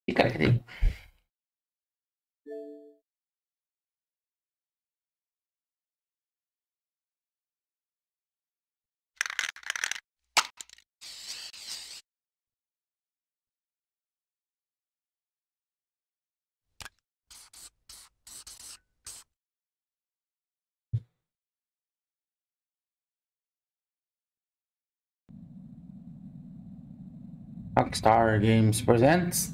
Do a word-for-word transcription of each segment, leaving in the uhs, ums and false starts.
E cara que tem. Rockstar Games presents.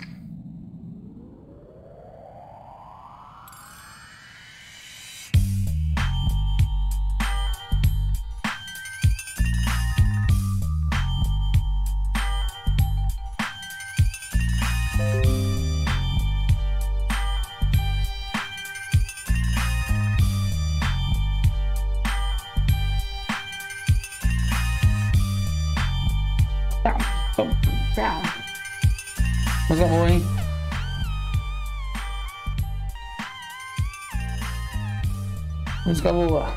Tchau, tchau, tchau. Música boa, hein? Música boa.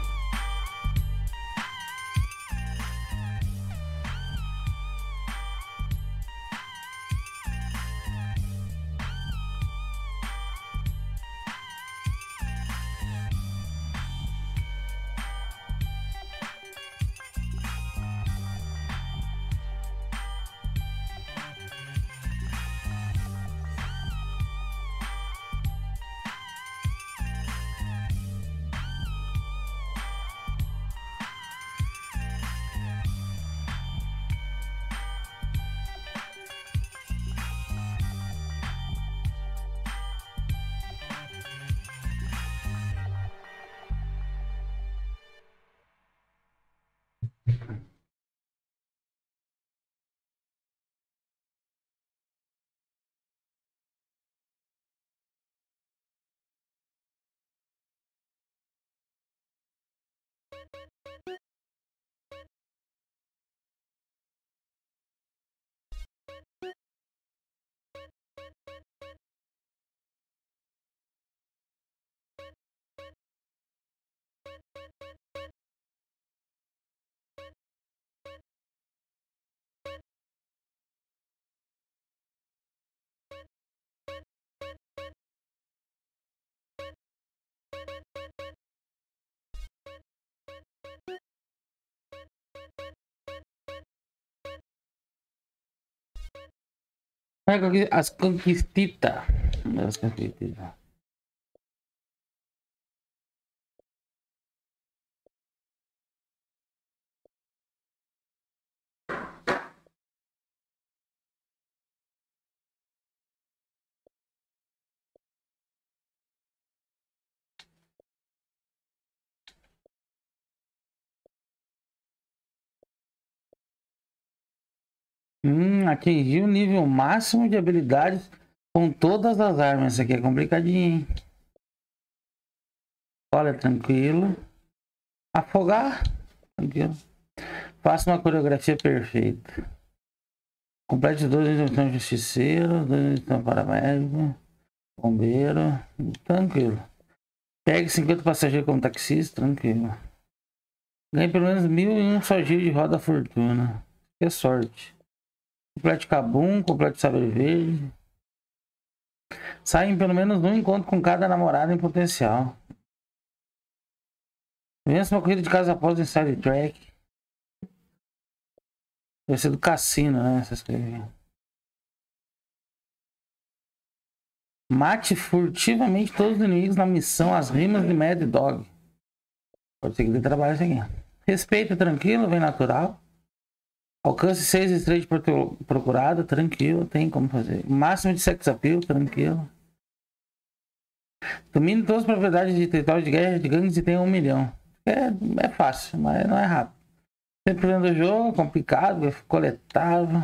Pega aqui as conquistitas. As conquistitas. Hum, atingiu o nível máximo de habilidades com todas as armas. Isso aqui é complicadinho, hein? Olha, tranquilo. Afogar, tranquilo. Faça uma coreografia perfeita. Complete dois itens justiceiro, dois itens paramédico, bombeiro, tranquilo. Pegue cinquenta passageiros como taxista, tranquilo. Ganhe pelo menos mil e um só giro de roda fortuna. Que sorte. Complete Cabum, complete Saber Verde. Saem pelo menos um encontro com cada namorada em potencial. Vença uma corrida de casa após o Inside Track. Deve ser do cassino, né? Essas coisas. Mate furtivamente todos os inimigos na missão As Rimas de Mad Dog. Pode ser que dê trabalho isso aqui. Respeito tranquilo, vem natural. Alcance seis estrelas de procurado, tranquilo, tem como fazer. Máximo de sex appeal, tranquilo. Domine todas as propriedades de território de guerra de gangues e tem um milhão. É, é fácil, mas não é rápido. Sempre vendo o jogo, complicado, é coletável.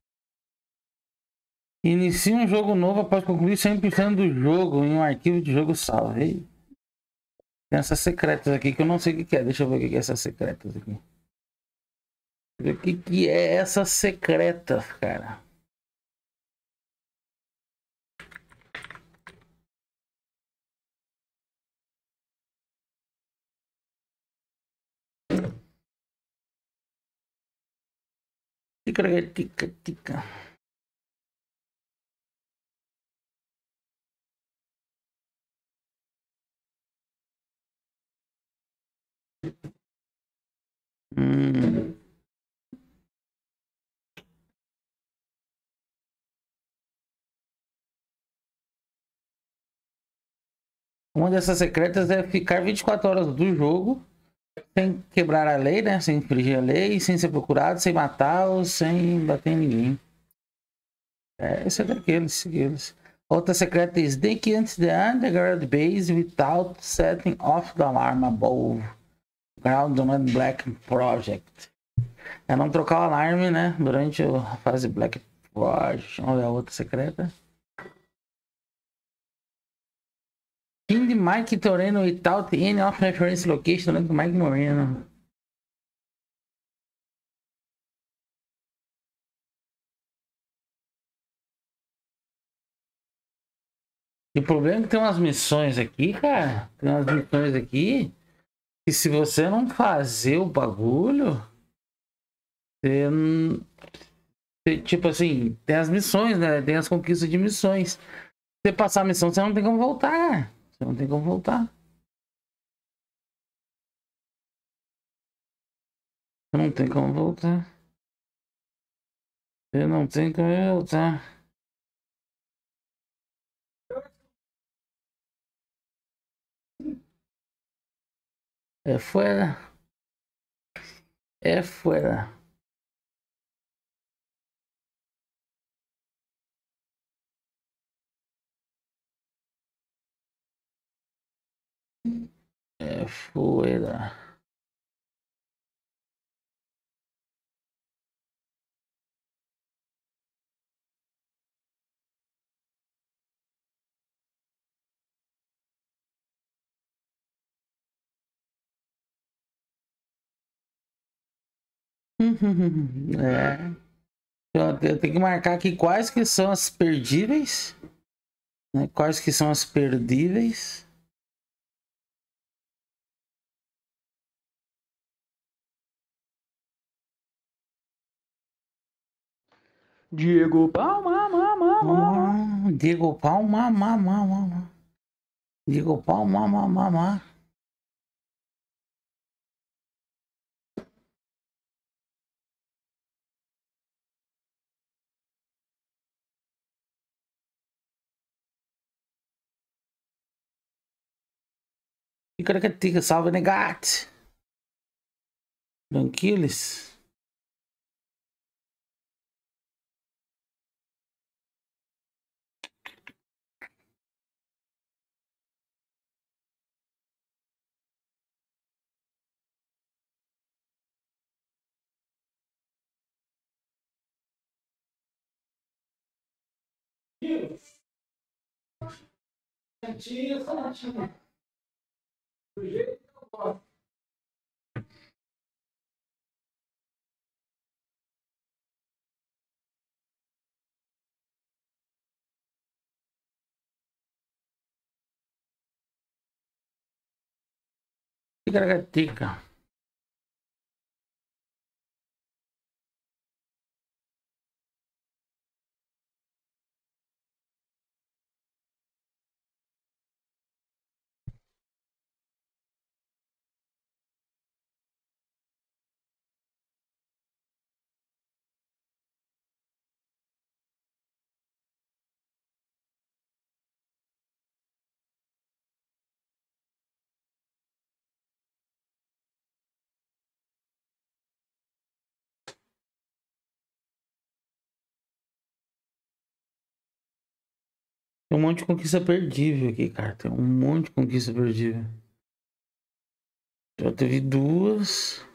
Inicie um jogo novo após concluir cem por cento do jogo em um arquivo de jogo salvo. Tem essas secretas aqui que eu não sei o que é. Deixa eu ver o que é essas secretas aqui. O que, que é essa secreta, cara? Tica, tica, tica. Uma dessas secretas é ficar vinte e quatro horas do jogo sem quebrar a lei, né? Sem infringir a lei, sem ser procurado, sem matar ou sem bater em ninguém. É, esse é daqueles, aqueles. Outra secreta é Snake into the underground base without setting off the alarm above ground on Black Project. É não trocar o alarme, né? Durante a fase Black Project. Vamos ver a outra secreta. King Mike Toreno without any of reference location durante Mike Moreno. E o problema é que tem umas missões aqui, cara. Tem umas missões aqui que se você não fazer o bagulho, você não... Tipo assim, tem as missões, né? Tem as conquistas de missões. Se você passar a missão, você não tem como voltar. Você não tem como voltar. Você não tem como voltar. Você não tem como voltar. É fora. É fora. É fora. É. Eu tenho que marcar aqui quais que são as perdíveis. Né? Quais que são as perdíveis. Diego Palma, mama, mama. Oh, Diego Palma, mama, mama. Diego Palma, mama, mama. Ticaracatica, salve negate. Tranquilos. Ticaracatica. Tem um monte de conquista perdível aqui, cara. Tem um monte de conquista perdível. Já teve duas.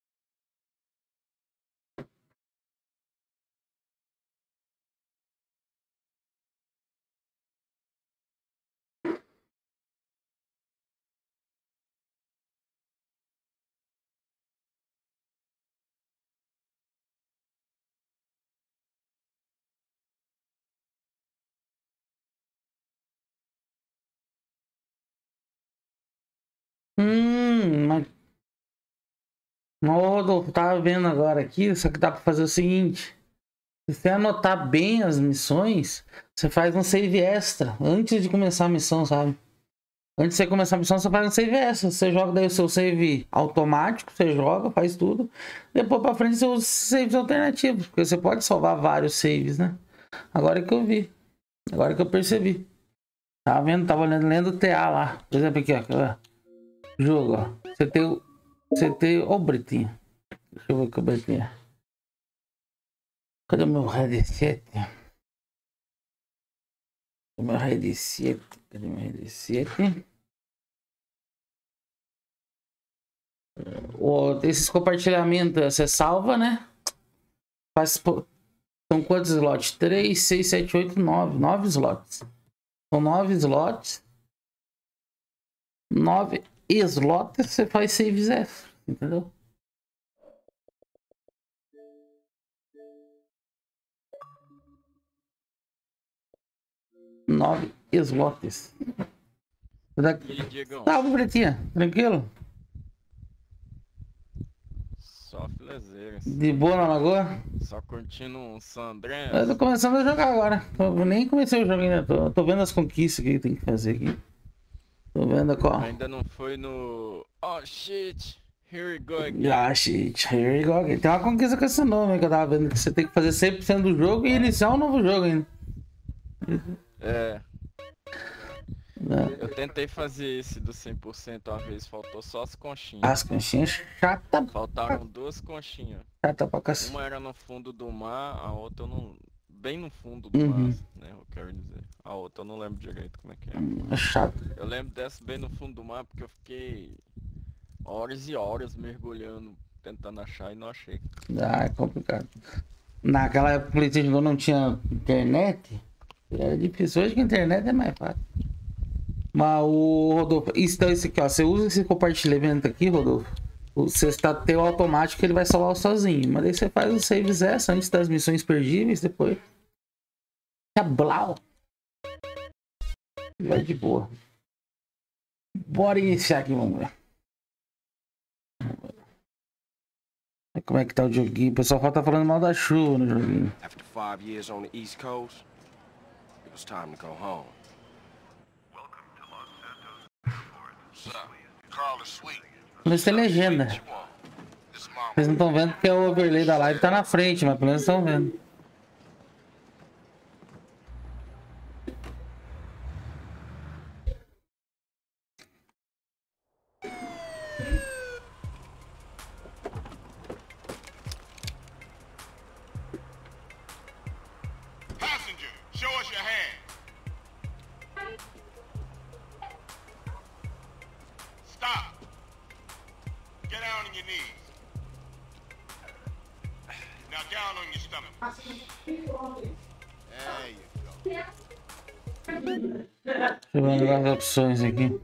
Hum, mas... Ô, Rodolfo, tava vendo agora aqui, só que dá pra fazer o seguinte. Se você anotar bem as missões, você faz um save extra antes de começar a missão, sabe? Antes de você começar a missão, você faz um save extra. Você joga daí o seu save automático, você joga, faz tudo. Depois pra frente você usa saves alternativos, porque você pode salvar vários saves, né? Agora que eu vi. Agora que eu percebi. Tá vendo? Tava lendo, lendo o T A lá. Por exemplo, aqui, ó. Jogo, ó. Você tem o. Você tem. Ô, Bretinho. Deixa eu ver que o Bretinho. Cadê o meu headset? Cadê o meu headset? Cadê o meu headset? O, esses compartilhamentos você salva, né? Faz, são quantos slots? três, seis, sete, oito, nove. nove slots. São nove slots. nove slots você faz saves extra, entendeu? nove slots. E aí, Diegão? Tá, Bretinha, tranquilo? Só filezeiras. De boa na lagoa? Só curtindo um San Andreas. Eu tô começando a jogar agora. Eu nem comecei o jogo ainda. Tô, tô vendo as conquistas que tem que fazer aqui. Tô vendo qual. Ainda não foi no... Oh, shit. Here we go again. Ah, shit. Here we go again. Tem uma conquista com esse nome que eu tava vendo. Que você tem que fazer cem por cento do jogo e iniciar um novo jogo ainda. É. É. Eu tentei fazer esse do cem por cento uma vez. Faltou só as conchinhas. As conchinhas chata. Faltaram duas conchinhas. Chata pra cacete. Uma era no fundo do mar, a outra eu não... Bem no fundo do Uhum. mar, né? Eu quero dizer. A outra eu não lembro direito como é que é. É chato. Eu lembro dessa bem no fundo do mar porque eu fiquei horas e horas mergulhando, tentando achar e não achei. Ah, é complicado. Naquela época o PlayStation não tinha internet. Era difícil. Hoje que a internet é mais fácil. Mas o Rodolfo, isso, então esse aqui, ó. Você usa esse compartilhamento aqui, Rodolfo. Você está tem o automático que ele vai salvar sozinho. Mas aí você faz os saves essa antes das missões perdíveis, depois. Cablau. Vai de boa. Bora iniciar aqui, vamos ver. Como é que tá o joguinho? O pessoal tá falando mal da chuva no joguinho. After five years on the East Coast, it was time to go home. Mas tem legenda. Vocês não estão vendo porque o overlay da live tá na frente, mas pelo menos estão vendo. Passenger, show us your hand. Stop. Get down on your knees. Now down on your stomach. There you go. Deixa eu ver as opções aqui.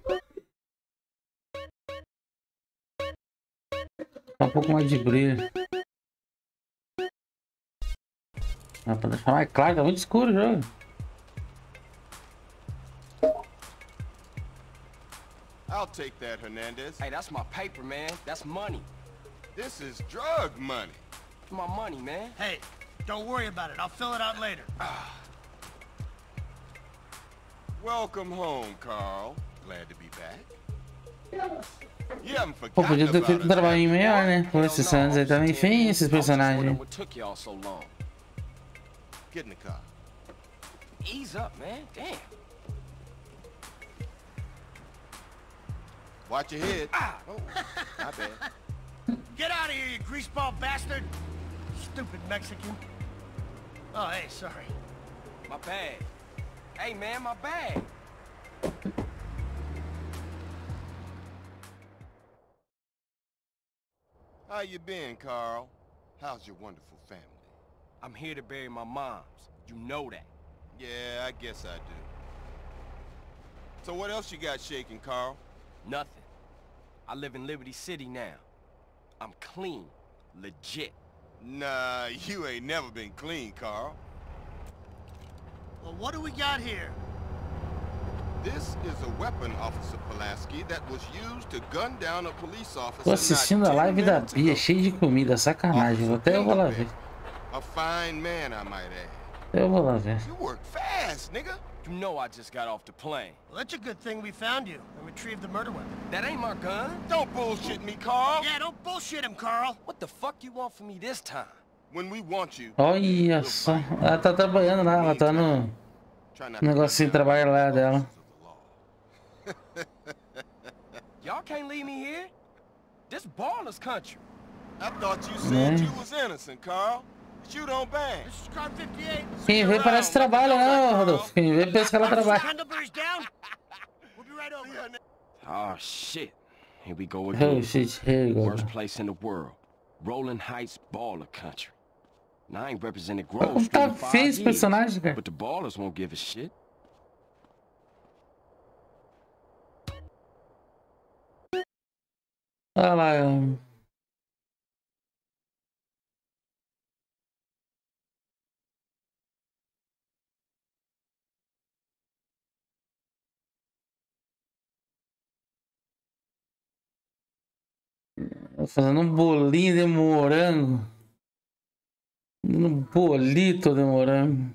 Tá um pouco mais de brilho. Dá pra deixar mais claro, tá muito escuro o jogo. I'll take that, Hernandez. Hey, that's my paper, man. That's money. This is drug money. My money, man. Hey, don't worry about it. I'll fill it out later. Welcome home, Carl. Glad to be back. You haven't Pô, forgotten podia ter about feito um us, trabalhinho have you? melhor, né? Por esses anos aí também feio esses personagens. What took y'all so long? Get in the car. Ease up, man. Damn. Watch your head. Ah. Oh, not bad. Get out of here, you greaseball bastard! Stupid Mexican. Oh, hey, sorry. My bag. Hey, man, my bag. How you been, Carl? How's your wonderful family? I'm here to bury my moms. You know that. Yeah, I guess I do. So what else you got shaking, Carl? Nothing. I live in Liberty City now. I'm clean. Legit. Nah, you ain't never been clean, Carl. Well, what do we got here? This is a weapon, Officer Pulaski, that was used to gun down a police officer. Tô assistindo a live da Bia, cheio de comida, sacanagem. Até eu vou lá ver. A fine man, I might add. Eu vou lá ver. You work fast, nigga. You know I just got off the plane. Well, that's a good thing we found you and retrieved the murder weapon. That ain't my gun. Don't bullshit me, Carl. Yeah, don't bullshit him, Carl. What the fuck you want from me this time? When we want you, Olha só, ela tá trabalhando lá, ela tá no try not to negocinho de gun down trabalho lá dela. Y'all can't leave me here. This Ballas country. I thought you said Né? you was innocent, Carl. But you don't bang. This is car fifty-eight. Quem vê parece que trabalha, né, Rodolfo? Quem vê pensa que ela trabalha. Handlebars down. We'll be right over. Oh, shit. Here we go Oh, again. shit, here you go. Worst place in the world. Rolling Heights Baller country. Now, I ain't represented Olha Grove como Street tá in five feio esse years, personagem, cara. but the Ballers won't give a shit. Olha lá. um. Fazendo um bolinho de morango. Um bolito de morango.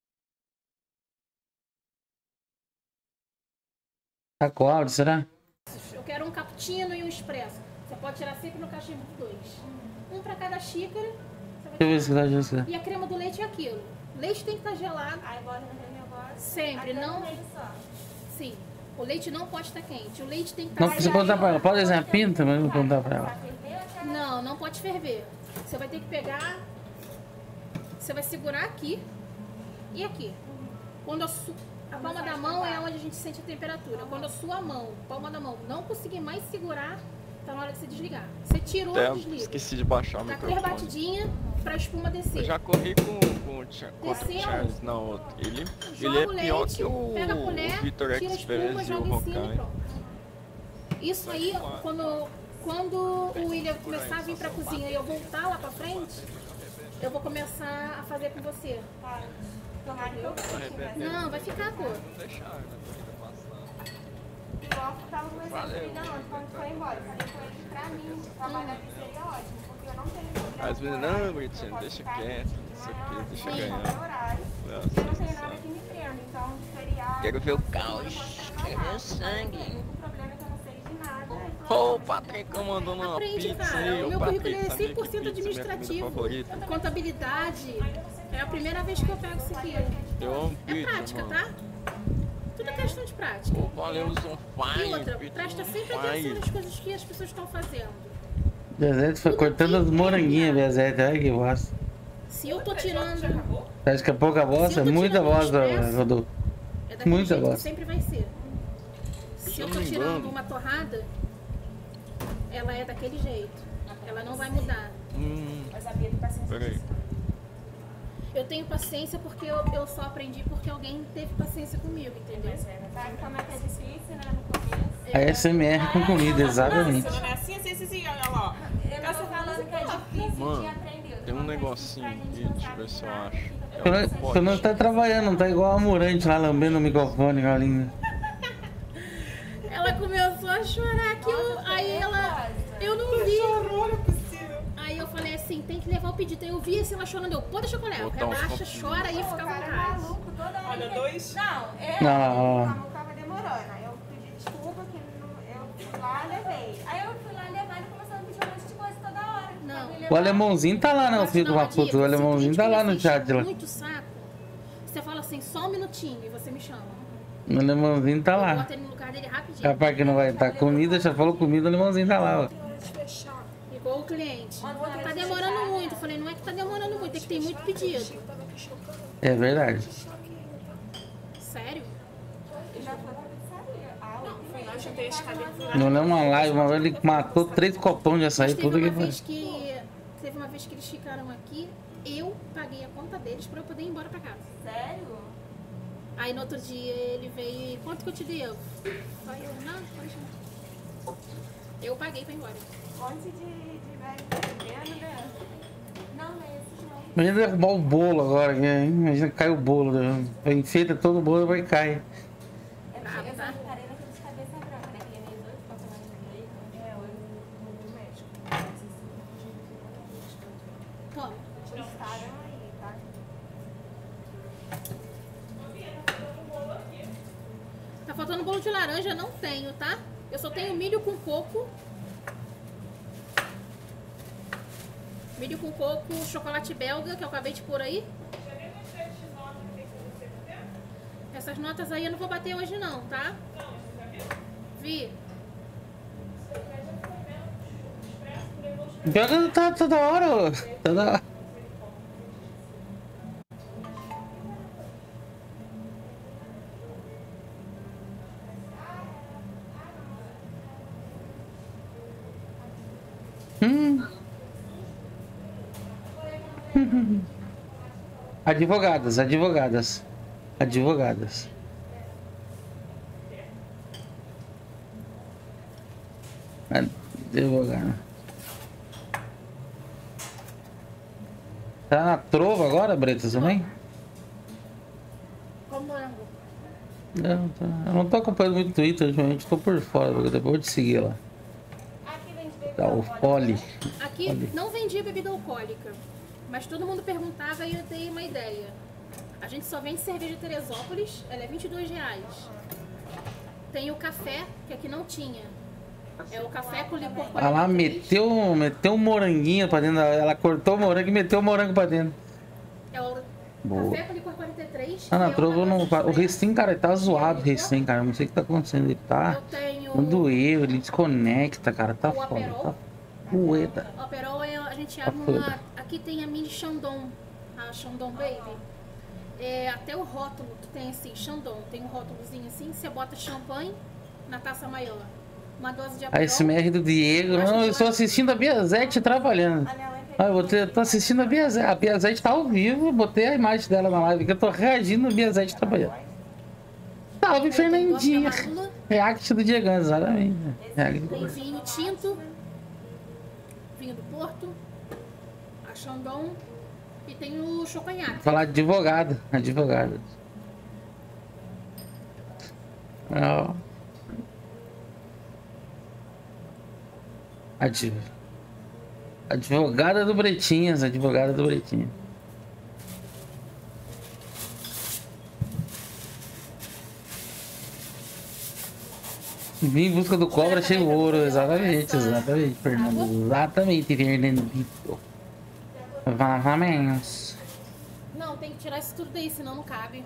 Tá com áudio, será? Eu quero um cappuccino e um expresso. Você pode tirar sempre no cachimbo dos dois. Um pra cada xícara. Você vai Deixa eu ver se dá, deixa eu ver. E a crema do leite é aquilo. Leite tem que estar gelado. Aí bota no negócio. Sempre, não. Só. Sim. O leite não pode estar quente. O leite tem que estar Não precisa contar pra ela. Pode desenhar a pinta, mas não contar pra ela. Não, não pode ferver. Você vai ter que pegar. Você vai segurar aqui e aqui. Quando a, su... a palma da mão é onde a gente sente a temperatura. Quando a sua mão, palma da mão, não conseguir mais segurar, tá na hora de você desligar. Você tirou, Até desliga. esqueci de baixar o Dá aquele microfone. batidinha pra espuma descer. Eu já corri com, com o Cha- contra o Desceu. Charles na outra. Ele, Joga ele é o pior leite, que o, pega a colher, o Vitor tira a Express espuma, e o joga em cima e Hawkeye. pronto. Isso aí, quando, quando o William começar a vir pra cozinha e eu voltar lá pra frente, eu vou começar a fazer com você. Tá. Tomara que eu fique, né? Não, vai ficar, pô. Não deixaram na corrida passada. Igual eu tava conversando com ele ontem, quando foi embora. Eu falei com ele, pra mim, trabalhar aqui seria ótimo, porque eu não tenho problema. Às vezes, com não, horário, Britino, eu deixa posso ficar quieto, não sei o que, deixa sem ganhar. qualquer horário. Nossa, Eu não tenho nossa. nada que me prenda, então feriado. Quero ver o eu caos, não posso quero ver trabalhar. o sangue. O único problema é que eu não sei de nada. Aí Ô, falou, o Patrick mandou uma Aprende, pizza cara. aí. O Ô, meu Patrick, currículo é sabia cem por que cento pizza é minha administrativo. comida favorita? Contabilidade. É a primeira vez que eu pego isso aqui. Eu amo É pizza, prática, mano. tá? Tudo é questão de prática. Pô, valeu, on E fire, outra, pizza presta on sempre fire. atenção nas coisas que as pessoas estão fazendo. Bezete foi cortando as moranguinhas, Bezete. Olha que bosta. Se eu tô tirando... Acho que é pouca bosta? Se eu tô Muita tirando bosta, expresso, Rodolfo. É daquele Muita jeito que bosta. sempre vai ser. Se eu não tô me tirando engano. uma torrada, ela é daquele jeito. Ela não vai mudar. Hum, Mas a Bia tem paciência. peraí. Eu tenho paciência porque eu, eu só aprendi porque alguém teve paciência comigo, entendeu? Sabe como é que é difícil, né, no começo? A S M R com comida, exatamente. Não é assim, assim, assim, assim, olha lá. Eu não tô falando que é difícil Mano, de aprender. eu tô tem um falando que é negocinho difícil pra aqui, gente deixa eu ver se eu não acho. sabe, É Pelo um pelo menos pote. tá trabalhando, não tá igual a Murante lá lambendo o microfone, galinha. Ela começou a chorar que eu, aí ela, eu não vi. Aí eu falei assim, tem que levar o pedido. Aí eu vi assim ela chorando, eu, pô, deixa eu olhar, Botar uns relaxa, copinhos. chora aí, fica à O cara é vontade. maluco, toda hora. Olha, ele- dois. Não, é. Não. O Samu tava demorando. Aí eu pedi desculpa que não- eu fui lá e levei. Aí eu fui lá levar e ele começou a pedir um monte de coisa toda hora. Não. Pra me O levar. alemãozinho tá lá, né, o Mas filho do não, Maputo. Diego, O se alemãozinho cliente tá lá no começar a chat encher lá. muito saco, você fala assim, só um minutinho e você me chama. O alemãozinho tá Eu lá. boto ele no lugar dele rapidinho. Capaz que não vai estar comida, já falou comida, o alemãozinho tá lá, ó. Igual o cliente. Tá demorando muito. Eu falei, não é que tá demorando muito, é que tem muito pedido. É verdade. Sério? Eu já fui pra pizzaria. Ah, eu Fui lá, juntei as cadeiras, fui lá. Não lembro uma live, uma vez ele matou três copões de açaí, Mas teve tudo uma que foi. vez que. Teve uma vez que eles ficaram aqui, eu paguei a conta deles pra eu poder ir embora pra casa. sério? Aí no outro dia ele veio e quanto que eu te devo? Aí eu, não, pode chamar. Eu paguei pra ir embora. Um monte de, de velho bebendo, né? Não, não é esse não. Imagina derrubar o bolo agora, hein? Imagina que cai o bolo, né? Enfeita todo o bolo e vai cair. É porque Ah, eu tá. só parei naqueles cabeça branca, né? Que é meio doido pra tomar de leite. É, eu no médico. Toma. Gostaram aí, tá? Tá faltando bolo de laranja? Não tenho, tá? Eu só tenho milho com coco. Milho com coco, chocolate belga, que eu acabei de pôr aí. Essas notas aí eu não vou bater hoje não, tá? Vi. Pior que tá toda hora, ô. Toda hora. Hum. Advogadas, advogadas, advogadas. Advogada. Tá na trova agora, Bretas, também? Com morango. Não, tá. Eu não tô acompanhando muito o Twitter ultimamente, tô por fora, porque depois eu vou te seguir lá. Aqui vende bebida Tá, o Poli. Aqui Poli. não vendia bebida alcoólica, mas todo mundo perguntava e eu dei uma ideia. A gente só vende cerveja de Teresópolis, ela é vinte e dois reais. Tem o café, que aqui não tinha. É o café com licor quarenta e três. Ela meteu, meteu um moranguinho pra dentro, ela cortou o morango e meteu o morango pra dentro. É o Boa. café com licor quarenta e três. Ah, na que é trova uma não. dose O de Restin, cara, ele tá zoado, o Restin, cara. Eu não sei o que tá acontecendo. Ele tá. Eu tenho Não doeu, ele desconecta, cara. Tá o foda. Aperol. Tá poeta. O Aperol é, a gente Tá abre foda. uma. Aqui tem a mini Chandon, a Chandon Baby. É, até o rótulo, tu tem assim, Chandon, tem um rótulozinho assim, você bota champanhe na taça maior. Uma dose de A Aperol. S M R do Diego. Não, eu estou assistindo a Biazete trabalhando. A minha mãe fez Ah, eu vou ter, tô assistindo a Biazete. A Biazete tá ao vivo, botei a imagem dela na live, que eu tô reagindo a Biazete trabalhando. Salve, Fernandinha. React do Diego, exatamente. React do Tem vinho tinto, vinho do Porto, a Chandon e tem o choconhaque. Vou falar advogado, advogado. Ó. Adv... Advogada do Bretinhas, advogada do Bretinhas. Vim em busca do cobra, achei o ouro, exatamente, exatamente, Fernando. Exatamente, Fernandito. Vamos. Não, tem que tirar isso tudo daí, senão não cabe.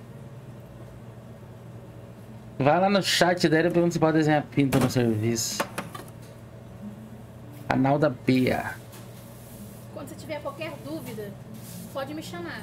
Vai lá no chat dela e pergunta se pode desenhar pinto no serviço. Canal da Bia. Quando você tiver qualquer dúvida, pode me chamar.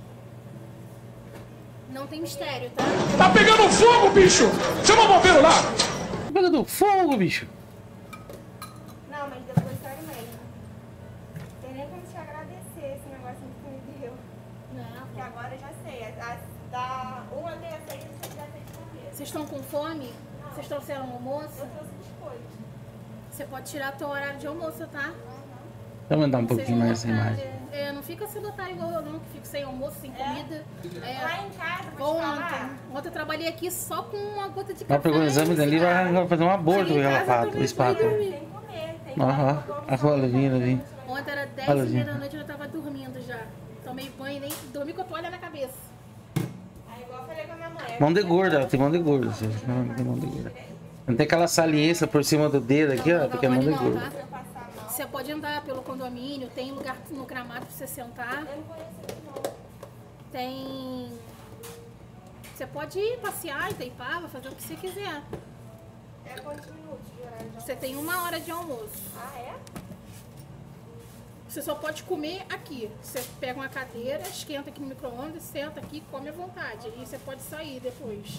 Não tem mistério, tá? Tá pegando fogo, bicho! Chama o bombeiro lá! Tá pegando fogo, bicho. Não, mas depois sério mesmo. Tem nem como te agradecer esse negócio que você me deu. Não. Porque agora eu já sei. a- a- Da uma até a seis você já tem de comer. Vocês estão com fome? Vocês trouxeram almoço? Eu trouxe biscoito. Você pode tirar teu horário de almoço, tá? Vou aumentar um Vocês pouquinho não mais essa imagem. otário. É, não fica sendo otário igual eu não, que fico sem almoço, sem comida. É, Lá em casa, vou te ontem, falar. ontem eu trabalhei aqui só com uma gota de Vai café. pegar um exame dali e vai vai fazer um aborto com Cheguei em ela, casa, pato, também esse pato. fui Tem que comer, tem que Aham, a Rolinha ali. Ontem era dez Fala, e meia Zinho. da noite e eu já tava dormindo já. Tomei banho e nem dormi com a toalha na cabeça. Aí igual eu falei com a minha mãe. Mão de gorda, ela tem mão de gorda. Assim. Não tem mão de gorda. Não tem aquela saliência por cima do dedo aqui, ó, porque é mão de Não, gorda. tá? Você pode andar pelo condomínio, tem lugar no gramado pra você sentar. Eu não conheço ele, não. Tem. Você pode ir passear em Itaipava, fazer o que você quiser. É quantos minutos de horário de Você tem uma hora de almoço. Ah, é? Você só pode comer aqui. Você pega uma cadeira, esquenta aqui no micro-ondas, senta aqui, come à vontade. E você pode sair depois.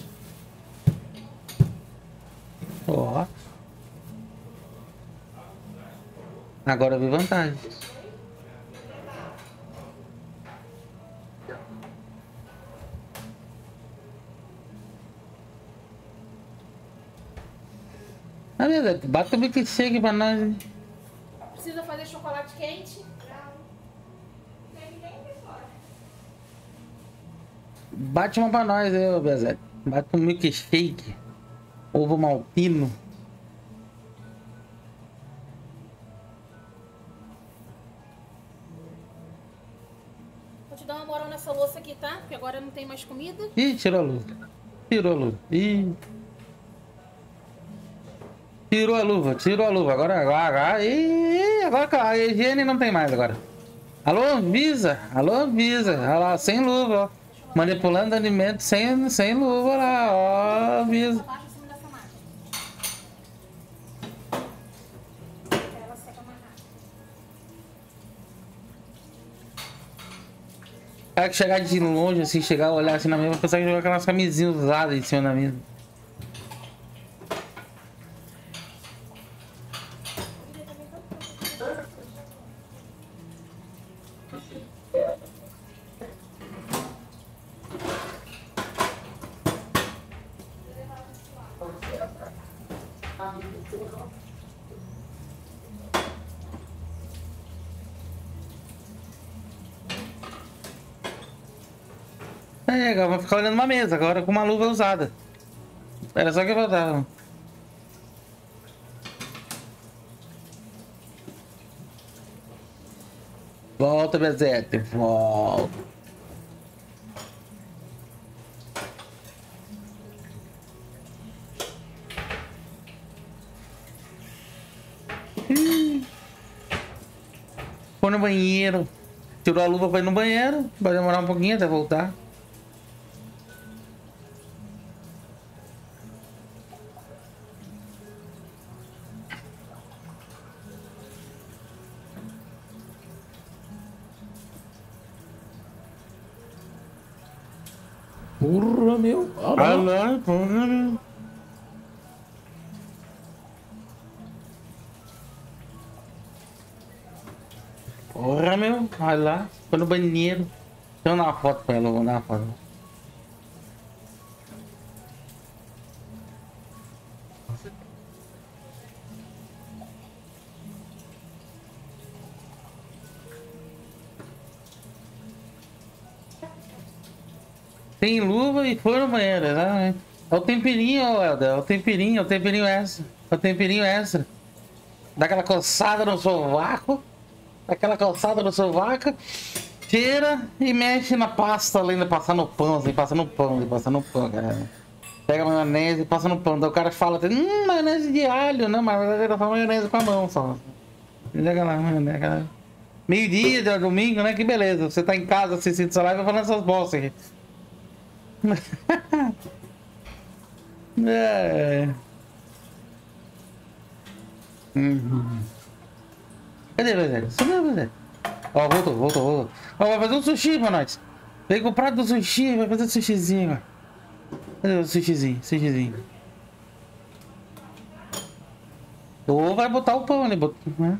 Ó. Agora eu vi vantagem. Na verdade, bata o milkshake pra nós. Hein? Precisa fazer chocolate quente? Tem ninguém aqui fora. Bate uma pra nós aí, ô Bezete. Bate um milkshake. Ovo maltino. Vou te dar uma moral nessa louça aqui, tá? Porque agora não tem mais comida. Ih, tirou a luz. Tirou a luz. Ih. Tirou a luva, tirou a luva. Agora, agora, agora. Ih, agora a higiene não tem mais agora. Alô, Anvisa. Alô, Anvisa. Olha lá, sem luva, ó. Manipulando alimento sem, sem luva lá, ó. Anvisa. Abaixa em cima dessa máquina. Ela seca mais rápido. cara que chegar de longe, assim, chegar, olhar assim na mesa, vai pensar que jogar aquelas camisinhas usadas em cima da mesa. É, agora vai ficar olhando uma mesa, agora com uma luva usada. Era só que eu faltava. Volta, Bezete, volta. Foi no banheiro. Tirou a luva pra ir no banheiro. Vai demorar um pouquinho até voltar. Porra, meu. Ah, Ah, lá, porra, meu. Porra, meu. Vai lá. Foi no banheiro. Deixa eu dar uma foto pra ela. Vou dar uma foto. Tem luva e foi no banheiro, exatamente. É o temperinho, Helder. É o temperinho, é o temperinho extra. É o temperinho extra. Dá aquela coçada no sovaco. Dá aquela coçada no sovaco. Tira e mexe na pasta, além de passar no pão, assim, passa no pão, assim, passa no pão, cara. Pega a maionese e passa no pão. Daí o cara fala, hum, maionese de alho, não, mas na verdade era só maionese com a mão só. Pega lá, maionese, cara. Meio-dia, de domingo, né? Que beleza. Você tá em casa, assistindo essa live e falando essas bostas aqui. É. Uhum. Cadê, Bezerra? Sumiu, Bezerra. Ó, voltou, voltou, voltou. Ó, vai fazer um sushi pra nós. Vem com o prato do sushi, vai fazer sushizinho agora. Cadê o sushizinho? Sushizinho. Ou vai botar o pão ali, né?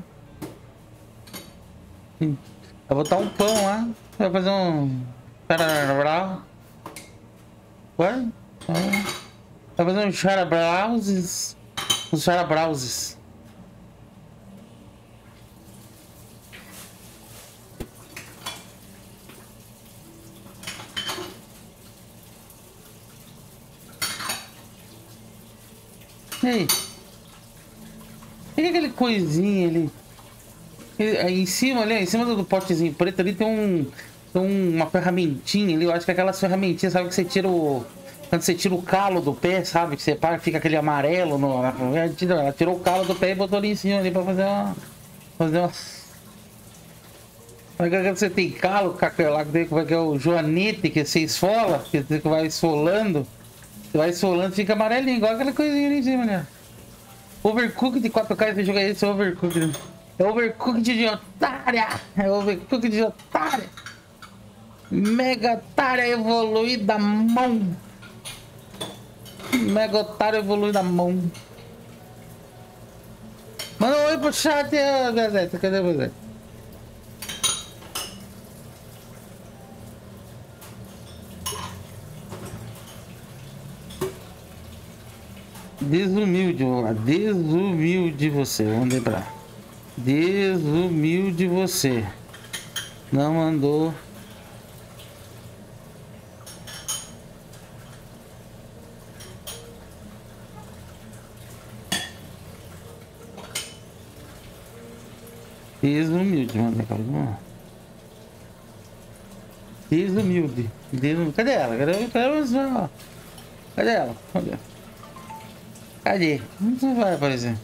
Vai botar um pão lá. Vai fazer um. Vai? Vai fazer um charabrauses. Uns charabrauses. E aí? O que é aquele coisinha ali? Aí em cima ali, em cima do potezinho preto ali tem um. Tem uma ferramentinha ali, eu acho que é aquelas ferramentinhas, sabe, que você tira o. Quando você tira o calo do pé, sabe? Que você para, fica aquele amarelo no. Ela tirou o calo do pé e botou ali em cima ali pra fazer uma. Fazer uma. Quando você tem calo, lá que é o joanete que você esfola, que vai esfolando. Você vai esfolando, fica amarelinho, igual aquela coisinha ali em cima, né? Overcooked de quatro K, esse jogo aí, esse Overcooked. É Overcooked de otária! É Overcooked de otária! Mega otária evoluída mão! Mega otário evoluída mão! Manda um oi pro chat, Gazeta. Cadê você? Desumilde, vamos lá. Desumilde você. Vamos lembrar. Desumilde você. Não mandou. Desumilde, mano. Desumilde. Desumilde. Cadê ela? Cadê, cadê ela? Cadê ela? Cadê? Cadê? Não vai aparecer.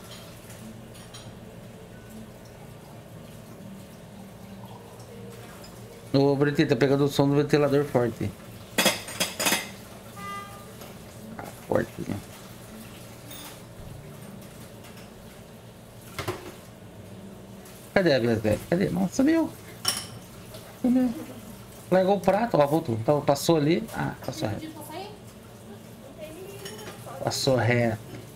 Ô, Bretinho, tá pegando o som do ventilador forte. Ah, forte. Né? Cadê a Glasgow? Cadê? Nossa, sumiu. Sumiu. Largou o prato, ó, voltou. Então, passou ali. Ah, passou reto. Passou reto.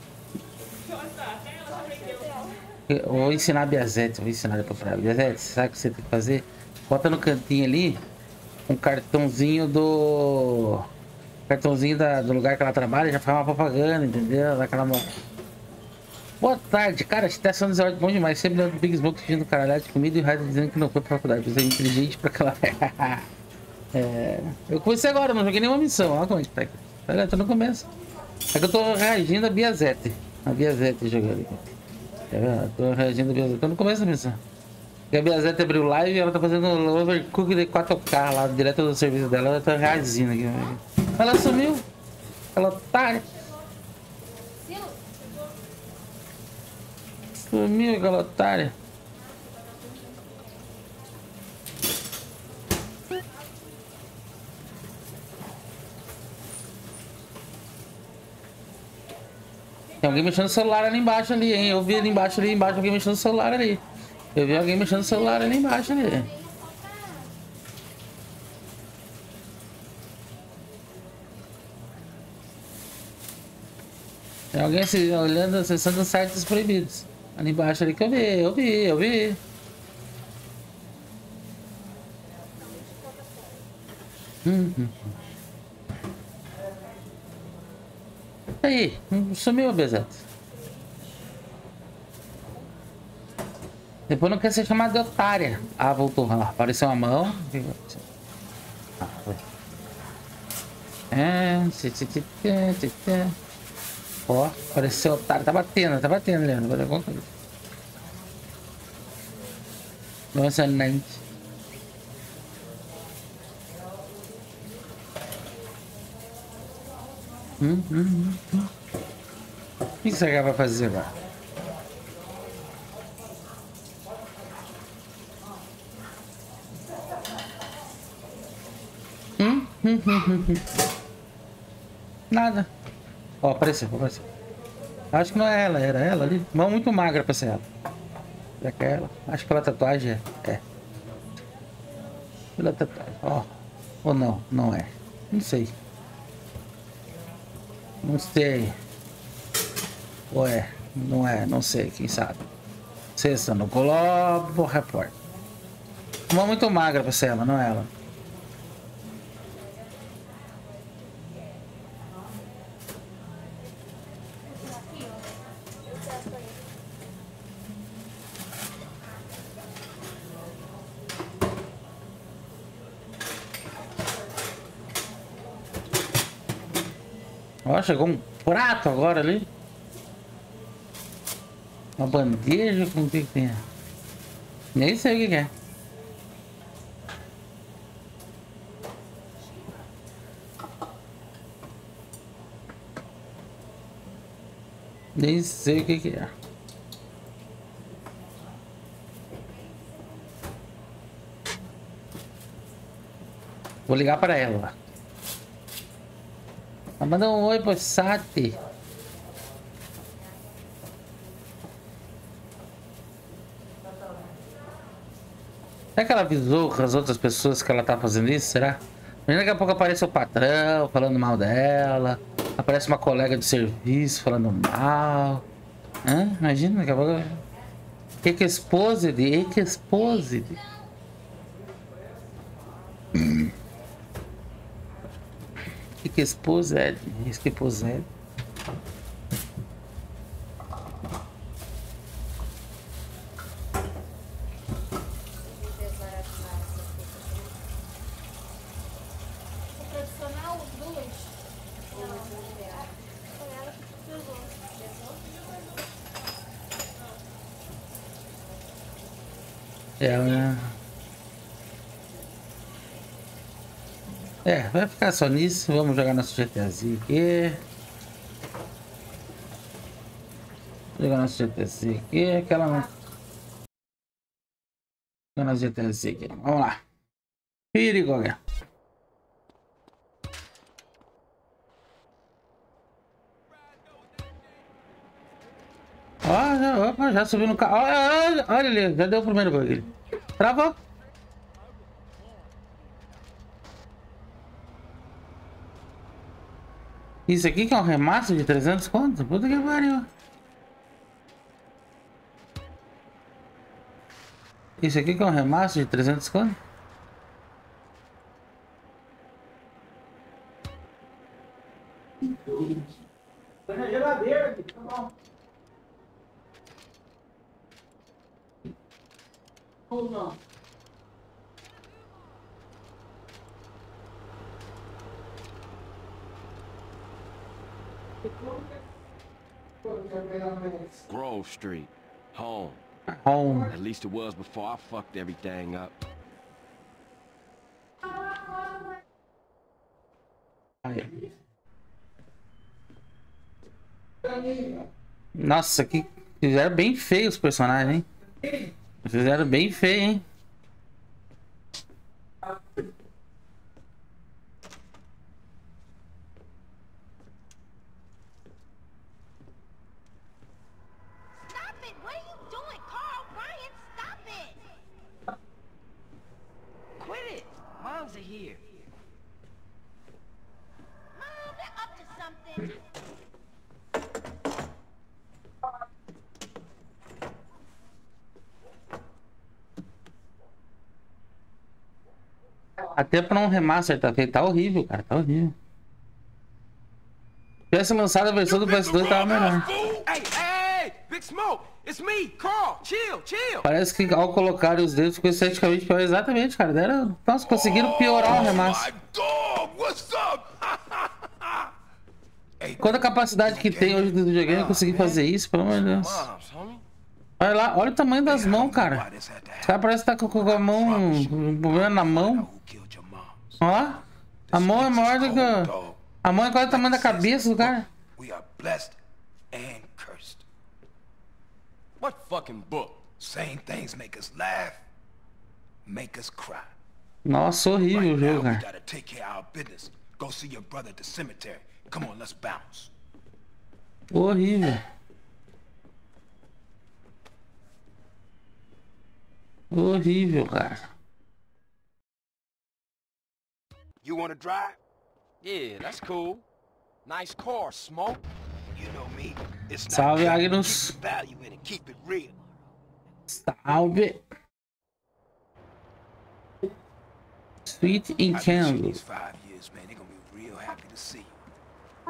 Eu vou ensinar a Biazete, vou ensinar depois pra ela. Biazete, sabe o que você tem que fazer? Bota no cantinho ali um cartãozinho do... Cartãozinho da, do lugar que ela trabalha, já faz uma propaganda, entendeu? Daquela mão. Boa tarde, cara, a estação de bom demais. Sempre dando Big Smoke pedindo caralhada de comida e o Raiden dizendo que não foi pra faculdade. Você é inteligente pra aquela... é... Eu comecei agora, não joguei nenhuma missão. Olha como é que tá aqui. Olha, tô no começo. É que eu tô reagindo a Biazete. A Biazete jogando. Tá vendo? Eu tô reagindo a Biazete. Tô no começo da missão. Porque a Biazete abriu live e ela tá fazendo overcook de quatro K lá, direto do serviço dela. Ela tá reagindo aqui. Ela sumiu. Ela otária. Sumiu aquela otária. Tem alguém mexendo no celular ali embaixo ali, hein? Eu vi ali embaixo, ali embaixo, alguém mexendo no celular ali. Eu vi alguém mexendo no celular ali embaixo ali. Tem alguém se, olhando, acessando os sites proibidos. Ali embaixo ali que eu vi, eu vi, eu vi. Hum, hum. Aí, sumiu a Biazete. Depois não quer ser chamado de otária. Ah, voltou. Ah, apareceu uma mão. Ah, foi. É, tch, tch, tch, tch, tch. Ó, apareceu otário. Tá batendo, tá batendo, Leandro. Vai dar alguma coisa. Emocionante. Hum, hum, hum. O que você vai fazer agora? Hum, hum, hum, hum, hum. Nada. Ó, apareceu, apareceu. Acho que não é ela, era ela ali. Mão muito magra pra ser ela. Será que é ela? Acho que pela tatuagem é. É. Pela tatuagem, ó. Ou não, não é. Não sei. Não sei. Ou é, não é, não sei, quem sabe. Sexta no Globo Repórter. Uma muito magra pra ser ela, não é ela. Ó, chegou um prato agora ali. Uma bandeja com o que que tem? Nem sei o que que é. Nem sei o que que é. Vou ligar para ela. Manda um oi pro Sati. Será que ela avisou as outras pessoas que ela tá fazendo isso? Será? Imagina daqui a pouco aparece o patrão falando mal dela. Aparece uma colega de serviço falando mal. Hã? Imagina daqui a pouco. Que que expose de? Que expose de? Que que expose é? Isso que expose é. É, né? É, vai ficar só nisso. Vamos jogar nosso GTAzinho aqui. Jogar nosso GTAzinho aqui. Aquela não. Jogar nosso GTAzinho aqui. Vamos lá. Perigo, galera. Ó, já, opa, já subiu no carro. Olha, olha, olha ali, já deu o primeiro bug. Travou. Isso aqui que é um remaster de trezentos conto? Puta que pariu. Isso aqui que é um remaster de trezentos conto? Põe na geladeira aqui, tá bom. Ou não? Grove Street. Home. Home. At least it was before I fucked everything up. Aí. Nossa, que fizeram bem feio os personagens, hein? Fizeram bem feio, hein? Até pra um remaster tá feito, tá horrível, cara, tá horrível. Se tivesse lançado a versão do P S dois, tava melhor. Hey, hey, Big Smoke, it's me, Carl. Chill, chill. Parece que ao colocar os dedos ficou esteticamente pior. Exatamente, cara. Deram... Nossa, conseguiram piorar o remaster. Quanta capacidade que tem hoje do videogame eu consegui fazer isso, pelo amor de Deus. Olha lá, olha o tamanho das mãos, cara. Os caras parecem estar com a mão, um problema na mão. Olha lá. A mão é maior do que... A mão é quase o tamanho da cabeça do cara. What fucking book? Same things make us laugh, make us cry. Nossa, horrível o jogo, cara. Gotta take care of our business. Go see your brother at the cemetery. Come on, let's bounce. Horrível. Horrível, cara. You wanna drive? Yeah, that's cool. Nice car, Smoke. You know me. It's Salve, Agnus. Value in it, keep it real. Salve. Sweet in candle. These five years, man, they're gonna be real happy to see you.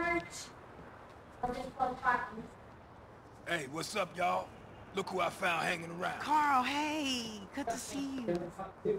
Hey, what's up, y'all? Look who I found hanging around. Carl, hey, good to see you.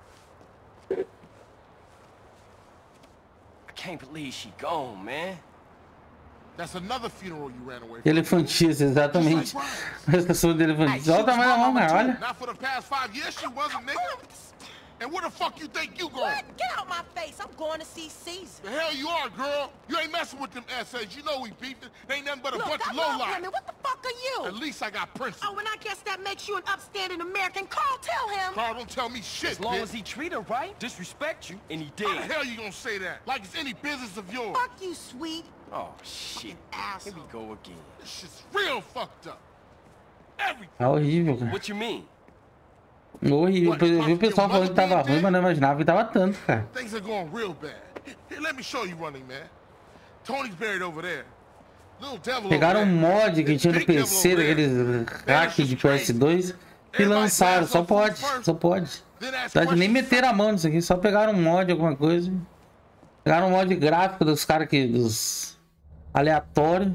I can't believe she gone, man. That's another funeral you ran away from. Elefantias, exatamente. As pessoas de elefantias. Olha o tamanho da mão, cara, olha. Not for the past five years she wasn't, nigga. And where the fuck you think you going? What? Get out my face. I'm going to see Caesar. The hell you are, girl. You ain't messing with them S As. You know we beefing. They ain't nothing but a Look, bunch I of love lowlife. women. What the fuck are you? At least I got principles. Oh, and I guess that makes you an upstanding American. Carl, tell him. Carl, don't tell me shit, As long bitch. as he treat her right, disrespect you, and he did. How the hell you gonna say that? Like it's any business of yours. Fuck you, sweet. Oh, shit. Asshole. Here we go again. This shit's real fucked up. Everything. Tá horrível, cara. What you mean? Horrível. Eu vi o pessoal falando que tava ruim, mas não imaginava que tava tanto, cara. Things are going real bad. Here, let me show you running, man. Tony's buried over there. Little devil Pegaram um over there. mod que tinha no P C, daqueles hack de P S dois, e lançaram. Só pode, só pode. Não pode nem meter a mão nisso aqui, só pegaram um mod, alguma coisa. Pegaram um mod gráfico dos caras que. dos aleatórios.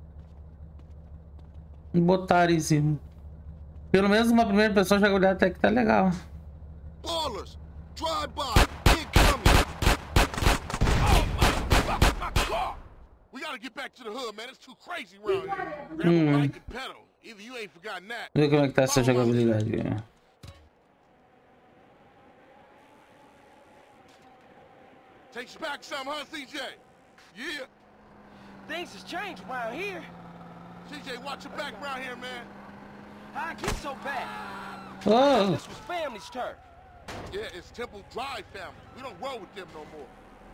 E botaram em cima. Pelo menos uma primeira pessoa já olhar até que tá legal. Ballers, drive by, incoming. Oh my, my car. We gotta get back to the hood, man. It's too crazy around here. Grab a bike and pedal. Either you ain't forgotten that. Vê como é que tá essa jogabilidade aqui. Takes you back some, huh, C J? Yeah. Things has changed around here. C J, watch your back around here, man. How I get so bad? Oh. This was family's turf. Yeah, it's Temple Drive family. We don't roll with them no more.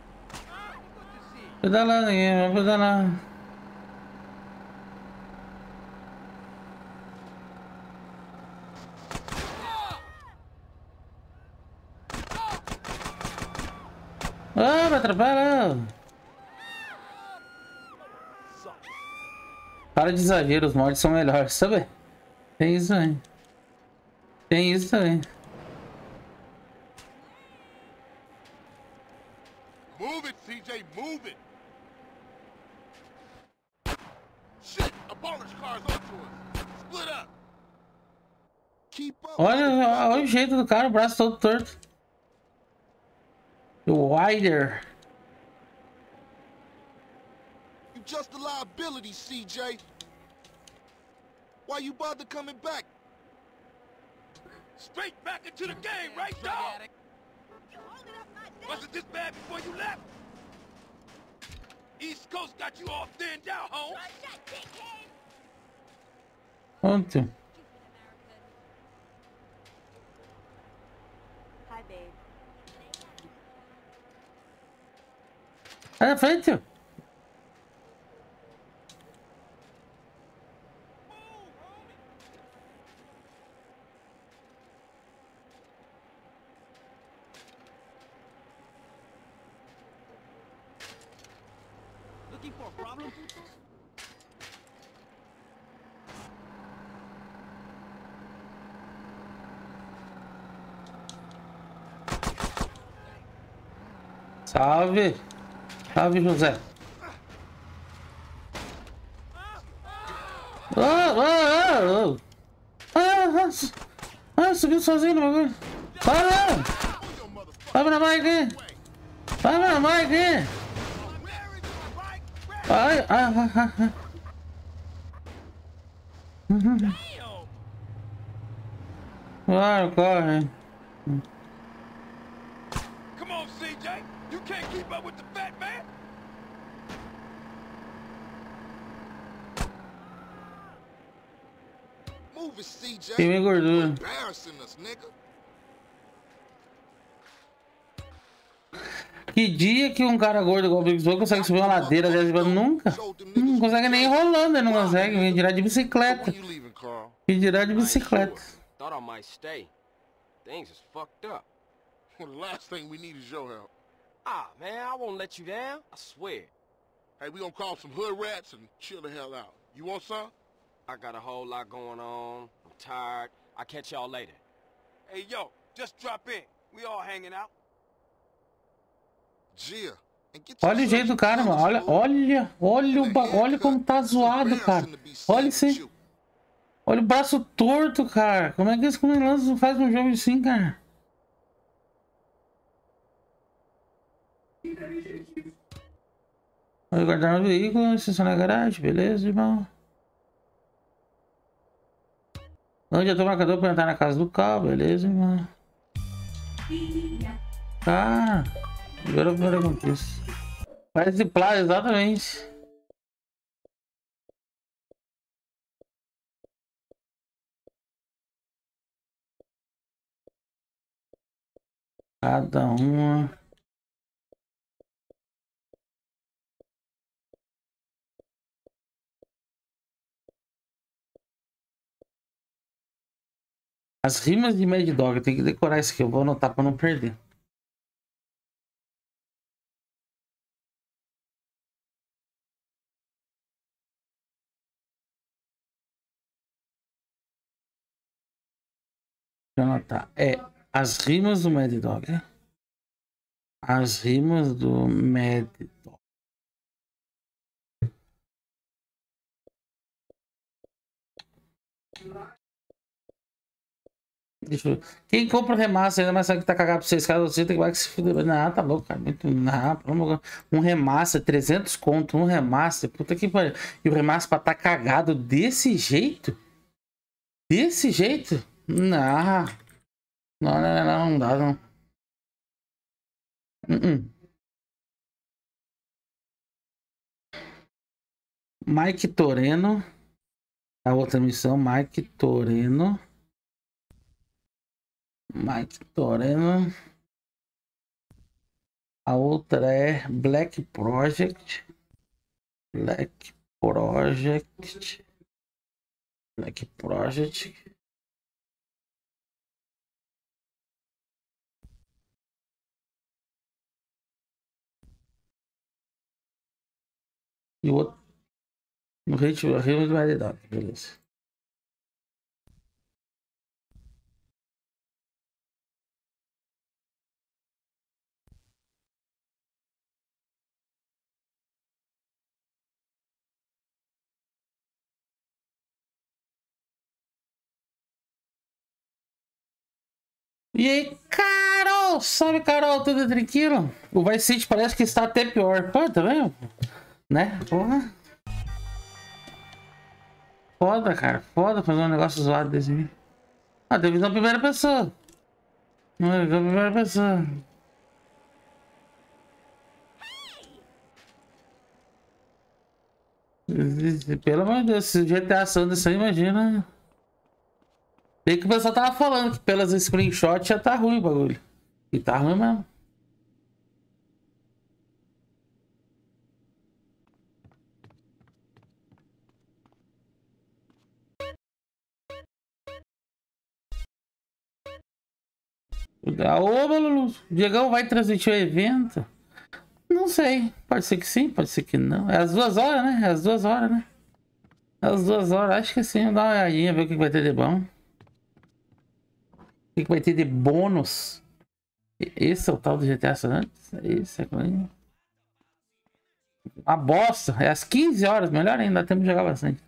Pedala aí, vamos pedalar. Ah, me atrapalha. Para de exagero, os mods são melhores, sabe? Tem isso aí. Tem isso também. Move it, C J, move it. Shit, a baller's car's onto us. Split up. Keep up. Olha, olha o jeito do cara, o braço todo torto. O Wider. You just a liability, C J. Why you bother coming back? Straight back into the game, right, dog? Wasn't this bad before you left? East Coast got you all thinned out, home. Pronto. Hi, babe. Sai da frente. Looking for a problem? Salve. Salve, José. Ah, ah, ah, ah. Ah, ah, subiu sozinho no bagulho. Para! Vai na bike! Vai na bike! Ai, ah, ah, ah, ah. Claro, corre. Come on, C J. You can't keep up with the fat man. Move it, C J. Tem minha gordura. Embarrassing us, nigga. Que dia que um cara gordo igual o Big Smoke consegue subir uma ladeira dessa? Nunca. Não consegue nem rolando, ele não consegue. Vem dirá de bicicleta. Que dirá de bicicleta. Thought I might stay. Things is fucked up. Well, the last thing we need is your help. Ah, man, I won't let you down. I swear. Hey, we gonna call some hood rats and chill the hell out. You want some? I got a whole lot going on. I'm tired. I'll catch y'all later. Hey, yo, just drop in. We all hanging out. Gia, and get Olha o jeito do cara, mano. Olha, olha, olha, o ba... olha como tá zoado, cara. Olha isso aí. Olha o braço torto, cara. Como é que esse comelão faz um jogo assim, cara? Vou guardar o veículo, estacionar na garagem, beleza, irmão? Onde eu tô marcador pra entrar na casa do carro, beleza, irmão? Cara, agora a primeira conquista. Faz esse plano, exatamente. Cada uma. As rimas de Mad Dog, tem que decorar isso aqui, eu vou anotar pra não perder. Deixa eu anotar. É, as rimas do Mad Dog. As rimas do Mad Dog. Deixa eu... Quem compra o remaster ainda mais sabe que tá cagado pra vocês, cara, você tem que se fuder. Não, tá louco, cara. Muito... Não, um remaster, trezentos conto, um remaster, puta que pariu. E o remaster pra tá cagado desse jeito? Desse jeito? Não. Não, não, não, não dá, não. Uh -uh. Mike Toreno. A outra missão, Mike Toreno. Mike Toreno. A outra é Black Project. Black Project. Black Project. E o outro. No ritmo, ritmo do Mad Dog, beleza. E aí, Carol! Salve, Carol! Tudo tranquilo? O Vice City parece que está até pior. Pô, tá vendo? Né? Porra. Foda, cara. Foda fazer um negócio zoado desse aí. Ah, tem visão primeira pessoa. Não é visão primeira pessoa. Pelo amor de Deus, se o G T A San desse aí, imagina. Bem que o pessoal tava falando que pelas screenshots já tá ruim o bagulho. E tá ruim mesmo. Ô, Lulu, o Diegão vai transmitir o evento? Não sei. Pode ser que sim, pode ser que não. É às duas horas, né? É às duas horas, né? É às duas horas. Acho que sim. Dá uma olhadinha, ver o que vai ter de bom. O que vai ter de bônus? Esse é o tal do G T A San Andreas? Esse é claro. Uma bosta. É às quinze horas. Melhor ainda. Dá tempo de jogar bastante.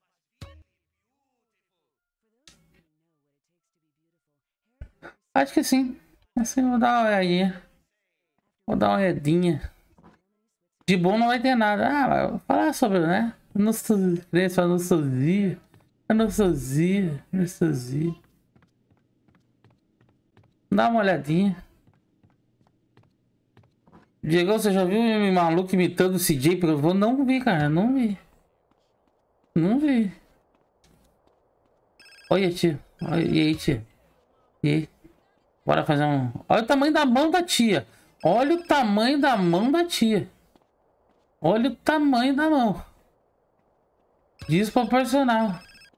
Acho que sim. Assim, vou dar uma olhadinha. Vou dar uma olhadinha. De bom não vai ter nada. Ah, vou falar sobre, né? Nostalgia. Nostalgia. Nostalgia. Nostalgia. Dá uma olhadinha. Diego, você já viu o maluco imitando o C J? Porque eu vou não vi, cara. Não vi. Não vi. Olha, tio. Olha, e aí, tia? E aí? Bora fazer um... Olha o tamanho da mão da tia. Olha o tamanho da mão da tia. Olha o tamanho da mão. Desproporcional.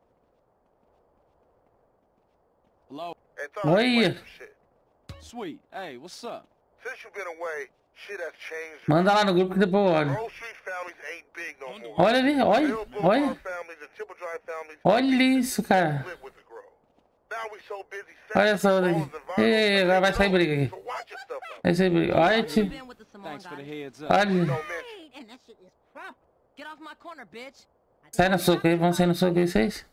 Olha. Sweet. Hey, what's up? Since you've been away, shit has changed. Manda lá no grupo que depois eu olho. Grove Street families ain't big no more. Olha ali, olha, Middle olha. Boulevard families and Tipple Drive families Olha isso, cara. live with the Grove. Now we so busy Olha só daqui. Ei, agora vai sair briga aqui. so watch your stuff out. Vai sair briga. Olha, tio. Thanks for the heads up. Olha. And that shit is proper. Get off my corner, bitch. Sai no soco aí, vamos sair no soco aí, vocês.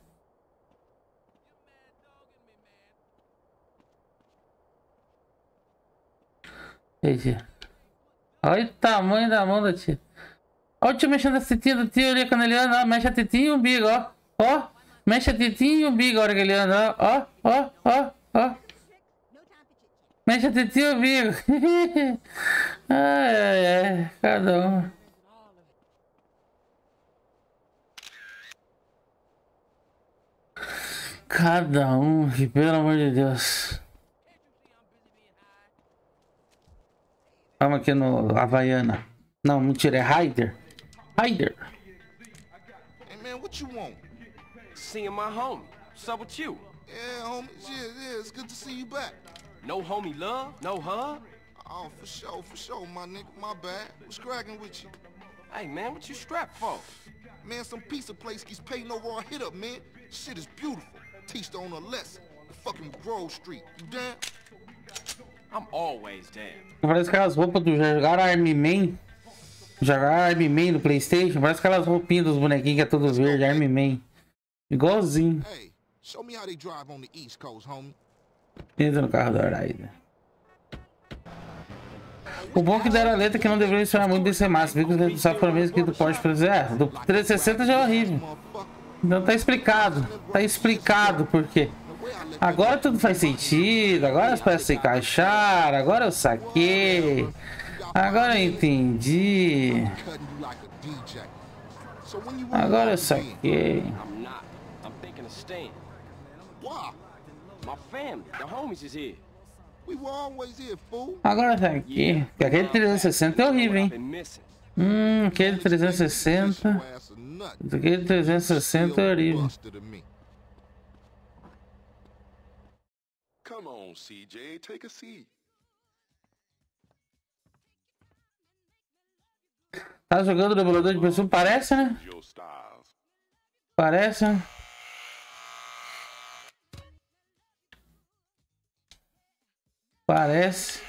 Ei, tia. Olha o tamanho da mão da tia. Olha o tio mexendo a tetinha do tio ali quando ele anda. Ó, mexe a tetinha e o umbigo, ó. Ó, mexe a tetinha e o umbigo a hora que ele anda. Ó, ó, ó, ó. Mexe a tetinha e o umbigo. Ai, ai, ai. Cada um. Cada um, que pelo amor de Deus. Vamos aqui no Havaiana. Não, mentira, é Raider. Raider. Hey man, what you want? Seeing my homie. What's up with you? Yeah, homie. Yeah, yeah, it's good to see you back. No homie love? No hug? Oh, for sure, for sure, my nigga. My bad. What's cracking with you? Hey man, what you strapped for? Man, some pizza place keeps paying no raw hit up, man. Shit is beautiful. Teach the owner a lesson. The fucking Grove Street. You down? I'm always down. Parece aquelas roupas do jogar Army Man. Jogar Army Man no PlayStation. Parece aquelas roupinhas dos bonequinhos que é tudo verde. Army Man. Igualzinho. Hey, show me how they drive on the East Coast, homie. Entra no carro da Raider. O bom que deram a letra que não deveria esperar muito desse massa. Viu que só foram mesmo que do Porsche, por exemplo. É, do trezentos e sessenta já é horrível. Então tá explicado. Tá explicado por quê. Agora tudo faz sentido. Agora as peças se encaixaram. Agora eu saquei. Agora eu entendi. Agora eu saquei. I'm not. I'm thinking of staying. Why? My family, the homies is here. We were always here, fool. Agora tá aqui. Porque aquele trezentos e sessenta é horrível, hein? Been missing. Hum, aquele trezentos e sessenta. Aquele trezentos e sessenta é horrível. Come on, C J, take a seat. Tá jogando o demolador de pessoa? Parece, né? Your styles. Parece, né? Parece.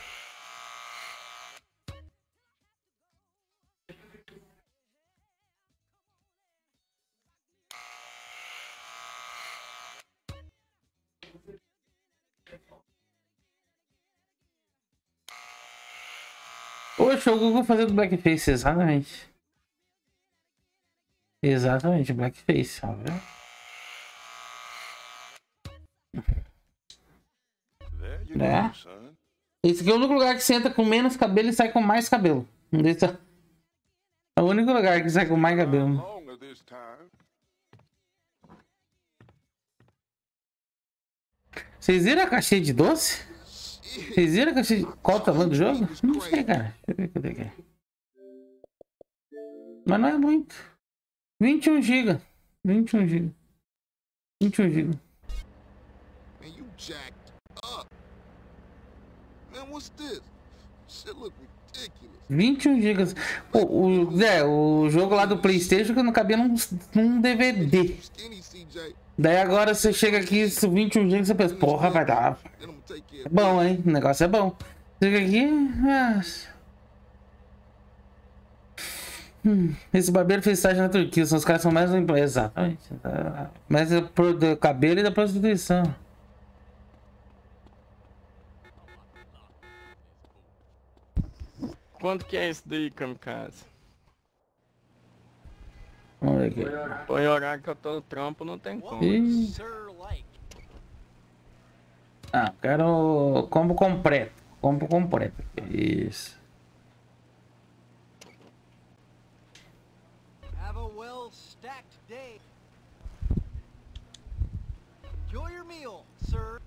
Poxa, o Google fazendo blackface, exatamente. Exatamente, blackface, ó, viu? É. Esse aqui é o único lugar que você entra com menos cabelo e sai com mais cabelo. Esse é o único lugar que sai com mais cabelo. Vocês viram a caixinha de doce? Vocês viram a caixinha de... Qual o tamanho do jogo? Não sei, cara. Deixa eu ver cadê que é. Mas não é muito. vinte e um gigas. vinte e um gigas. vinte e um gigas. vinte e um gigas. O, o, é, o jogo lá do PlayStation que não cabia num, num D V D. Daí agora você chega aqui, vinte e um gigas, você pensa, porra, vai dar. É bom, hein? O negócio é bom. Chega aqui. Ah. Hum, esse barbeiro fez estágio na Turquia. Os caras são mais. Exatamente. Mais do cabelo e da prostituição. Quanto que é isso daí, Kamikaze? Vamos ver aqui. Põe horário que eu tô no trampo, não tem como. Ih. Ah, quero combo completo. Combo completo. Isso. Have a well-stacked day. Enjoy your meal, sir.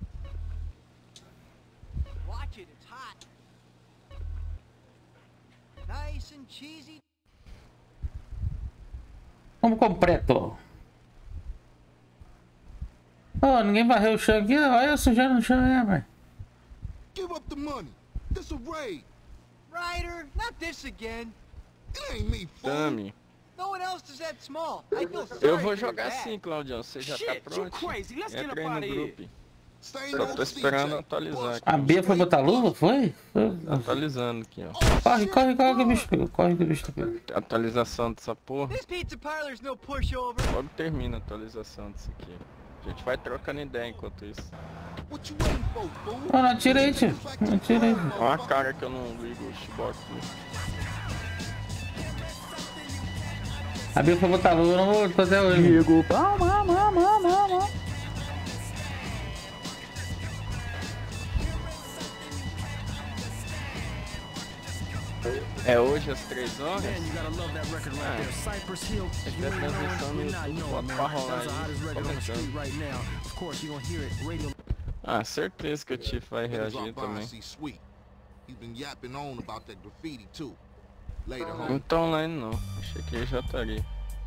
Watch it, it's hot. Nice and cheesy. Combo completo. Oh, ninguém varreu o chão aqui. Olha eu sujando no chão, é, velho. Give up the money. This a raid. Ryder, not this again. It ain't me, fool. Dami. No one else is that small. I feel sorry Eu vou for jogar that. sim, Claudião. Você já tá Shit, you pronto? crazy. Let's get Entra up aí no out of here. grupo. Só tô esperando atualizar aqui. A Bia foi botar luva? Foi? Foi. Atualizando aqui, ó. Corre, corre, corre que o bicho pegou. Corre que o bicho pegou. Atualização dessa porra. This pizza parlor's no pushover. Logo termina a atualização disso aqui. A gente vai trocando ideia enquanto isso. Oh, não atira aí, tio. Não atira aí. Olha a cara que eu não ligo o Xbox. A Bia foi botar luva, eu não vou até hoje. Diego, palma, mama, mama. É hoje às três horas? Ah, essa é a transmissão no YouTube, bota pra rolar aí, comentando. Ah, certeza que o Tiff vai reagir também. Não tá online não, achei que ele já estaria.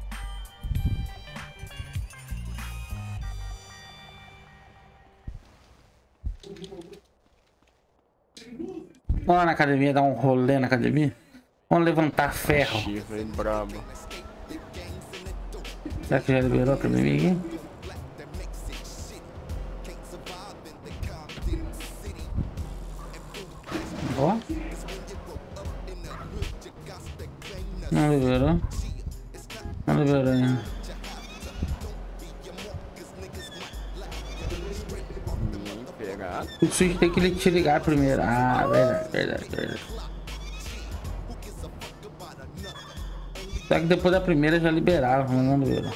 Vamos lá na academia, dar um rolê na academia. Vamos levantar ferro. Chiva, hein, brabo. Será que já liberou a academia aqui? Ó. Não liberou. Não liberou ainda. O Switch tem que te ligar primeiro. Ah, verdade, verdade, verdade. Só que depois da primeira já liberava, mas não liberou.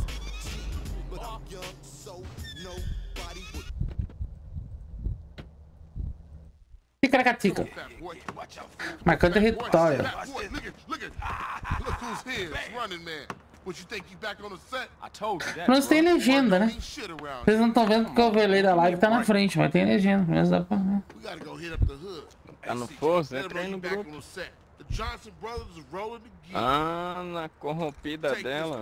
Ticaracatica. Marcando território. Mas tem legenda, né? Vocês não estão vendo porque o overlay da live tá na frente, mas tem legenda. Mas dá pra ver. Tá no Forza? Entra aí no grupo. Ah, na corrompida dela.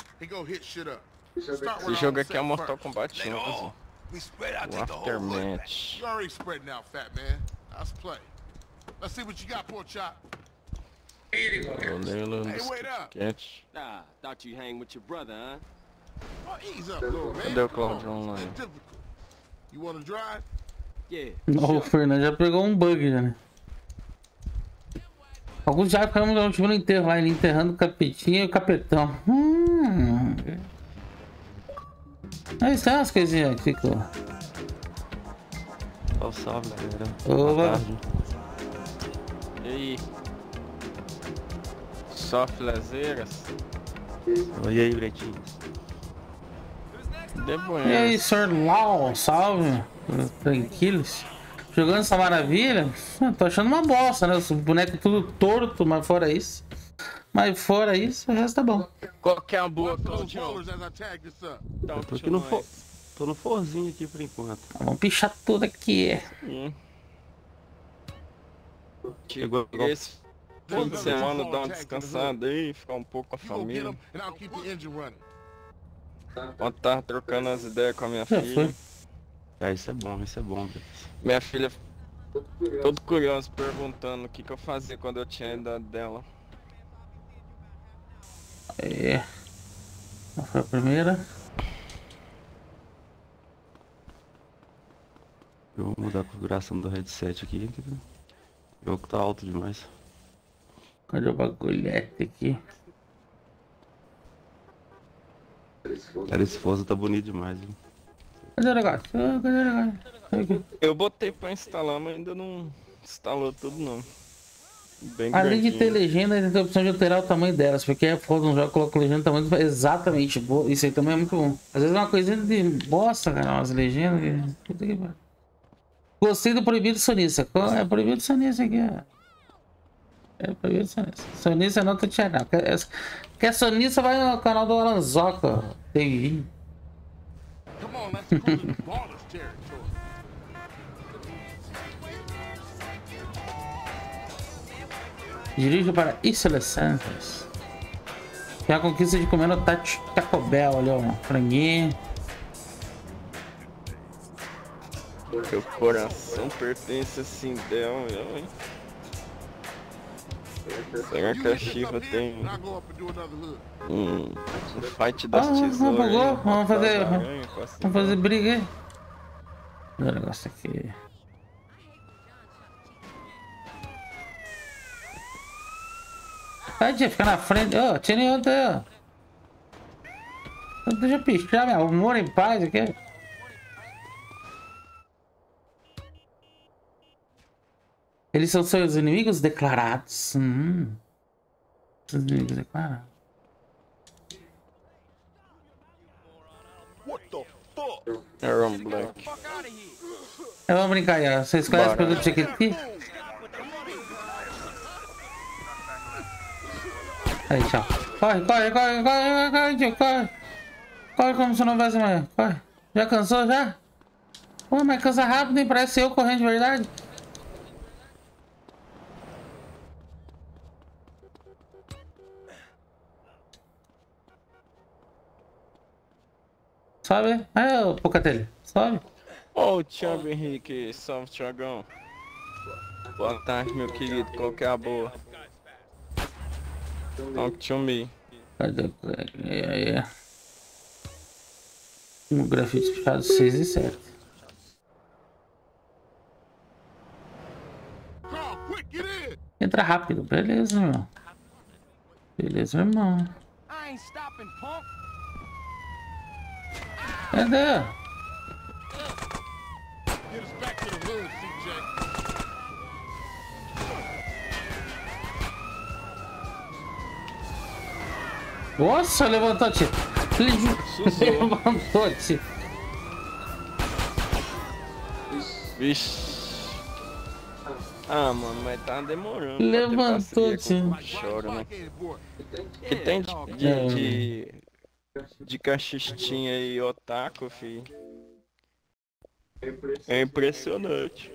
Esse jogo aqui é o Mortal Kombat onze. O Aftermath. Olelo no sketch. Ah, thought you hang with your brother, huh? Ease up, little man. Cadê o Cláudio online? You wanna drive? Yeah. O Fernando já pegou um bug já, né? Alguns já ficamos no último enterro lá, ele enterrando o capetinho e o capetão. Hum. Aí estão as coisinhas que ficou. Ó, salve, galera. Oba. E aí? Só filezeiras? E aí, Bretinho? E aí, senhor Lau, salve. Tranquilos. Jogando essa maravilha? Tô achando uma bosta, né? Os bonecos tudo torto, mas fora isso. Mas fora isso, o resto tá bom. Qual que é a boa, Claudio? Eu tô aqui no, for... tô no forzinho aqui por enquanto. Vamos pichar tudo aqui. Hum. Chegou Esse fim de semana dá uma descansada aí, ficar um pouco com a família. Ontem tava trocando as ideias com a minha Já filha. foi. É, isso é bom, isso é bom. Minha filha, todo curioso, perguntando o que, que eu fazia quando eu tinha a idade dela. É. Qual foi a primeira? Eu vou mudar a configuração do headset aqui. O jogo tá alto demais. Cadê o bagulhete aqui? Cara, esse Forza tá bonito demais, hein? Cadê o negócio? Cadê o negócio? Eu botei pra instalar, mas ainda não instalou tudo não. Bem Além de grandinho. ter legenda, ainda tem a opção de alterar o tamanho delas, porque é foda, um jogo coloca legenda tamanho exatamente. Isso aí também é muito bom. Às vezes é uma coisinha de bosta, cara, umas legendas. Que... Puta que pariu. Gostei do proibido sonista. Qual é proibido sonista aqui? Ó. É proibido sonista. Sonista não tá tirando. Quer, quer sonista, vai no canal do Alanzoca. Tem vinho. Dirige para Isla Santos. Tem a conquista de comer no Tati Taco Bell, olha ó, franguinho. Meu coração pertence assim dela, hein? Será que a Shiva tem um, um fight das Ah, tesouras? vamos, aí, vamos, vamos fazer, das aranhas, com essa- vamos fazer briga aí. Olha o negócio aqui. Vai, tia, fica na frente. Ô, oh, tira outra aí, ó. Deixa eu pichar, meu amor em paz aqui. Eles são seus inimigos declarados. Hum. Seus inimigos declarados. Aaron Black. É, vamos brincar aí, ó. Vocês conhecem o produto de aqui? Aí, tchau. Corre, corre, corre, corre, corre, tio, corre. Corre como se não viesse amanhã. Corre. Já cansou, já? Pô, mas cansa rápido, nem parece eu correndo de verdade. Sobe. Aí, ô Pocatelli. Sobe. Ô, oh, Thiago Henrique, salve, Thiagão. Boa tarde, meu querido, qual que é a boa? Talk to me. Cadê? É, é. Um grafite fechado seis e sete. Entra rápido, beleza, meu. Beleza, irmão. Cadê? Nossa, levantou-te. Levantou-te. Vixe. Ah, mano, mas tá demorando. Levantou-te. Chora, né? Que tem de, de, de, de cachistinha aí, otaku, fi. É impressionante.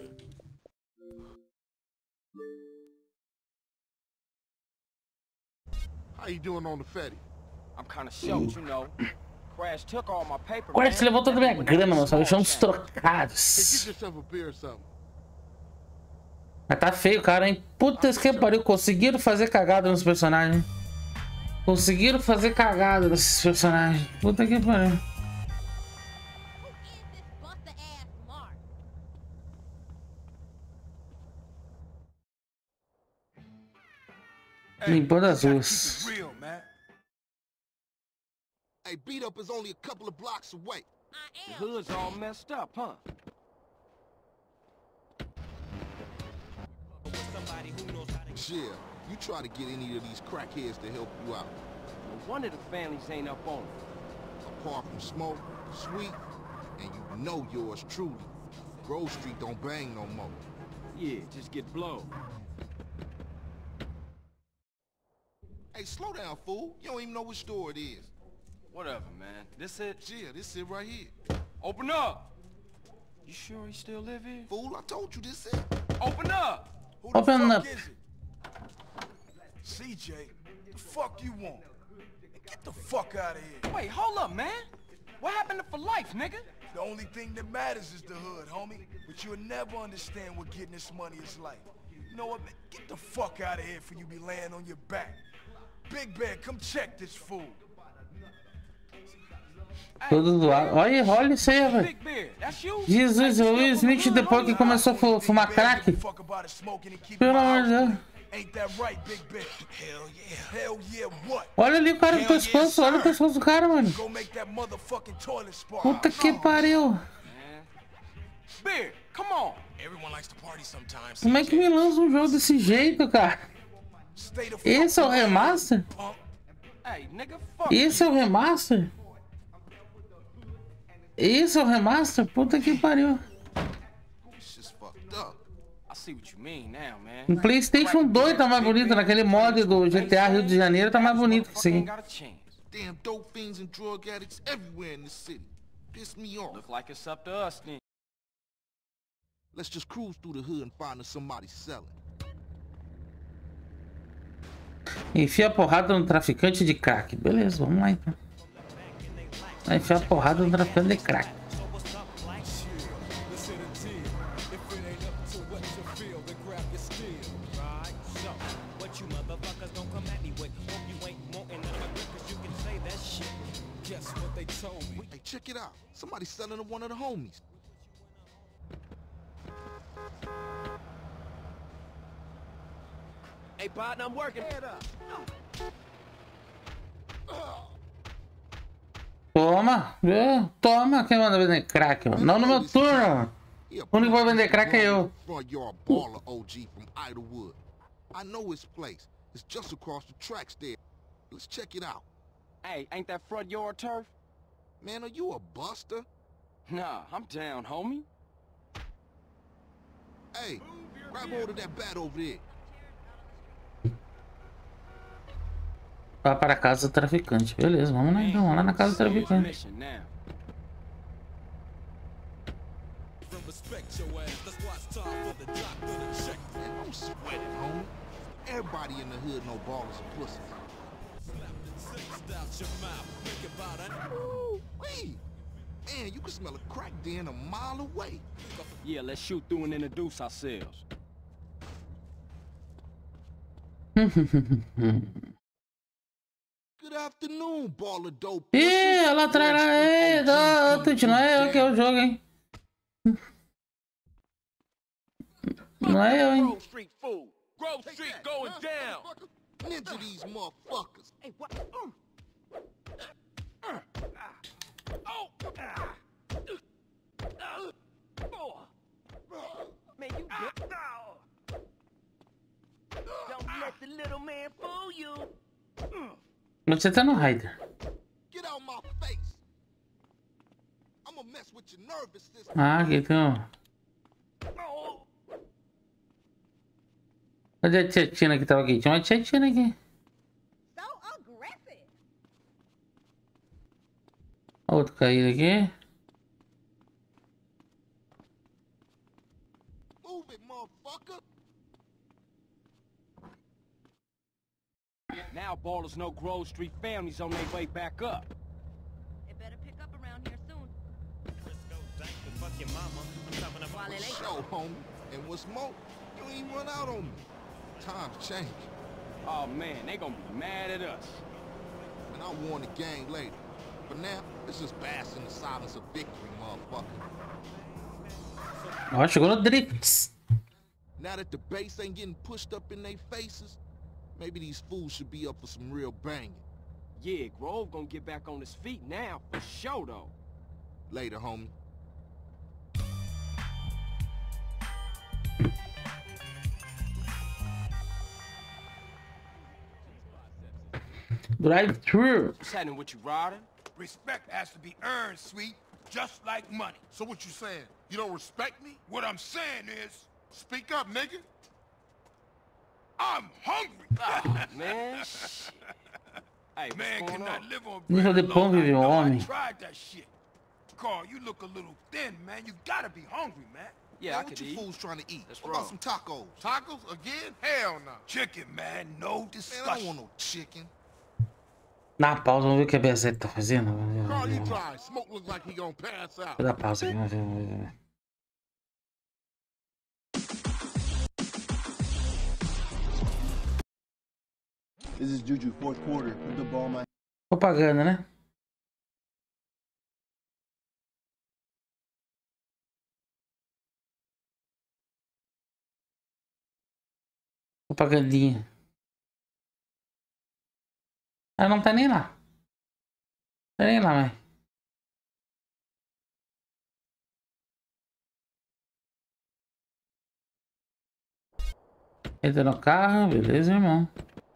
How you doing on the Fetty? I'm kind of shocked, you know. Crash took all my paper. Agora você levou toda a minha grana, mano. Só deixou uns trocados. Get yourself a beer or something. Mas tá feio, cara, hein? Puta que pariu. Conseguiram fazer cagada nos personagens. Conseguiram fazer cagada desses personagens. Puta que pariu. Limpando as ruas. Hey, beat up is only a couple of blocks away. The hood's all messed up, huh? Yeah, you try to get any of these crackheads to help you out. No wonder the families ain't up on it. Apart from Smoke, Sweet, and you know yours truly. Grove Street don't bang no more. Yeah, just get blown. Hey, slow down, fool. You don't even know which store it is. Whatever, man. This it? Yeah, this it right here. Open up! You sure he still live here? Fool, I told you this it. Open up! Who the Open fuck up. is it? C J, the fuck you want? Get the fuck out of here. Wait, hold up, man. What happened to For Life, nigga? The only thing that matters is the hood, homie. But you'll never understand what getting this money is like. You know what, man? Get the fuck out of here before you be laying on your back. Big Bear, come check this fool. Todo zoado. Olha, olha isso aí, velho. Jesus, o Will Smith depois que começou a fu- fumar crack. Pelo amor de Deus. Olha ali o cara do pescoço, olha o pescoço do cara, mano. Puta que pariu. Como é que me lança um jogo desse jeito, cara? Esse é o remaster? Esse é o remaster? Esse é o remaster? Puta que pariu. O PlayStation dois tá mais bonito, naquele mod do G T A Rio de Janeiro tá mais bonito que isso aqui. Damn dope fiends and drug addicts everywhere in the city. Piss me off. Look like it's up to us then. Let's just cruise through the hood and find us somebody selling. Enfia a porrada no traficante de crack. Beleza, vamos lá então. Vai enfiar a porrada no traficante de crack. Hey, check it out. Somebody's selling to one of the homies. Hey, partner, I'm working. Head up. Toma, é, toma, quem manda vender crack? Ó. Não no meu turno. O único que vai vender crack é eu. Front yard baller O G from Idlewood. I know his place. It's just across the tracks there. Let's check it out. Hey, ain't that front yard turf? Man, are you a buster? Nah, I'm down, homie. Hey, grab hold of that bat over there. Vá para a casa do traficante. Beleza, vamos lá então, vamos lá na casa do traficante. Man, don't sweat it, homie. Everybody in the hood know ballers and pussies. Ooh, wait. Man, you can smell a crack den a mile away. Yeah, let's shoot through and introduce ourselves. Good afternoon, baller dope. Ih, ela atrás. Ei, Tuti, não é eu que é o jogo, hein? Não é eu, hein? Grove Street fool. Grove Street going down. Ninja these motherfuckers. Hey, what? Man, you get Don't let the little man fool you. Você tá no Raider. Get out my face. I'm gonna mess with your nervous system. Ah, aqui então. Cadê a Tietina que tava aqui? Tinha uma Tietina aqui. Outro caído aqui. Move it, motherfucker. Now ballers know Grove Street families on their way back up. It better pick up around here soon. Fuck your mama. Show, homie. And what's more, you ain't run out on me. Times change. Oh man, they gonna be mad at us. I'll warn the gang later. But now, let's just bask in the silence of victory, motherfucker. Ó, chegou no Drifts. Now that the base ain't getting pushed up in their faces, maybe these fools should be up for some real banging. Yeah, Grove gonna get back on his feet now, for sure though. Later, homie. Drive through. What's happening with you, Ryder? Respect has to be earned, sweet, just like money. So what you saying? You don't respect me? What I'm saying is, speak up, nigga. I'm hungry. Oh, man. Hey, man cannot on? live on Não bread fazer pão, alone. I vive um know, I homem. tried that shit. Carl, you look a little thin, man. You gotta be hungry, man. Yeah, man, I what could you eat. fools trying to eat? That's what wrong. about some tacos? Tacos again? Hell no. Chicken, man. No discussion. Man, I don't want no chicken. Na pausa, vamos ver o que a B Z tá fazendo. Carl, you try. Smoke looks like he gonna pass out. Vou dar pausa aqui, vamos ver, vamos ver. This is Juju, fourth quarter. Put the ball in my... Propaganda, né? Propagandinha. Ah, não tá nem lá. Tá nem lá, mãe. Entra no carro, beleza, irmão.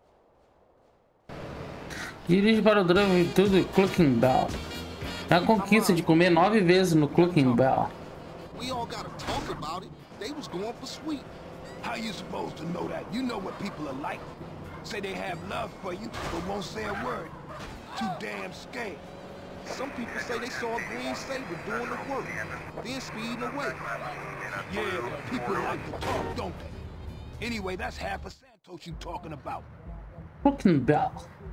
Dirige para o drive-thru do Clucking Bell. É a conquista de comer nove vezes no Clucking Bell. We all gotta talk about it. They was going for sweet. How you supposed to know that? You know what people are like. Say they have love for you, but won't say a word. Too damn scared. Some people say they saw a green saber doing the work, then speeding away. Yeah, people like to talk, don't they? Anyway, that's half a Santos you talking about. Clucking Bell.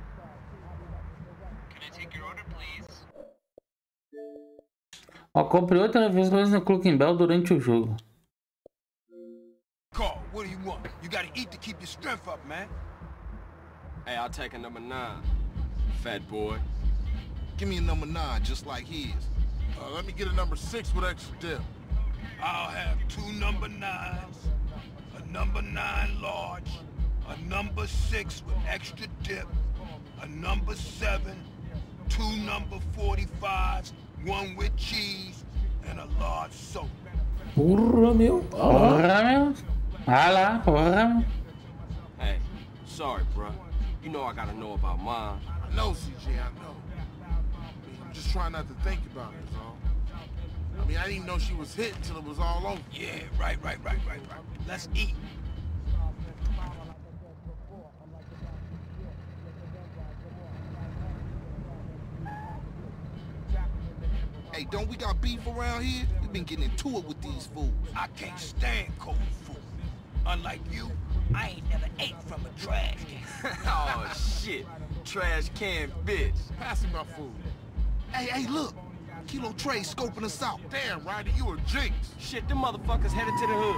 Ó, compre outra vez no Clucking Bell durante o jogo. Carl, what do you want? You gotta eat to keep your strength up, man. Hey, I'll take a number nine, fat boy. Give me a number nine, just like his. Uh, let me get a number six with extra dip. I'll have two number nines, a number nine large, a number six with extra dip, a number seven, two number forty-fives, one with cheese, and a large soda. Porra, meu. Porra, meu. Ah lá, porra. Hey, sorry, bro. You know I gotta know about mine. I know, C J, I know. I mean, I'm just trying not to think about it, is all. I mean, I didn't even know she was hit until it was all over. Yeah, right, right, right, right, right. Let's eat. Hey, don't we got beef around here? We've been getting into it with these fools. I can't stand cold food. Unlike you, I ain't never ate from a trash can. Oh, shit. Trash can bitch. Pass me my food. Hey, hey, look. Kilo Trey scoping us out. Damn, Ryder, you a jinx. Shit, them motherfuckers headed to the hood.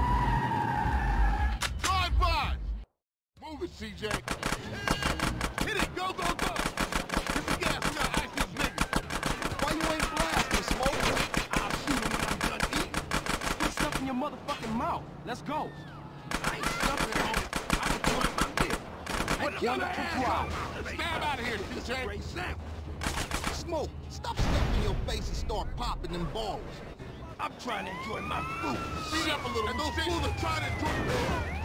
Drive by! Move it, C J. Hit it, go, go, go! Hit the gas, we gotta ice these niggas. Why you ain't blasting, Smoke? I'll shoot him when I'm done eating. Quit stuffing your motherfucking mouth. Let's go. I ain't stuffing it, homie. I'm enjoying my meal. What the other two hours? Stab out of here, C J. Great sandwich. Smoke, stop stuffing your face and start popping them balls. I'm trying to enjoy my food. Speed up a little. And those fools are trying to enjoy.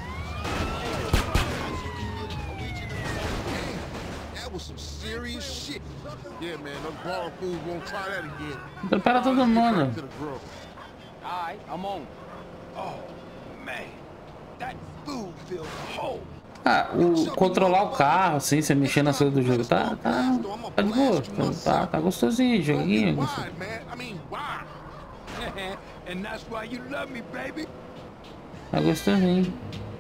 That was some serious shit. Yeah, man, those ball fools won't try that again. Prepara todo mundo. Alright, I'm on. Oh, man. That food feels whole. Ah, o controlar o carro, assim, você mexer nas coisas do jogo, tá, tá, tá de boa, tá, tá gostosinho, joguinho. Gostoso. Tá gostosinho.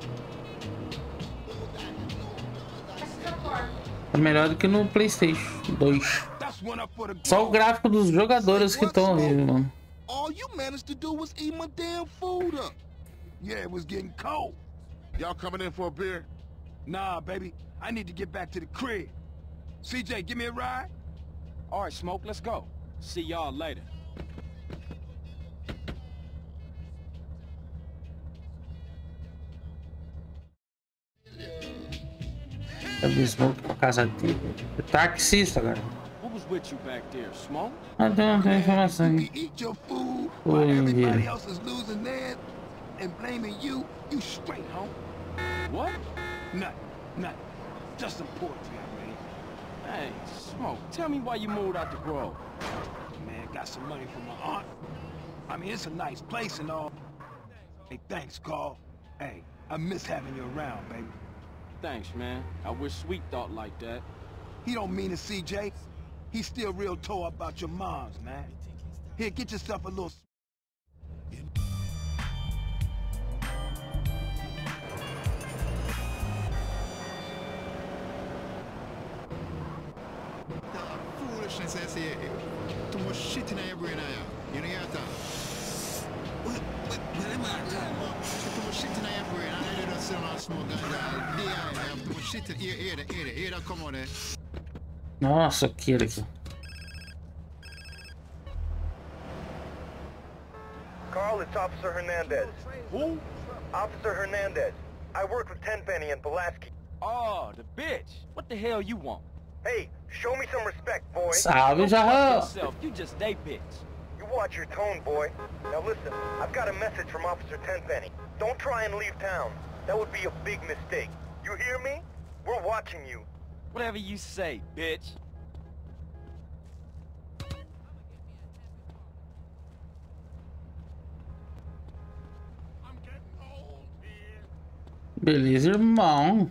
É melhor do que no PlayStation dois. Só o gráfico dos jogadores que estão ali, mano. All you managed to do was eat my damn food up. Yeah, it was getting cold. Y'all coming in for a beer? Nah, baby. I need to get back to the crib. C J, give me a ride. All right, Smoke, let's go. See y'all later. Eu vi Smoke pra casa dele. Taxista, cara. Who was with you back there, Smoke? Ah, tem uma informação aqui. Eat your food Oi, while everybody Vila. else is losing theirs and blaming you. You straight, home. What? Nothing, nothing. Just some poetry I read. Hey, Smoke, tell me why you moved out the Grove. Man, got some money from my aunt. I mean, it's a nice place and all. Hey, thanks, Carl. Hey, I miss having you around, baby. Thanks, man. I wish Sweet thought like that. He don't mean it, C J. He's still real tore about your moms, man. Here, get yourself a little... Foolishness, I say. Too much shit in your brain, you know, you have to... What? What? Too much shit in your brain, and you don't sit on smoke, and you have too much shit in here, here, here, here, that come on there. Nossa, aquele aqui. Carl, it's Officer Hernandez. Who? Officer Hernandez. I work with Tenpenny and Pulaski. Oh, the bitch. What the hell you want? Hey, show me some respect, boy. Salve, Fuck Jarrão. yourself. You just a bitch. You watch your tone, boy. Now listen, I've got a message from Officer Tenpenny. Don't try and leave town. That would be a big mistake. You hear me? We're watching you. Whatever you say, bitch. Beleza, irmão.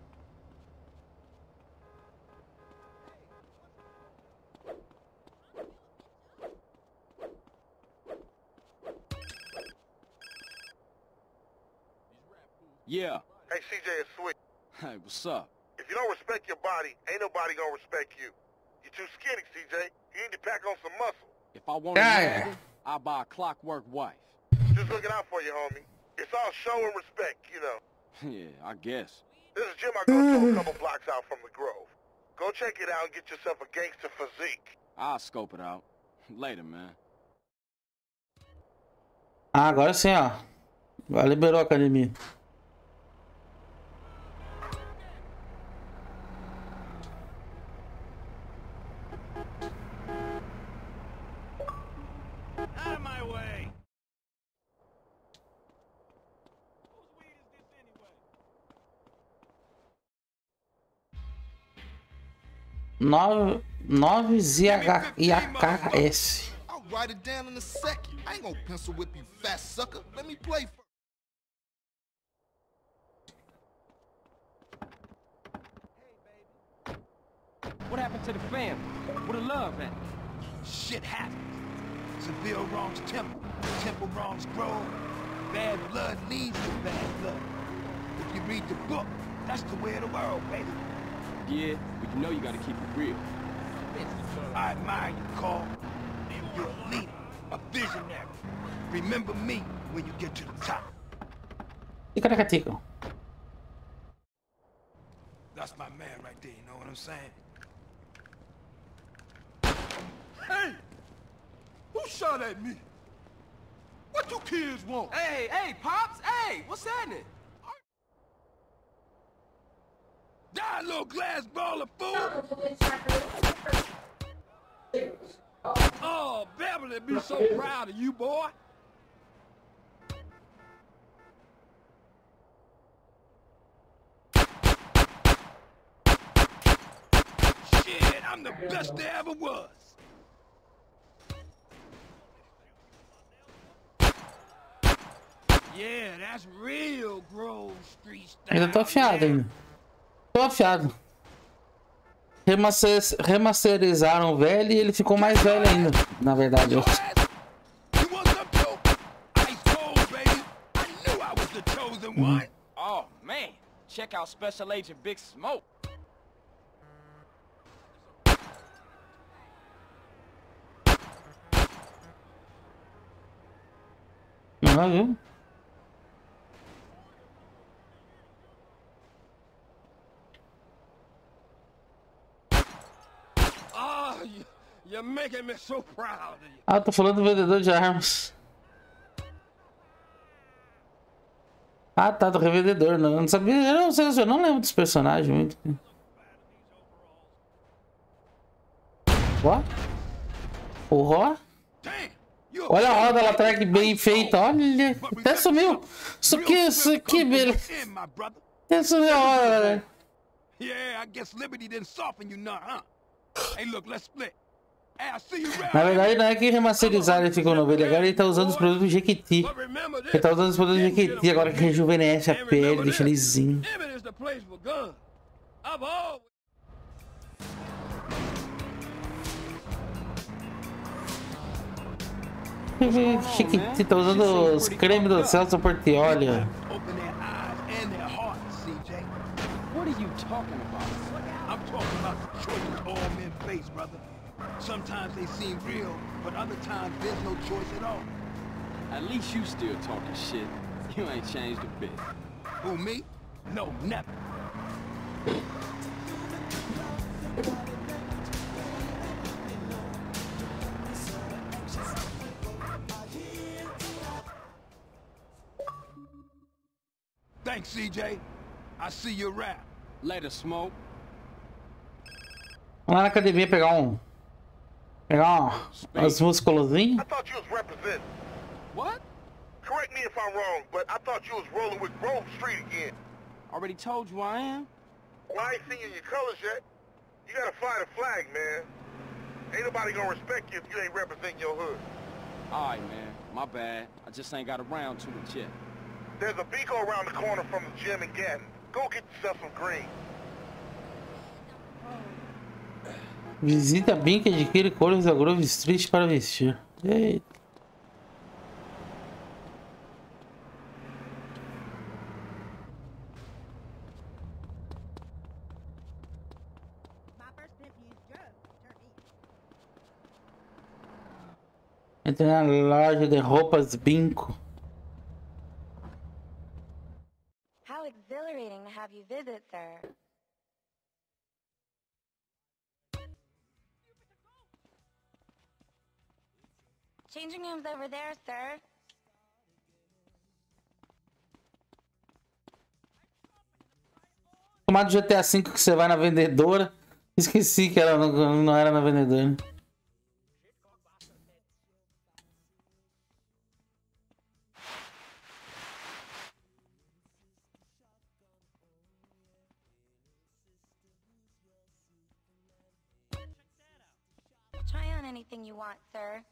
Yeah. Hey, C J, it's Sweet. Hey, what's up? If you don't respect your body, ain't nobody gonna respect you. You're too skinny, C J. You need to pack on some muscle. If I want Yeah. to I'll buy a clockwork wife. Just looking out for you, homie. It's all show and respect, you know. Yeah, I guess. This is Jim I go to a couple blocks out from the Grove. Go check it out and get yourself a gangster physique. I'll scope it out. Later, man. Ah, agora sim, ó. Agora liberou a academia. Out of my way! nove Z H I K S. I'll write it down in a second. I ain't gonna pencil whip you, fat sucker. Let me play first. What happened to the family? Where the love at? Shit happens. Seville wrongs Temple. Temple wrongs Grove. Bad blood leads to bad blood. If you read the book, that's the way of the world, baby. Yeah, but you know you gotta keep it real. I admire you, Carl. You're a leader, a visionary. Remember me when you get to the top. Ticaracatica. That's my man right there, you know what I'm saying? Hey! Who shot at me? What you kids want? Hey, hey, Pops! Hey, what's happening? Die, little glass ball of fool! Oh, Beverly be so proud of you, boy! Shit, I'm the best there ever was! Yeah, that's real Grove Street style. Ainda tô afiado ainda. Tô afiado. Remaster, remasterizaram o velho e ele ficou mais velho ainda, na verdade. Eu... Uhum. Oh, man. Check out Special Agent Big Smoke. Não, viu? You're making me so proud of you. Ah, tô falando do vendedor de armas. Ah, tá, do revendedor. Não, eu não sabia. Eu não sei, eu não lembro dos personagens muito. Ó. O Ró. Olha a roda lá atrás que bem feita. Olha. Até sumiu. Isso aqui, isso aqui, beleza. Até sumiu a roda, velho. Yeah, I guess Liberty didn't soften you none, huh? Hey, look, let's split. Hey, I see you around. Na verdade, não é que remasterizaram ele ficou novo. Ele agora ele tá usando os produtos Jequiti. Ele tá usando os produtos Jequiti agora que rejuvenesce a pele, deixa lisinho. Jequiti tá usando os cremes do Celso Portiolli. What are you talking about? I'm talking about the choices all men face, brother. Sometimes they seem real, but other times there's no choice at all. At least you still talking shit. You ain't changed a bit. Who, me? No, never. Thanks, C J. I see you around. Later, Smoke. Vamos lá na academia pegar um. Pegar um, uns musculozinhos. I thought you was representing. What? Correct me if I'm wrong, but I thought you was rolling with Grove Street again. Already told you I am. Well, I ain't seen you in your colors yet. You gotta fly the flag, man. Ain't nobody gonna respect you if you ain't representing your hood. Alright, man. My bad. I just ain't got around to it yet. There's a Beaco around the corner from the gym in Gatton. Go get yourself some green. Visita bem que adquire cores da Grove Street para vestir. Eita. Entre na loja de roupas Binco. How exhilarating to have you visit, sir. Changing rooms over there, sir. Tomado G T A cinco que você vai na vendedora. Esqueci que ela não, não era na vendedora. Try on anything you want, sir.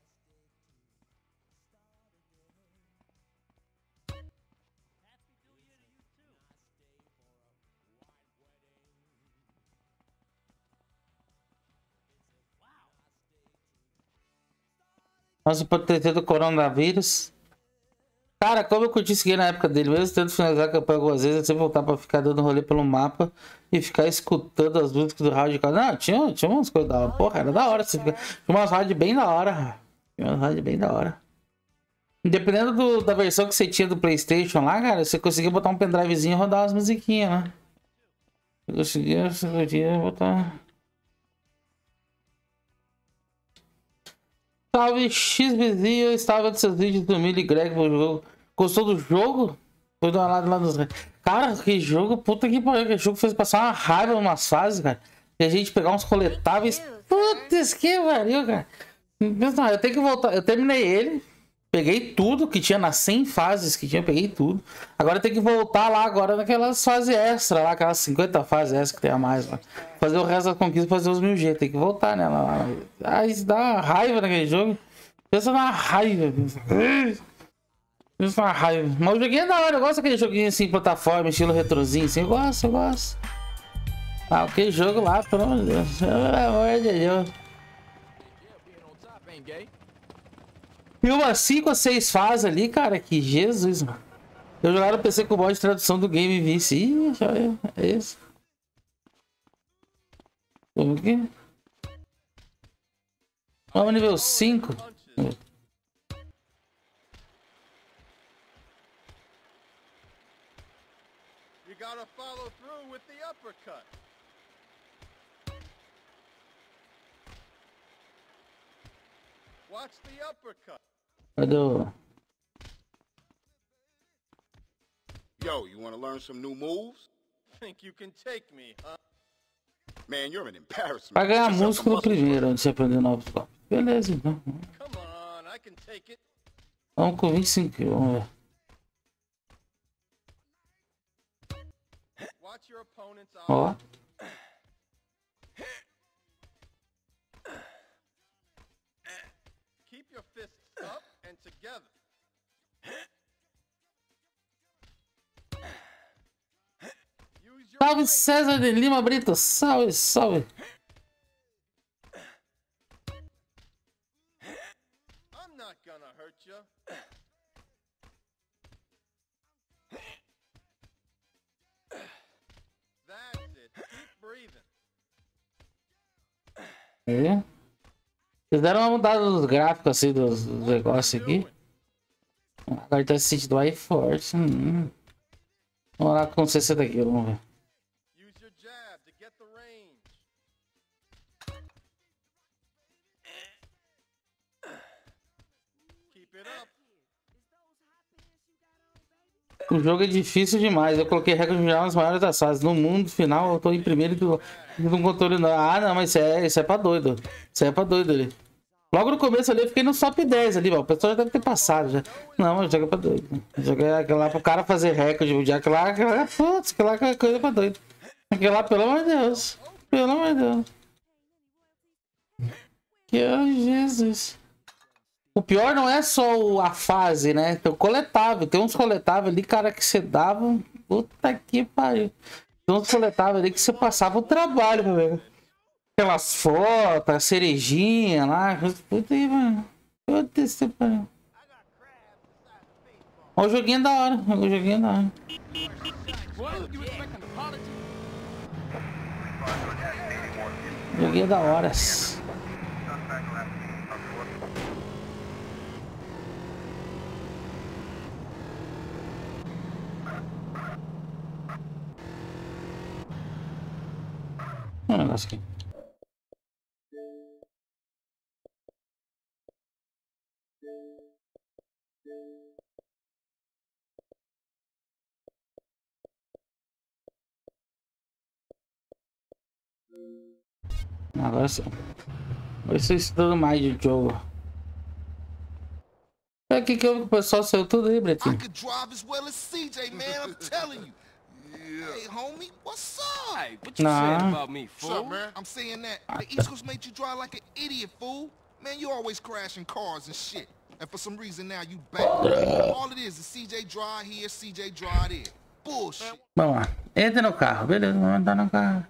Nossa, pode ter tido coronavírus. Cara, como eu curti esse game na época dele, mesmo tendo finalizar a campanha algumas vezes, eu sempre voltar pra ficar dando rolê pelo mapa e ficar escutando as músicas do rádio. Não, tinha, tinha umas coisas da hora. Porra, era da hora. Você fica... Tinha umas rádios bem da hora. Tinha umas rádios bem da hora. Independendo do, da versão que você tinha do PlayStation lá, cara, você conseguia botar um pendrivezinho e rodar umas musiquinhas, né? Eu conseguia, você podia botar. Salve X B Z, eu estava vendo seus vídeos do Millie Greg pro jogo. Gostou do jogo? Foi do lado lá dos. Cara, que jogo, puta que pariu. Que jogo fez passar uma raiva umas fases, cara. E a gente pegar uns coletáveis. Putz, que pariu, cara. Não, eu tenho que voltar. Eu terminei ele. Peguei tudo que tinha nas cem fases que tinha, eu peguei tudo. Agora eu tenho que voltar lá agora naquelas fases extra lá, aquelas cinquenta fases extra que tem a mais lá. Fazer o resto da conquista, fazer os mil G. Tem que voltar nela lá. Ah, isso dá uma raiva naquele jogo. Pensa na raiva. Pensa na raiva. Mas o joguinho é da hora. Eu gosto daquele joguinho assim, plataforma, estilo retrozinho assim. Eu gosto, eu gosto. Ah, aquele jogo lá, pelo amor de Deus. Pelo amor de Deus. E umas cinco ou seis fases ali, cara, que Jesus, mano. Eu jogava no P C com o mod de tradução do game e vi isso. Ih, deixa eu ver. É isso. Vamos aqui. Vamos nível cinco. You gotta follow through with the uppercut. Cadê o... Yo, you want to learn some new moves? Think you can take me, huh? Man, you're an embarrassment. Vai ganhar músculo primeiro, antes de aprender novos golpes. Beleza, então. Come on, I can take it. Vamos com vinte e cinco, vamos ver. Watch your opponent's eyes. Ó. Keep your fists up and together. Salve César de Lima Brito, salve, salve. I'm not gonna hurt you. That's it. Keep breathing. É. Vocês deram uma mudada nos gráficos assim dos, dos negócios aqui. Agora tá se sentindo mais forte. Hum. Vamos lá com sessenta quilos, vamos ver. O jogo é difícil demais. Eu coloquei recorde mundial nas maiores das fases. No mundo final eu tô em primeiro e do, do controle não. Ah não, mas isso é, isso é pra doido. Isso é pra doido ali. Logo no começo ali eu fiquei no top dez ali, ó. O pessoal já deve ter passado já. Não, mas joga pra doido. Joga aquela lá pro cara fazer recorde mundial. Aquela lá, aquela lá, putz, aquela lá é coisa pra doido. Aquela lá, pelo amor de Deus. Pelo amor de Deus. Que oh, Jesus. O pior não é só a fase, né? Tem o coletável. Tem uns coletáveis ali, cara, que você dava. Puta que pariu. Tem uns coletáveis ali que você passava o trabalho, meu amigo. Aquelas fotos, a cerejinha lá. Puta aí, mano. Puta que pariu. Ó, o joguinho é da hora. O joguinho é da hora. O joguinho é da hora. Um negócio aqui. Agora sim. Agora estou estudando mais de jogo. É aqui que o pessoal saiu tudo aí, Bretinho. I could drive as well as C J, man. I'm telling you. Hey, homie, what's up? Hey, what you nah. saying about me, fool? What's up, man? I'm saying that the East Coast made you drive like an idiot, fool. Man, you always crashing cars and shit. And for some reason now you back. All it is is C J drive here, C J drive there. Bullshit. Vamos lá. Entra no carro, beleza? Vamos entrar no carro.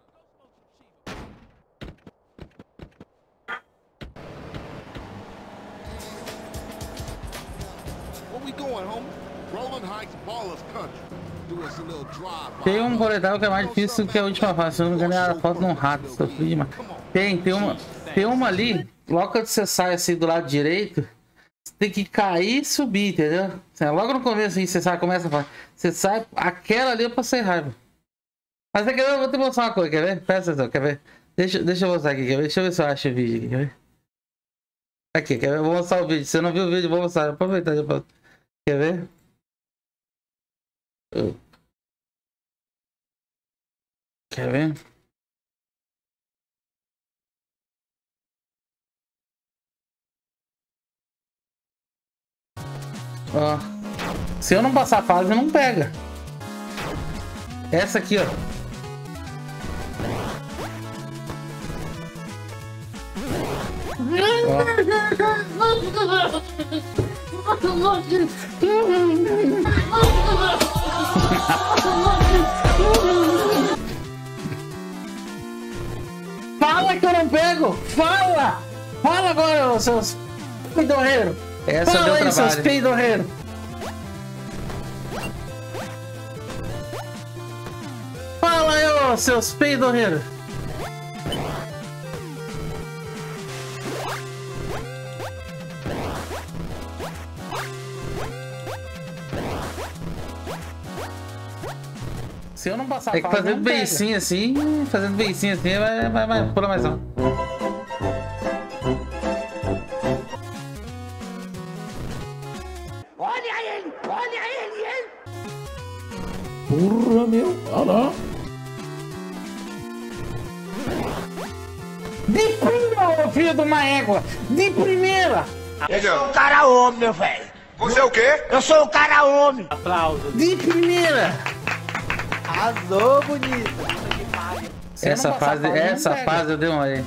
Where we going, homie? Rolling Heights, Ballers Country. Tem um coletável que é mais difícil que a última fase. Se eu não me engano, era a foto de um rato. Tem, tem uma, tem uma ali. Logo que você sai assim do lado direito, você tem que cair e subir, entendeu? Logo no começo, assim, você sai, começa a falar. Você sai, aquela ali eu passei raiva. Mas é que eu vou te mostrar uma coisa, quer ver? Presta atenção, quer ver? Deixa, deixa eu mostrar aqui, quer ver? Deixa eu ver se eu acho o vídeo aqui, quer ver? Aqui, quer ver? Eu vou mostrar o vídeo. Se você não viu o vídeo, eu vou mostrar. Aproveitar depois. Quer ver? Quer ver? Ó, se eu não passar a fase, não pega. Essa aqui, ó. Fala que eu não pego! Fala! Fala agora, seus peidorreiros! Essa Fala deu aí, trabalho. Seus peidorreiros! Fala aí, ô, seus peidorreiros! Se eu não passar a fase, fazendo beicinho assim, fazendo beicinho assim, vai, vai, vai, pula mais um. Porra, meu. Olha lá. De primeira, filho de uma égua. De primeira. Eu sou o cara homem, meu velho. Você é o quê? Eu sou o cara homem. Aplausos. De primeira. Arrasou, bonito. Essa fase, essa fase eu demorei.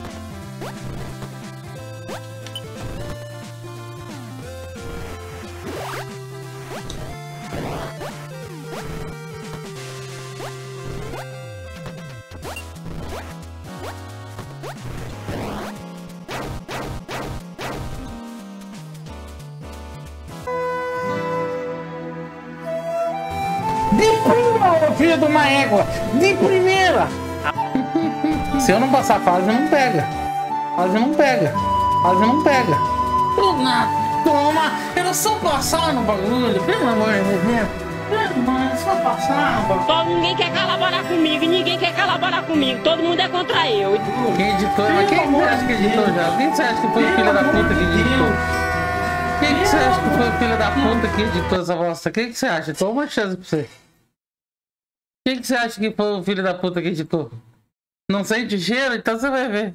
De primeira, filho de uma égua. De primeira. Se eu não passar a fase, não pega. Fase não pega. Fase não pega. Toma, toma. Era só passar no bagulho. Pelo amor de Deus. Era só passar no bagulho. Todo, ninguém quer colaborar comigo. Ninguém quer colaborar comigo. Todo mundo é contra eu. Quem editou? Mas quem você acha que editou já? Quem você acha que foi o filho da puta que editou? Quem que você acha que foi o filho da puta que editou essa bosta? Quem que você acha? Toma uma chance pra você. Quem que você acha que foi o filho da puta que editou? Não sente cheiro? Então você vai ver.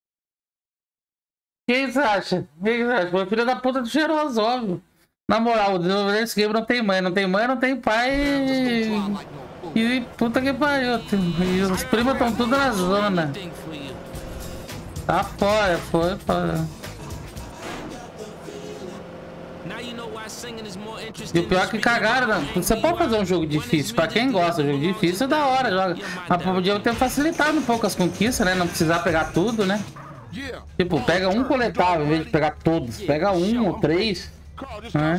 Quem você acha? Quem que você acha? Foi o filho da puta do cheiroso, óbvio. Na moral, o desenvolvedor desse game não tem mãe. Não tem mãe, não tem pai. E, e puta que pariu. E os primos estão tudo na zona. Tá fora, foi fora. E o pior é que cagaram, não. Você pode fazer um jogo difícil. Pra quem gosta de jogo difícil, é da hora. Joga. Mas podia ter facilitado um pouco as conquistas, né? Não precisar pegar tudo, né? Tipo, pega um coletável em vez de pegar todos. Pega um ou três. Né?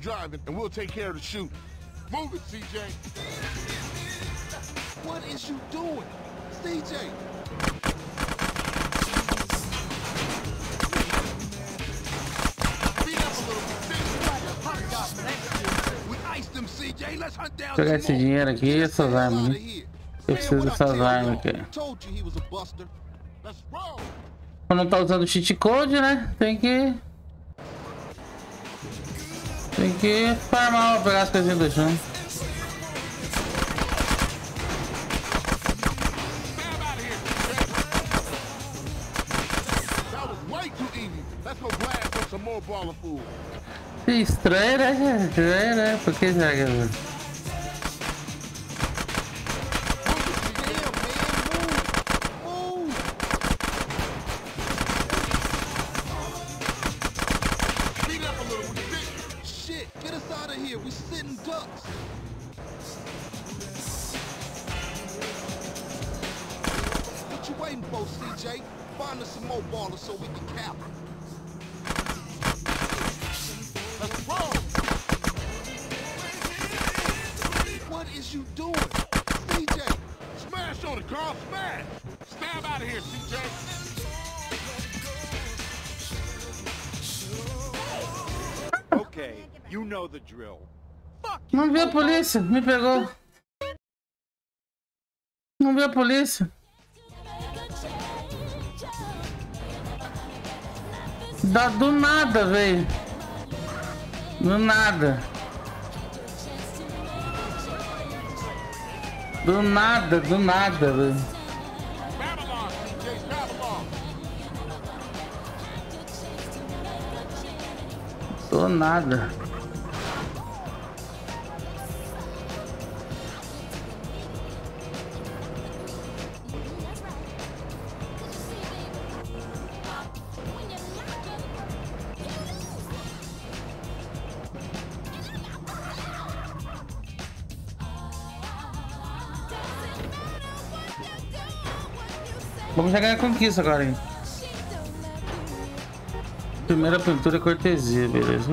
Vou pegar esse dinheiro aqui e essas armas, né? Eu preciso dessas armas aqui. Quando não tá usando o cheat code, né? Tem que... Tem que farmar pra pegar as coisinhas do chão. Estranho, né? Estranho, né? Por que será que é? Não vi a polícia, me pegou. Não vi a polícia. Dá do nada, velho. Do nada. Do nada, do nada, velho. Do nada. Vamos já ganhar a conquista agora, hein? Primeira pintura é cortesia, beleza?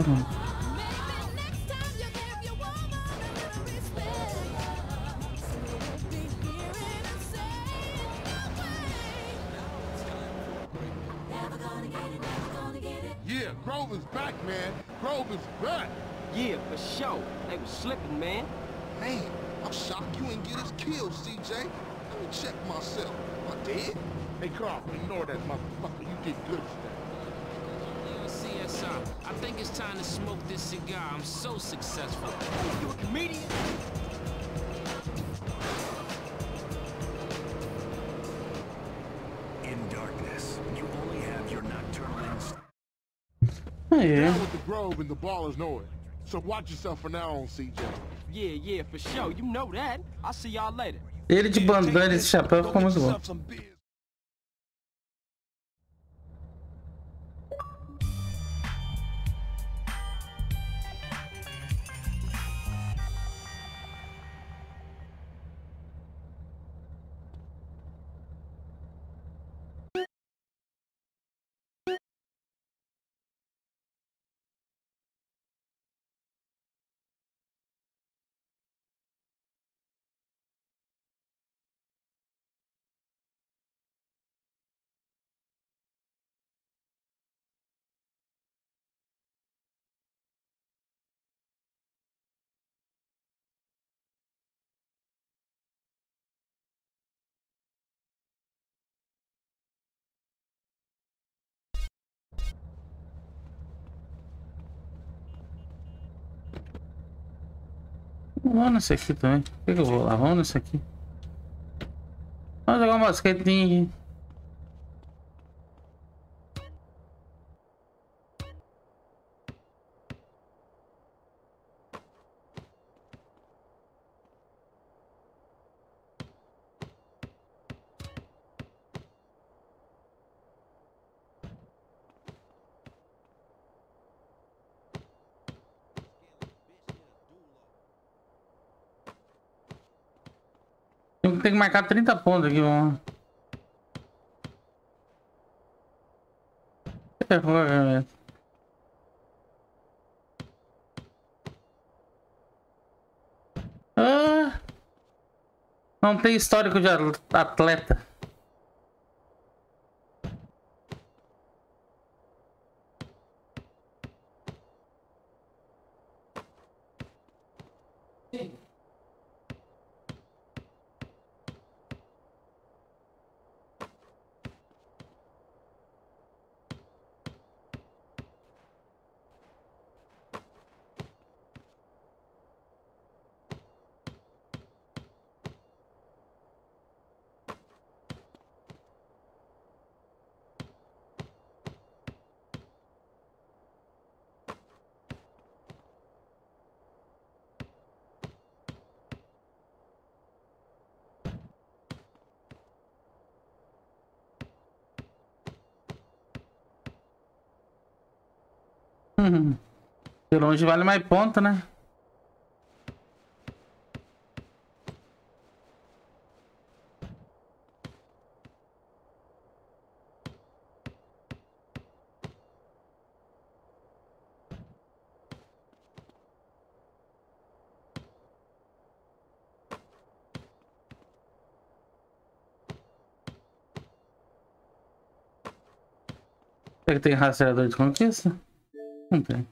Yeah, Grove is back, man. Grove is back. Yeah, for sure. They was slipping, man. Man, I'm shocked you ain't get his kill, C J. Let me check myself. Am I dead? Hey, Carl, ignore that motherfucker. You did good stuff. C S R, I think it's time to smoke this cigar. I'm so successful. You a comedian? aí. Down with the Grove and the Ballers know it. So watch yourself from now on, C J. Yeah, yeah, for sure. You know that. I'll see y'all later. Ele de bandana e esse chapéu ficou muito bom. Vamos nesse aqui também. Por que, que eu vou lá? Vamos nesse aqui. Vamos jogar um basquetinho aqui. Tem que marcar trinta pontos aqui, vamos. Ah, não tem histórico de atleta. Uhum. De longe vale mais ponto, né? Será que tem rastreador de conquista? Não tem.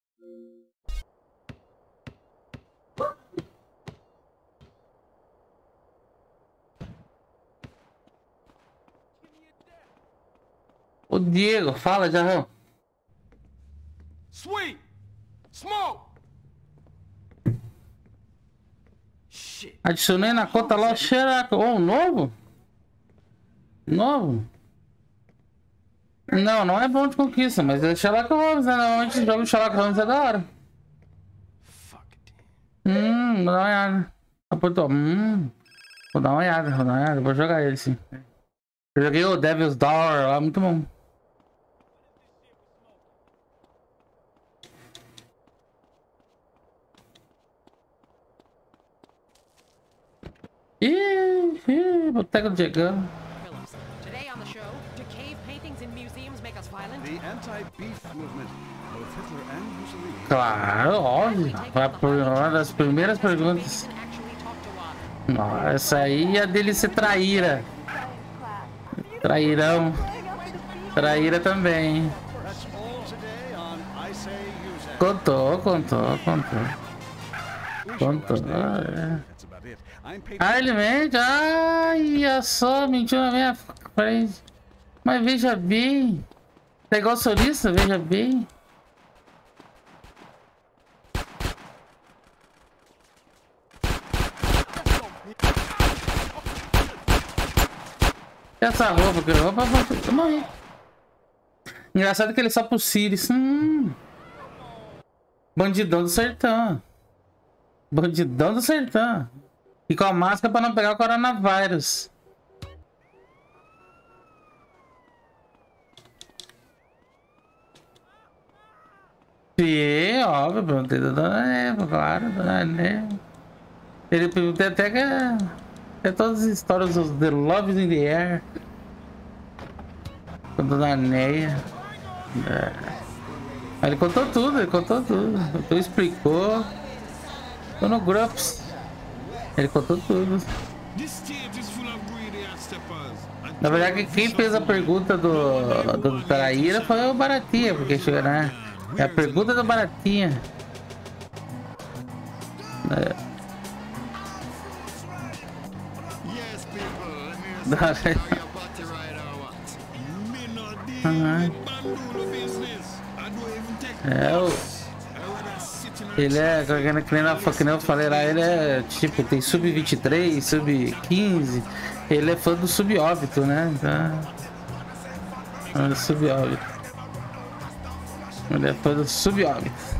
O Diego, fala, Jarrão. Sweet. Smoke. Adicionei na conta lá o Xeraco. Ô, oh, novo? Novo? Não, não é bom de conquista, mas é Sherlock Holmes, né? Normalmente o jogo de Sherlock Holmes é da hora. Hum, vou dar uma olhada. Apontou. Hum, vou dar uma olhada, vou dar uma olhada. Vou jogar ele sim. Eu joguei o Devil's Door lá, muito bom. Ih, ih, boteca do Diegão. Claro, óbvio. Vai por uma das primeiras perguntas. Nossa, essa aí é dele ser traíra. Trairão. Traíra também. Contou, contou, contou. Contou. É. Ah, ele mente. Ai, olha só, mentiu na minha frente. Mas veja bem. Tá igual solista, veja bem. Essa roupa, que roupa, eu morri. Engraçado que ele é só pro Sirius. Hum. Bandidão do sertão. Bandidão do sertão. E com a máscara pra não pegar o coronavírus. Sim, óbvio, perguntei da Dona Eva, claro, Dona Eva. Ele perguntou até que é, é todas as histórias dos The Love in the Air. Com Dona Neia. É. Ele contou tudo, ele contou tudo. Ele explicou. Tô no Grups. Ele contou tudo. Na verdade, quem fez a pergunta do, do Traíra foi o Baratinha, porque chegou, né? É a pergunta do Baratinha. É. Uhum. É, o... Ele é, que nem, na, que nem eu falei lá, ele é tipo, tem sub vinte e três, sub quinze. Ele é fã do subóbito, né? Então, subóbito. Ele é fã do subóbito.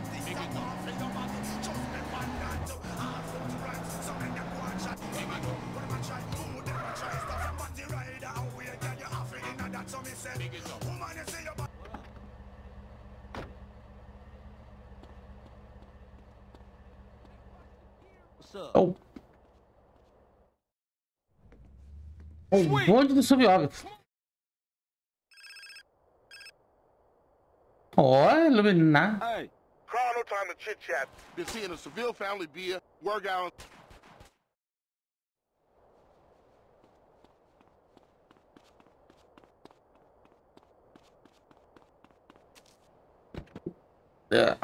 Oh. O bonde do subóbito. Ó, oh, iluminar. Hey, Carl, no time to chit chat. Been seeing a Seville family beer, work out. Yeah.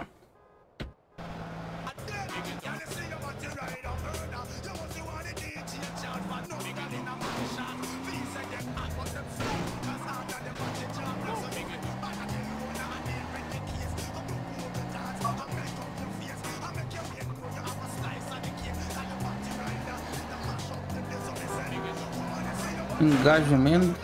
Engajamento.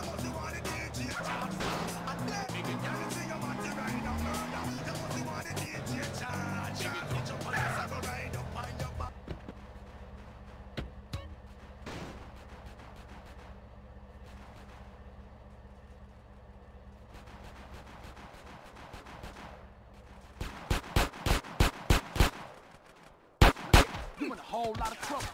You in a whole lot of trouble.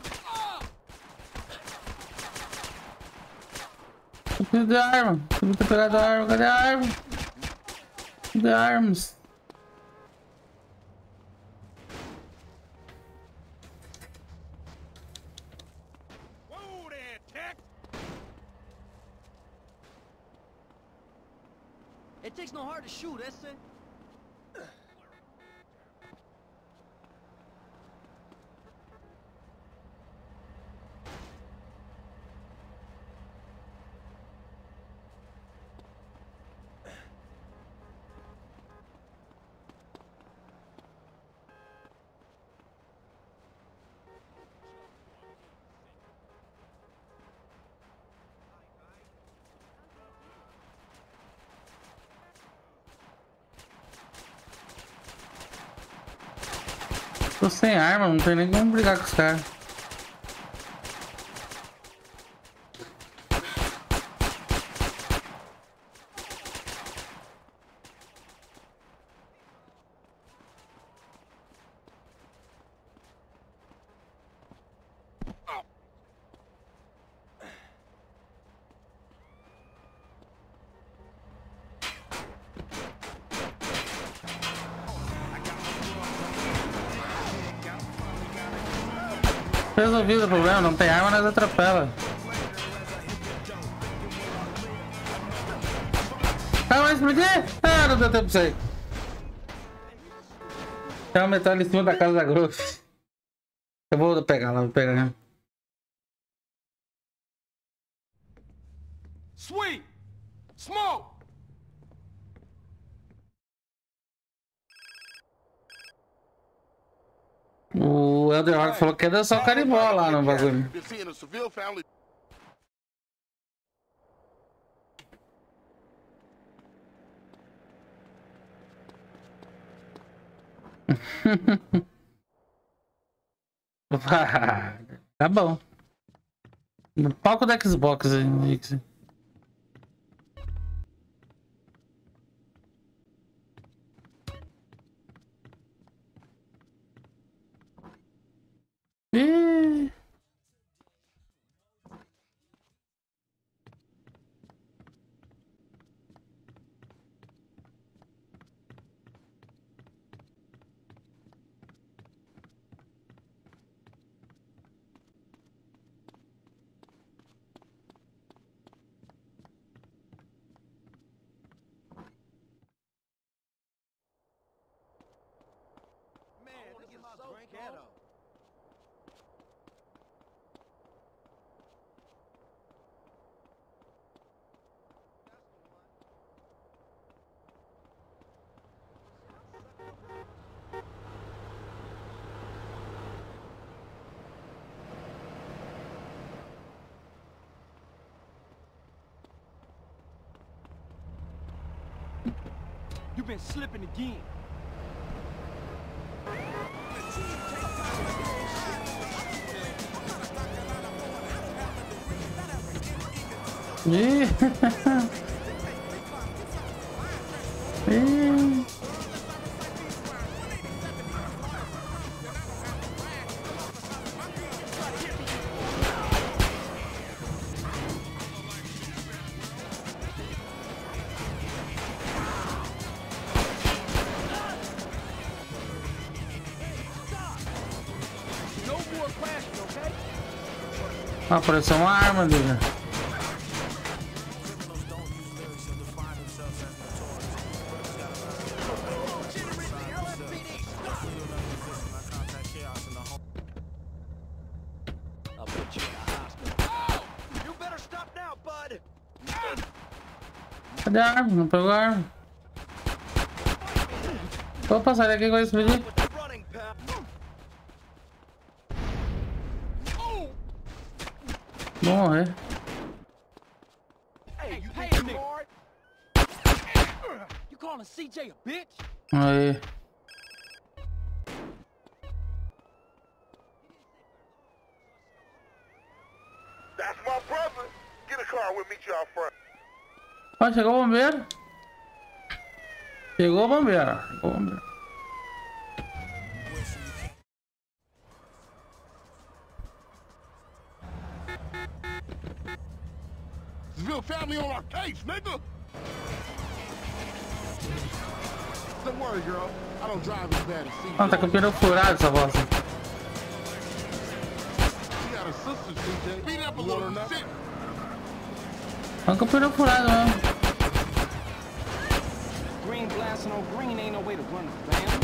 Cadê a arma? Tem que pegar a arma. Cadê a arma? Cadê armas? Whoa there, Tech. It takes no heart to shoot, that's it. Tô sem arma, não tem nem como brigar com os caras. Resolvido o problema, não tem arma, nós atropela. Ah, vai explodir? Ah, não deu tempo pra sair. Tem uma metralha em cima da casa da Grove. Eu vou pegar lá, vou pegar. Sweet! Smoke! O Elder Rock falou que quer dançar o carimbó lá no bagulho. Tá bom. No palco da Xbox aí. Ih. You've been slipping again. Ih. Ih. Apareceu uma arma ali, né? Cadê a arma? Não pegou a arma. Vou passar aqui com esse vídeo. Vou morrer. Hey, hey, Lord. You calling C J a bitch? Aí. That's my brother. Get a car, we'll meet you out front. Ó, chegou o bombeiro. Chegou o bombeiro. Chegou o bombeiro. Real family on our case, nigga. Don't worry, girl. I don't drive as bad as C J. Ah, tá com o pneu furado essa bosta. She got a sister, C J. Beat up a little shit. Tá com o pneu furado mesmo. Green blasting on green ain't no way to run the family.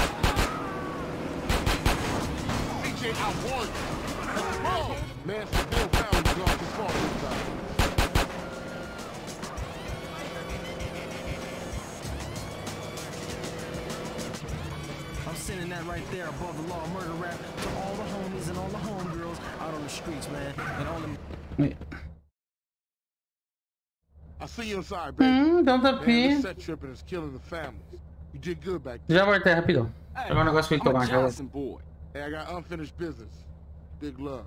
C J, I warned you. Bro, man, some Bill family off the phone this time. Sending that right there above the law murder rap to all the homies and all the homegirls out on the streets, man. And all them. I see you inside, baby. Hum, dá um Man, tapinha. this set tripping is killing the families. You did good back there. Já voltei rapidão. Pegar um negócio pra ele tomar. Johnson boy. Hey, I got unfinished business. Big love.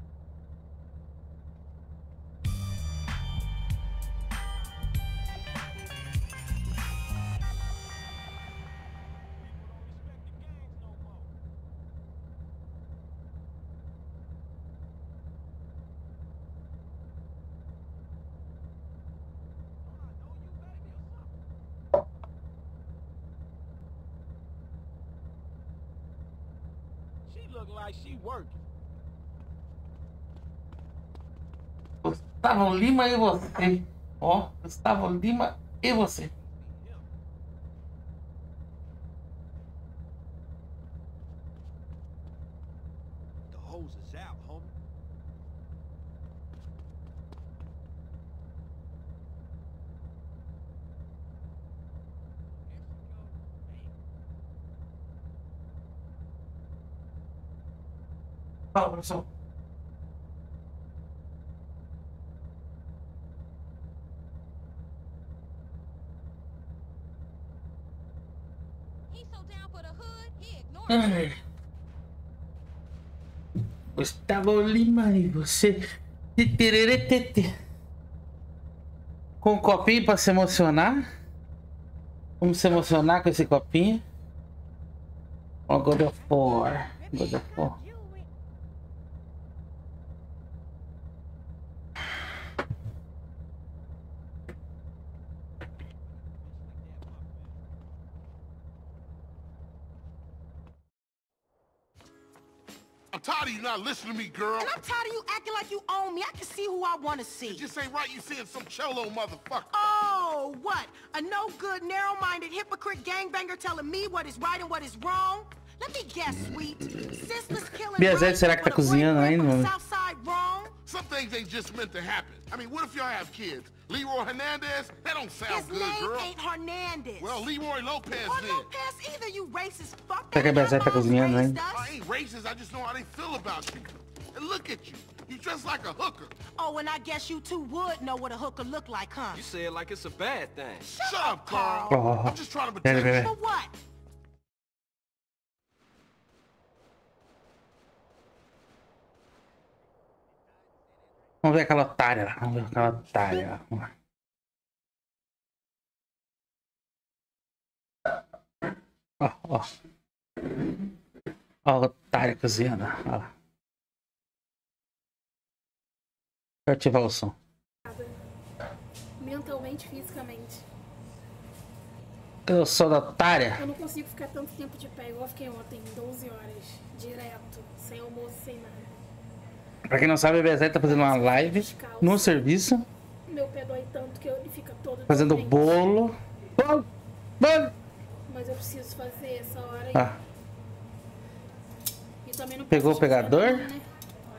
Look like she working. Gustavo Lima e você. Ó, Gustavo Lima e você. The hose is out, homie. Fala, professor. He's so down for the hood, he ignores Ai. Gustavo Lima e você. Com um copinho pra se emocionar. Vamos se emocionar com esse copinho. Ó, God of War. God of War. I'm tired of you not listening to me, girl. And I'm tired of you acting like you own me. I can see who I want to see. It just ain't right you seeing some cholo motherfucker. Oh, what? A no-good, narrow-minded, hypocrite gangbanger telling me what is right and what is wrong? Let me guess, sweet. Senseless killing Biazete, será que tá cozinhando ainda, mano? Southside wrong? Some things ain't just meant to happen. I mean, what if y'all have kids? Leroy Hernandez? That don't sound His good, name girl. ain't Hernandez. Well, Leroy Lopez Or then. Lopez either, you racist fuck. Será que a Biazete tá cozinhando ainda? I ain't racist, I just know how they feel about you. And look at you. You dress like a hooker. Oh, and I guess you two would know what a hooker look like, huh? You say it like it's a bad thing. Shut, Shut up, Carl. Oh. I'm just trying to protect Pera, you. For what? Vamos ver aquela otária lá. Vamos ver aquela otária lá. Vamos lá. Ó, ó. Ó, a otária cozinhando. Ó lá. Deixa eu ativar o som. Mentalmente, fisicamente. Eu sou da otária. Eu não consigo ficar tanto tempo de pé, igual eu fiquei ontem, doze horas, direto, sem almoço, sem nada. Pra quem não sabe, a Biazete tá fazendo uma live no serviço. Meu pé dói tanto que ele fica todo Fazendo doente. bolo. Bolo! Bolo! Mas eu preciso fazer essa hora aí. Ah. E também não Pegou o posso pegador? trabalhar, né?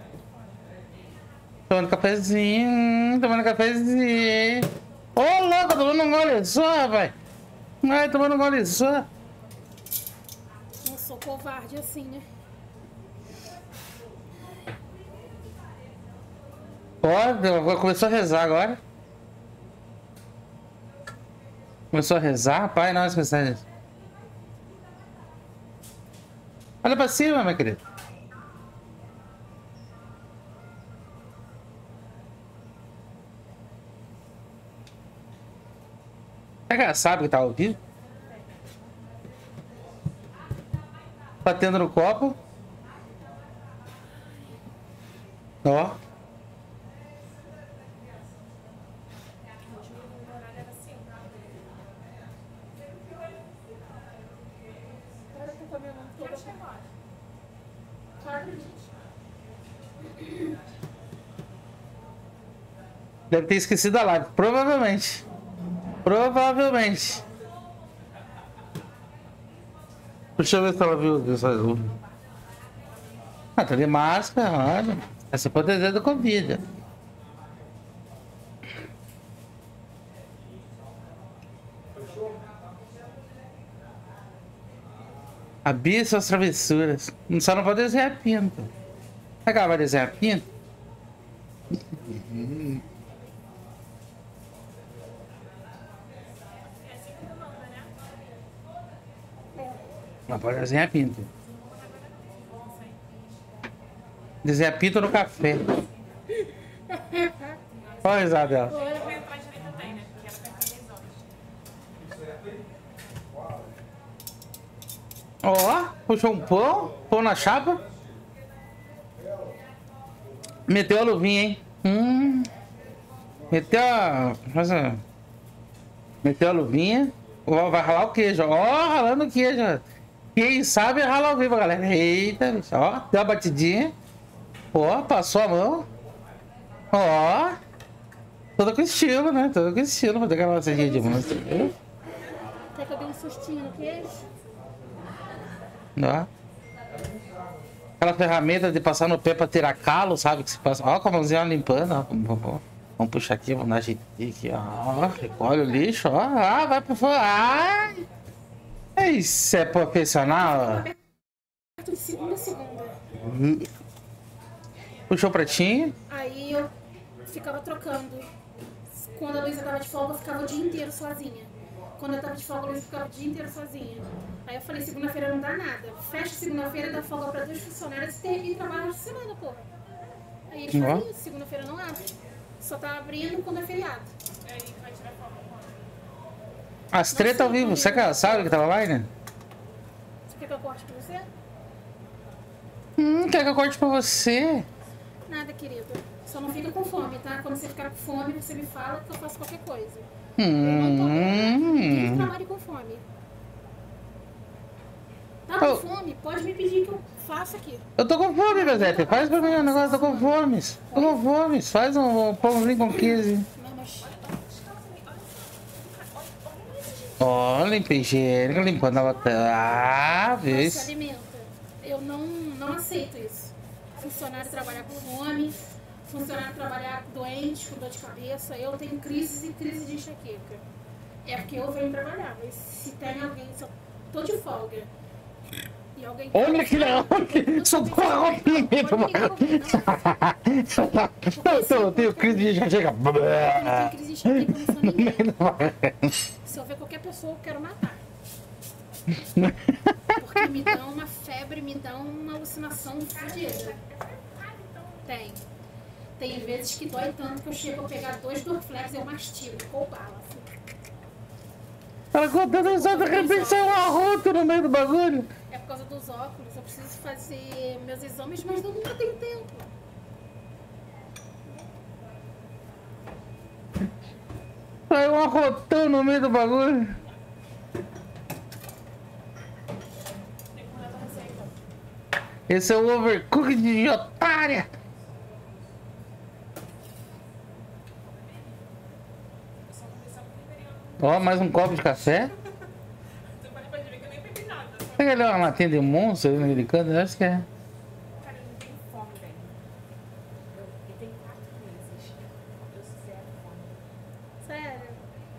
Tomando cafezinho, tomando cafezinho. Ô, oh, louco, tomando um gole só, rapaz. Ai, tomando um gole só. Não sou covarde assim, né? Ó, começou a rezar agora. Começou a rezar, pai, nossa, mensagem. Olha pra cima, minha querida. Será que ela sabe que tá ao vivo? Batendo no copo. Ó. Deve ter esquecido a live, provavelmente. Provavelmente. Deixa eu ver se ela viu. Ah, tá de máscara, olha. É se proteger do Covid. A Bia e suas travessuras. Só não pode desenhar pinto. Será que ela vai desenhar pinto? Não pode desenhar pinto. Desenhar pinto no café. Olha a risada dela. Ó, puxou um pão, pão na chapa. Meteu a luvinha, hein? Hum. Meteu a... Meteu a luvinha. Ó, vai ralar o queijo. Ó, ralando o queijo. Quem sabe ralar ao vivo, galera. Eita, bicho. Ó, deu uma batidinha. Ó, passou a mão. Ó. Tudo com estilo, né? Tudo com estilo. Vou ter aquela massaginha de mão. Até que eu dei um sustinho no queijo. Ó. Aquela ferramenta de passar no pé pra tirar calo, sabe? Que se passa. Ó, com a mãozinha limpando. Ó. Vamos puxar aqui, vamos dar jeito aqui, ó. Recolhe o lixo, ó. Ah, vai pro fora. Ai! Isso é profissional. De segunda a segunda. Puxou o pratinho. Aí eu ficava trocando. Quando a Luísa tava de folga, eu ficava o dia inteiro sozinha. quando eu tava de folga, eu ficava o dia inteiro sozinha. Aí eu falei, segunda-feira não dá nada. Fecha segunda-feira, dá folga pra dois funcionários e trabalha de semana, porra. Aí eles fazem isso, segunda-feira não abre. Só tá abrindo quando é feriado. Aí vai tirar folga. As treta ao vivo, você que- sabe que tava lá, né? Você quer que eu corte pra você? Hum, quer que eu corte pra você? Nada, querido. Só não fica com fome, tá? Quando você ficar com fome, você me fala que eu faço qualquer coisa. Hum. Quem trabalha com fome? Tá com Oh. fome? Pode me pedir que eu faça aqui. Eu tô com fome, Bezete. Faz pra mim um negócio, tô com fome. Tô com fome. Faz um pãozinho com queijo. Ó, limpa higiênica, limpando a tela. Ah, Não viu? se alimenta. Eu não, não aceito isso. Funcionário trabalhar com fome, funcionário trabalhar doente, com dor de cabeça. Eu tenho crises e crises de enxaqueca. É porque eu venho trabalhar, mas se tem alguém, se eu tô de folga e alguém... Olha que legal! Só porra roupinha do Eu tenho crise de enxaqueca. Eu não tenho crise de enxaqueca, eu não sou ninguém. Se eu ver qualquer pessoa, eu quero matar. Porque me dá uma febre, me dá uma alucinação fodida. Tem. Tem vezes que dói tanto que eu chego a pegar dois Dorflex e eu mastigo, com bala. Assim. Ela contando só de repente saiu um arroto no meio do bagulho. É por causa dos óculos, eu preciso fazer meus exames, mas eu nunca tenho tempo. Saiu um arrotão no meio do bagulho. Esse é o overcook de otária. Ó, mais um copo de café. Pega ali uma latinha de monstro ali naquele canto, eu acho que é. Cara, eu não tenho fome, velho. Eu, eu tenho quatro meses. Eu sou zero fome. Sério.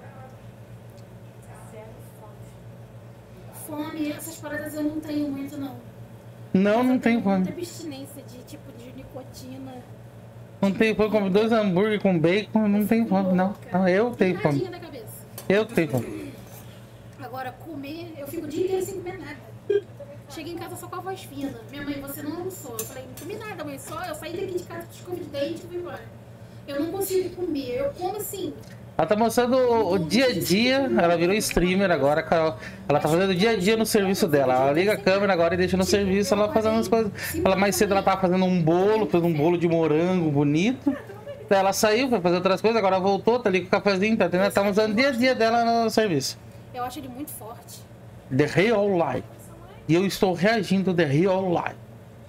Zero fome. Fome, essas paradas eu não tenho muito, não. Não, não tenho Muita fome. abstinência de tipo de nicotina. Não tenho fome, como dois hambúrguer com bacon, não tenho fome, não. Ah, eu tenho fome. Nadinha na cabeça. Eu tenho fome. Agora, comer, eu fico o dia inteiro sem comer nada. Cheguei em casa só com a voz fina. Minha mãe, você não almoçou. Eu falei, não comi nada, mãe. Só eu saí daqui de casa, escova de dente e fui embora. Eu não consigo comer. Eu como assim. Ela tá mostrando o, o dia a dia, ela virou streamer agora, Carol. Ela tá fazendo o dia a dia no serviço dela. Ela liga a câmera agora e deixa no serviço, ela fazendo as coisas. Ela mais cedo ela tava fazendo um bolo, fez um bolo de morango bonito. Daí ela saiu, foi fazer outras coisas, agora voltou, tá ali com o cafezinho, tá entendendo? Tá mostrando o dia a dia dela no serviço. Eu acho ele muito forte. The Real Life. E eu estou reagindo The Real Life.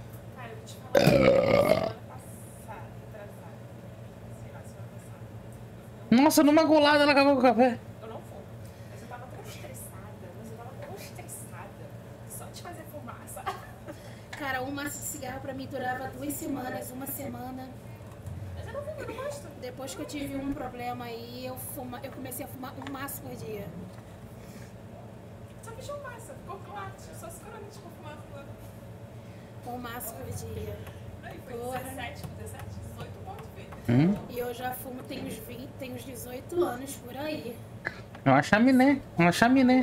Nossa, numa golada ela acabou com o café. Eu não fumo. Mas eu tava tão estressada. Mas eu tava tão estressada. Só de fazer fumaça. Cara, um maço de cigarro pra mim durava duas semanas, uma semana. Mas eu não fumo, eu não gosto. Depois que eu tive um problema aí, eu, fuma, eu comecei a fumar um maço por dia. Só fiz fumaça. Ficou claro. Só seguramente ficou fumando. Um maço por dia. Aí foi dezessete, dezessete, dezoito pontos, filho. Hum? E eu já fumo tem uns vinte, tem uns dezoito anos por aí. É uma chaminé, uma chaminé.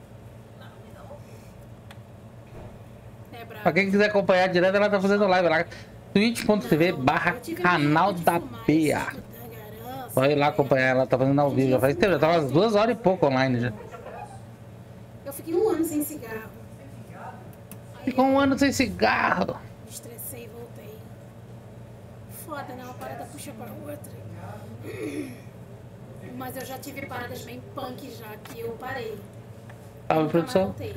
É brabo. Pra quem quiser acompanhar direto, ela tá fazendo live lá. twitch ponto tv barra canal da Pia. Pode ir lá acompanhar, ela tá fazendo ao vivo. Já faz tempo, já tava umas duas horas e pouco online já. Eu fiquei um ano sem cigarro. Ficou um ano sem cigarro. Me estressei e voltei. Foda, né? Uma parada puxa pra outra. Mas eu já tive paradas bem punk já, que eu parei. Salve, Nunca mais produção. voltei.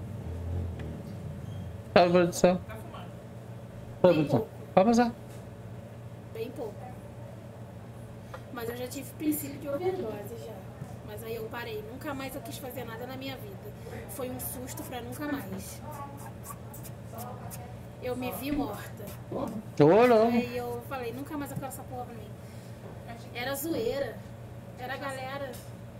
Salve, produção. Salve, produção. Pode passar. Bem pouco. Mas eu já tive princípio de overdose já. Mas aí eu parei. Nunca mais eu quis fazer nada na minha vida. Foi um susto pra nunca mais. Eu me vi morta. Ô, não. Aí eu falei, nunca mais eu quero essa porra pra mim. Era zoeira. Era a galera.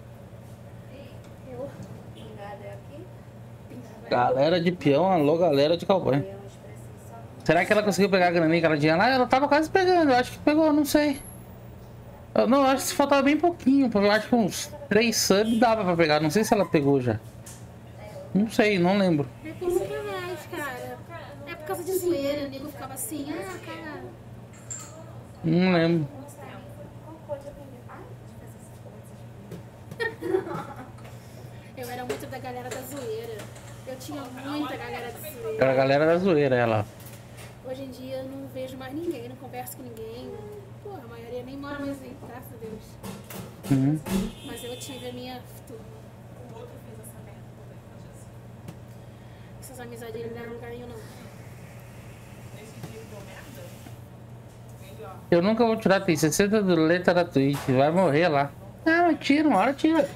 Eu. Pingada é aqui? Galera de peão, alô, galera de cowboy. Será que ela conseguiu pegar a graninha que ela tinha lá? Ela tava quase pegando, eu acho que pegou, não sei. Eu não, eu acho que faltava bem pouquinho. Eu acho que uns três subs dava pra pegar. Não sei se ela pegou já. Não sei, não lembro. É por nunca mais, cara. É por causa de zoeira. O nego ficava assim, ah, cara. Não lembro. Eu era muito da galera da zoeira. Eu tinha muita galera da zoeira. Era a galera da zoeira, ela. Hoje em dia eu não vejo mais ninguém, não converso com ninguém. Porra, a maioria nem mora mais aí, graças a Deus. Uhum. Mas eu tive a minha turma. Essas amizades não deram lugar nenhum, não. Eu nunca vou tirar, tem sessenta do letra da Twitch, vai morrer lá. Ah, mas tira, uma hora tira.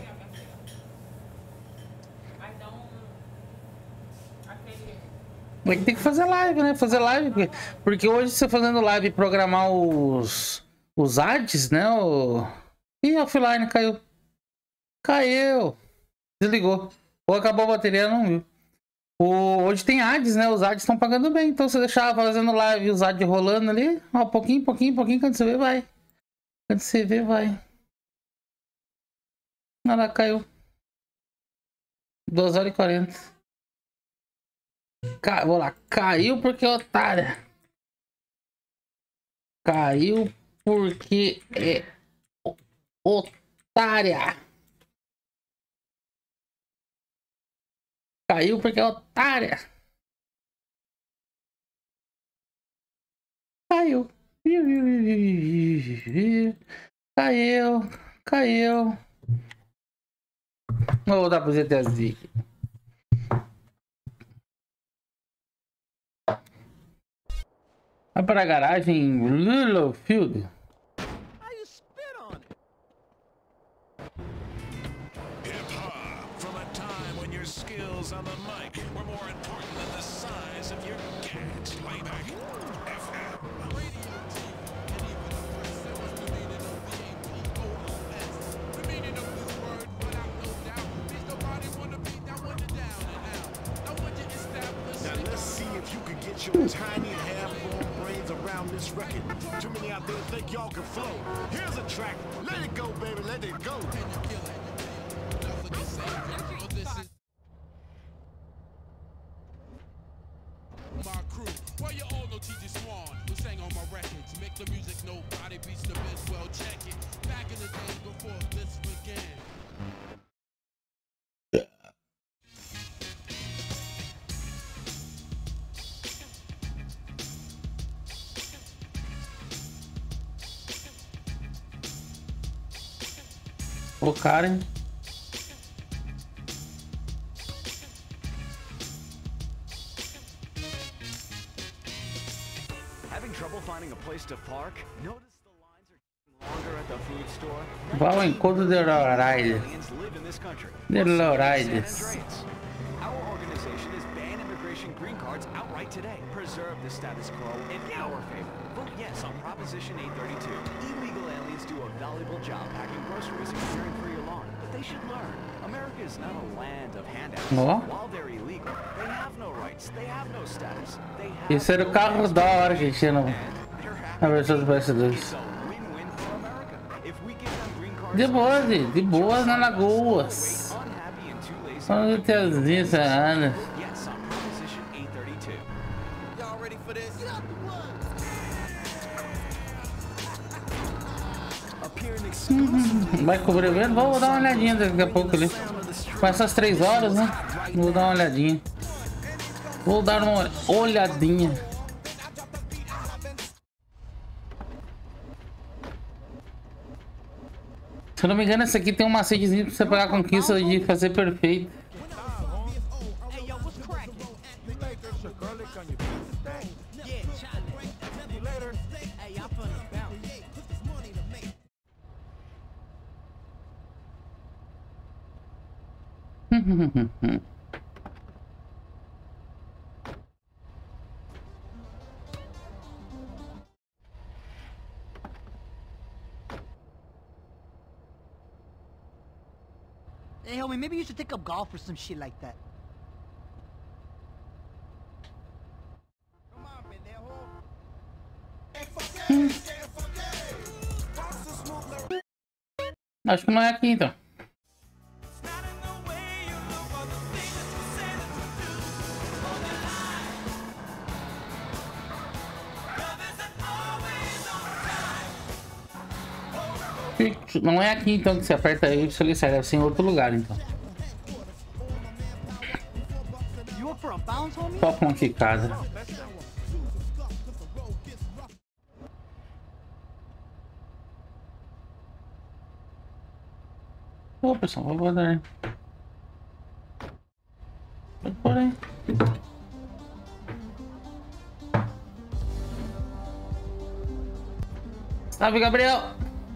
Mas tem que fazer live, né? Fazer live, porque, porque hoje você fazendo live e programar os, os ads, né? O... Ih, offline, caiu. Caiu. Desligou. Ou acabou a bateria, não viu. O, hoje tem ads, né? Os ads estão pagando bem. Então você deixava fazendo live os ads rolando ali. Ó, pouquinho, pouquinho, pouquinho. Quando você vê, vai. Quando você vê, vai. Nada, caiu. duas horas e quarenta. Ca... Vou lá. Caiu porque é otária. Caiu porque é otária. Caiu porque é otária. Caiu. Caiu. Caiu. Vou dar pro Z T Z. Vai para a garagem Littlefield. On the mic, we're more important than the size of your cat. Playback F M. Radio, T V, and even the press. There was the meaning of V A P O O S. The meaning of this word, without no doubt, is nobody wanna be that one to down and out. I want you to establish. Now let's see if you can get your tiny half-formed brains around this record. Too many out there think y'all can flow. Here's a track. Let it go, baby. Let it go. Can you kill it? Nothing to say. Well, this is my crew. Well, you all know T J Swan, who sang on my records. Make the music nobody beats the best, well, check it. Back in the days before this began. Ô, Karen. Vá ao encontro de Loraides. De Loraides. Our organization is ban immigration green cards outright today. Preserve the status quo in our favor. Vote yes on Proposition eight thirty-two. Illegal aliens do a valuable job packing groceries and caring for your lawn. But they should learn, America is not a land of handouts. Oh. While they're illegal, they have no rights, they have no status. They have Esse era o carro da hora que tinha no... na versão do P S dois. De boas, de boas na Lagoas. Onde tem as linhas anos. Vai cobrir o vento? Vou dar uma olhadinha daqui a pouco ali. Com essas três horas, né? Vou dar uma olhadinha. Vou dar uma olhadinha. Se eu não me engano, esse aqui tem um macetezinho pra você pegar a conquista de fazer perfeito. Hey, homie, maybe you should take up golf or some shit like that. Acho que não é aqui então. Não é aqui então que você aperta aí e você sai, deve ser em outro lugar então. Toca uma quicada. Ô pessoal, vou guardar aí. Pode pôr aí. Salve, Gabriel!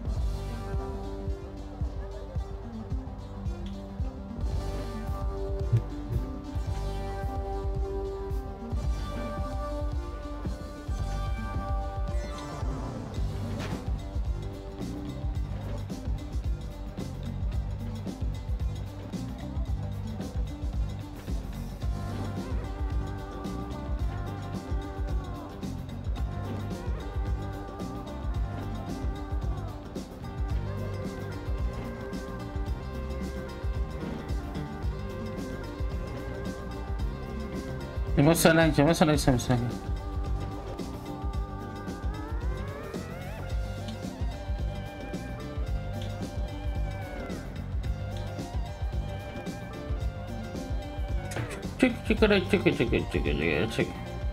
Emocionante, emocionante essa missão aqui. Tic, tic, tic, tic, tic, tic, tic, tic.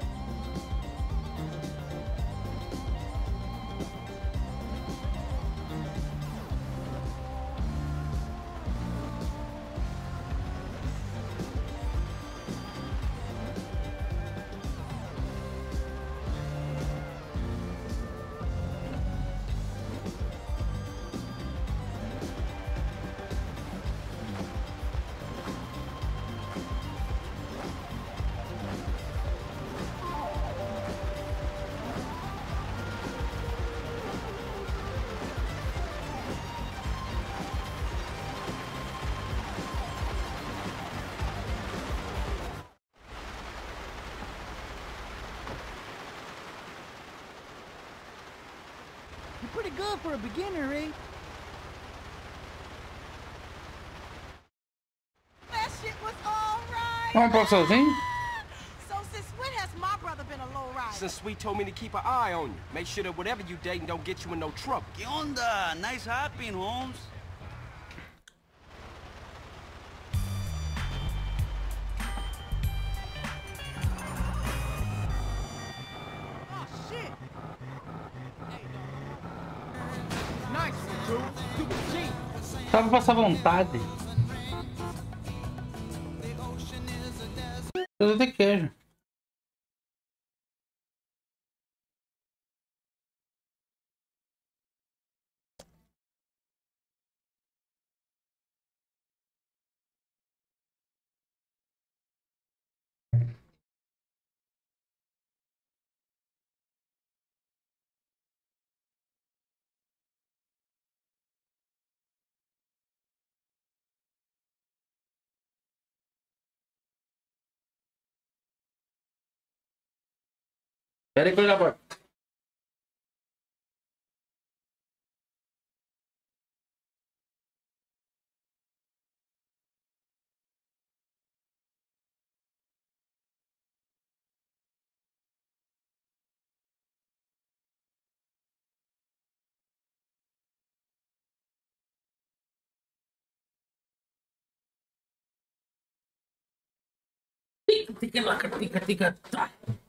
You're pretty good for a beginner, eh? That shit was all right. Vamos pra sozinho? So since when has my brother been a lowrider? Since Sweet told me to keep an eye on you. Make sure that whatever you dating don't get you in no trouble. ¿Qué onda? Nice hopping, Holmes. Oh shit. Nice, dude. You a G. Só pra passar vontade. Eu de queijo. Pera aí que eu já volto. Tica, tica, tica, tica, tá.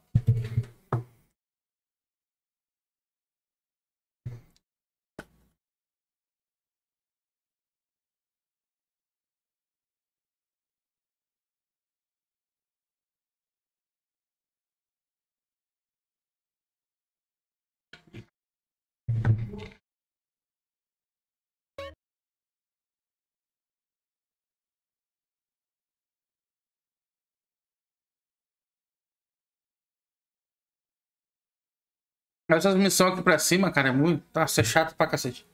Essas missões aqui pra cima, cara, é muito. Tá, ser chato pra cacete.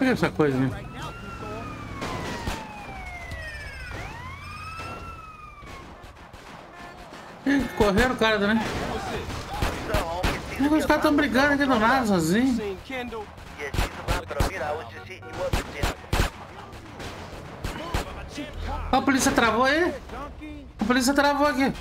Pega essa coisa, né? Ih, correram o cara, né? Os caras estão brigando aqui do nada, sozinho. Ó, a polícia travou aí. A polícia travou aqui.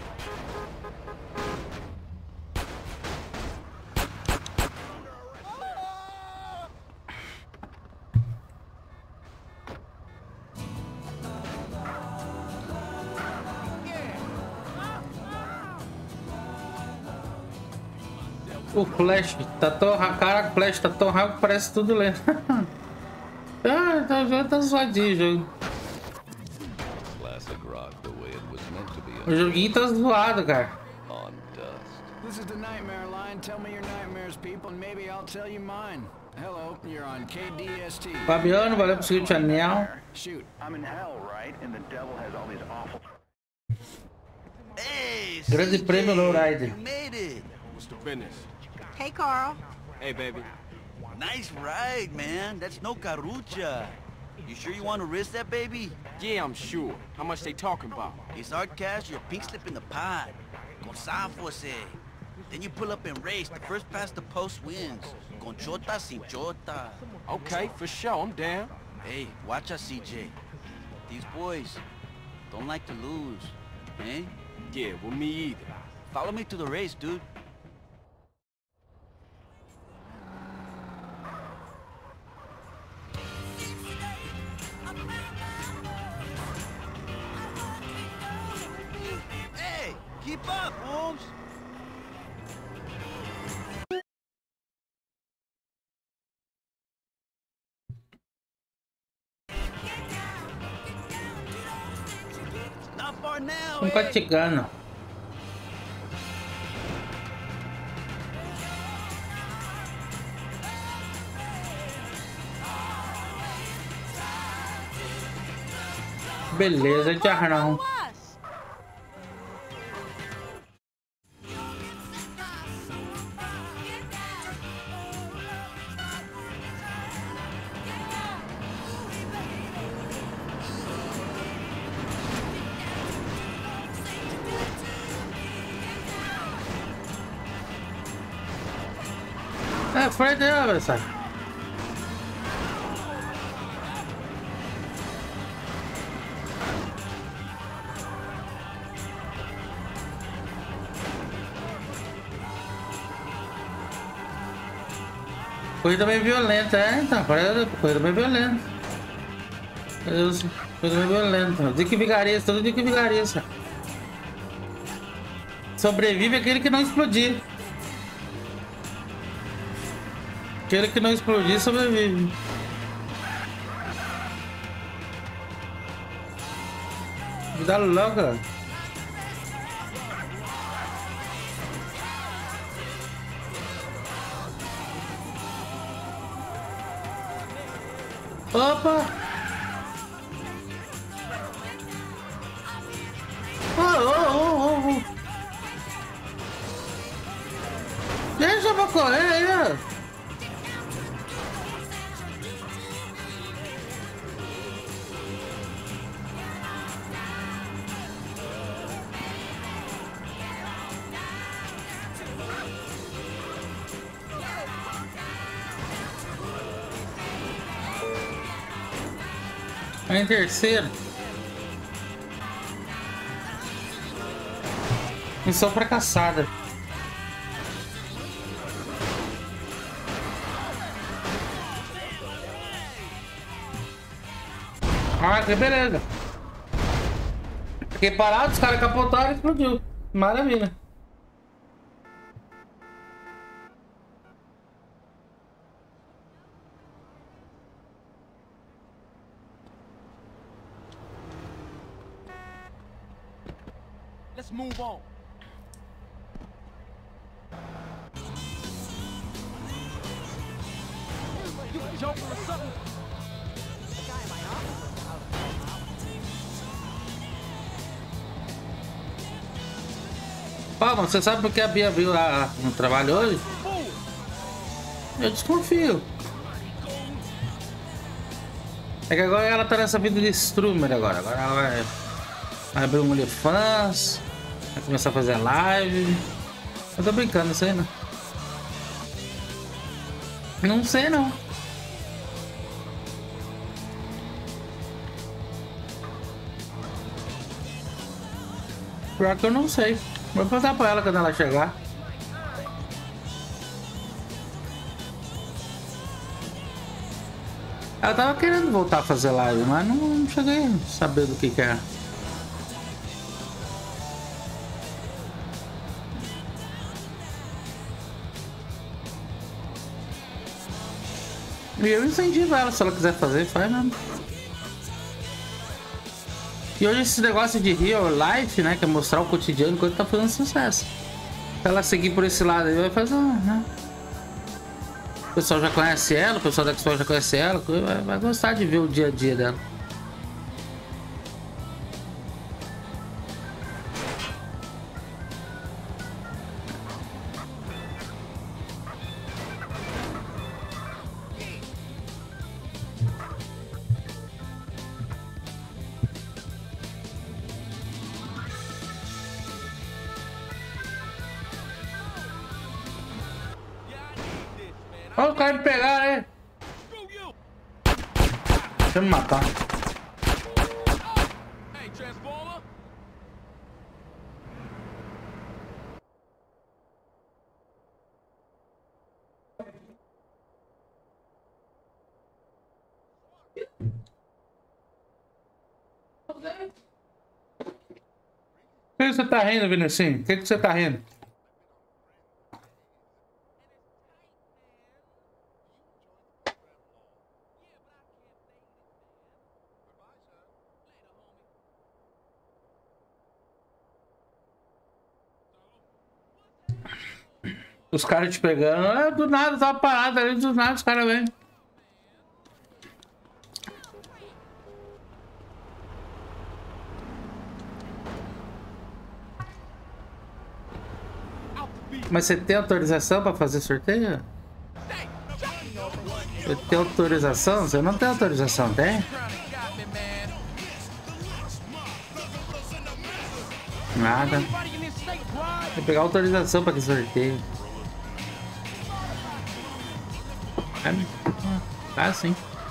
O Flash tá tão cara, o Flash tá tão rápido que parece tudo lento. Ah, tá, já tá zoadinho o jogo. O joguinho tá zoado, cara. This is the Nightmare Line. Tell me your nightmares, people, and maybe I'll tell you mine. Hello, you're on K D S T. Fabiano, valeu por seguir o canal. Shoot, I'm in hell, right? And the devil has all these awful. Hey, Grande prêmio Lowrider. you made it. What's the business? Hey, Carl. Hey, baby. Nice ride, man. That's no carucha. You sure you want to risk that, baby? Yeah, I'm sure. How much they talking about? It's our cash, your pink slip in the pot. Con Sanfose. Then you pull up and race. The first past the post wins. Con chota sin chota. Okay, for sure. I'm down. Hey, watch us, C J. These boys don't like to lose, eh? Yeah, well, me either. Follow me to the race, dude. Hey, keep up, Holmes. Not far now, Um eh? chegando. Beleza, Jarrão. É, frente aí, adversário. Corrida bem violenta, é, então, corrida bem violenta. Isso, coisa bem violenta. Dick Vigarista, todo Dick Vigarista. Sobrevive aquele que não explodir. Aquele que não explodir sobrevive. Vida louca. Opa! Oh, oh, oh, oh. Deixa eu correr aí. Em terceiro. Missão fracassada. Ah, que beleza. Fiquei parado, os caras capotaram e explodiu. Maravilha. Let's move on. You a joker or something? Ó, mano, você sabe por que a Bia viu lá no trabalho hoje? Eu desconfio. É que agora ela tá nessa vida de streamer agora. Agora ela vai, vai abrir um OnlyFans, vai começar a fazer live. Eu tô brincando, não sei não. Não sei não. Pior que eu não sei. Vou passar pra ela quando ela chegar. Ela tava querendo voltar a fazer live, mas não, não cheguei a saber do que que é. E eu incentivo ela, se ela quiser fazer, faz mesmo. E hoje esse negócio de real life, né, que é mostrar o cotidiano, coisa tá fazendo sucesso. Se ela seguir por esse lado aí, vai fazer, né? O pessoal já conhece ela, o pessoal da Xbox já conhece ela, vai, vai gostar de ver o dia a dia dela. Olha o cara me pegar, né? Deixa eu me matar. Por que você tá rindo, Vinicinho? Por que você tá rindo? Os caras te pegando, é, do nada, tava parado ali, do nada os caras vêm. Mas você tem autorização pra fazer sorteio? Você tem autorização? Você não tem autorização, tem? Nada. Tem que pegar autorização pra que sorteio. É, tá sim.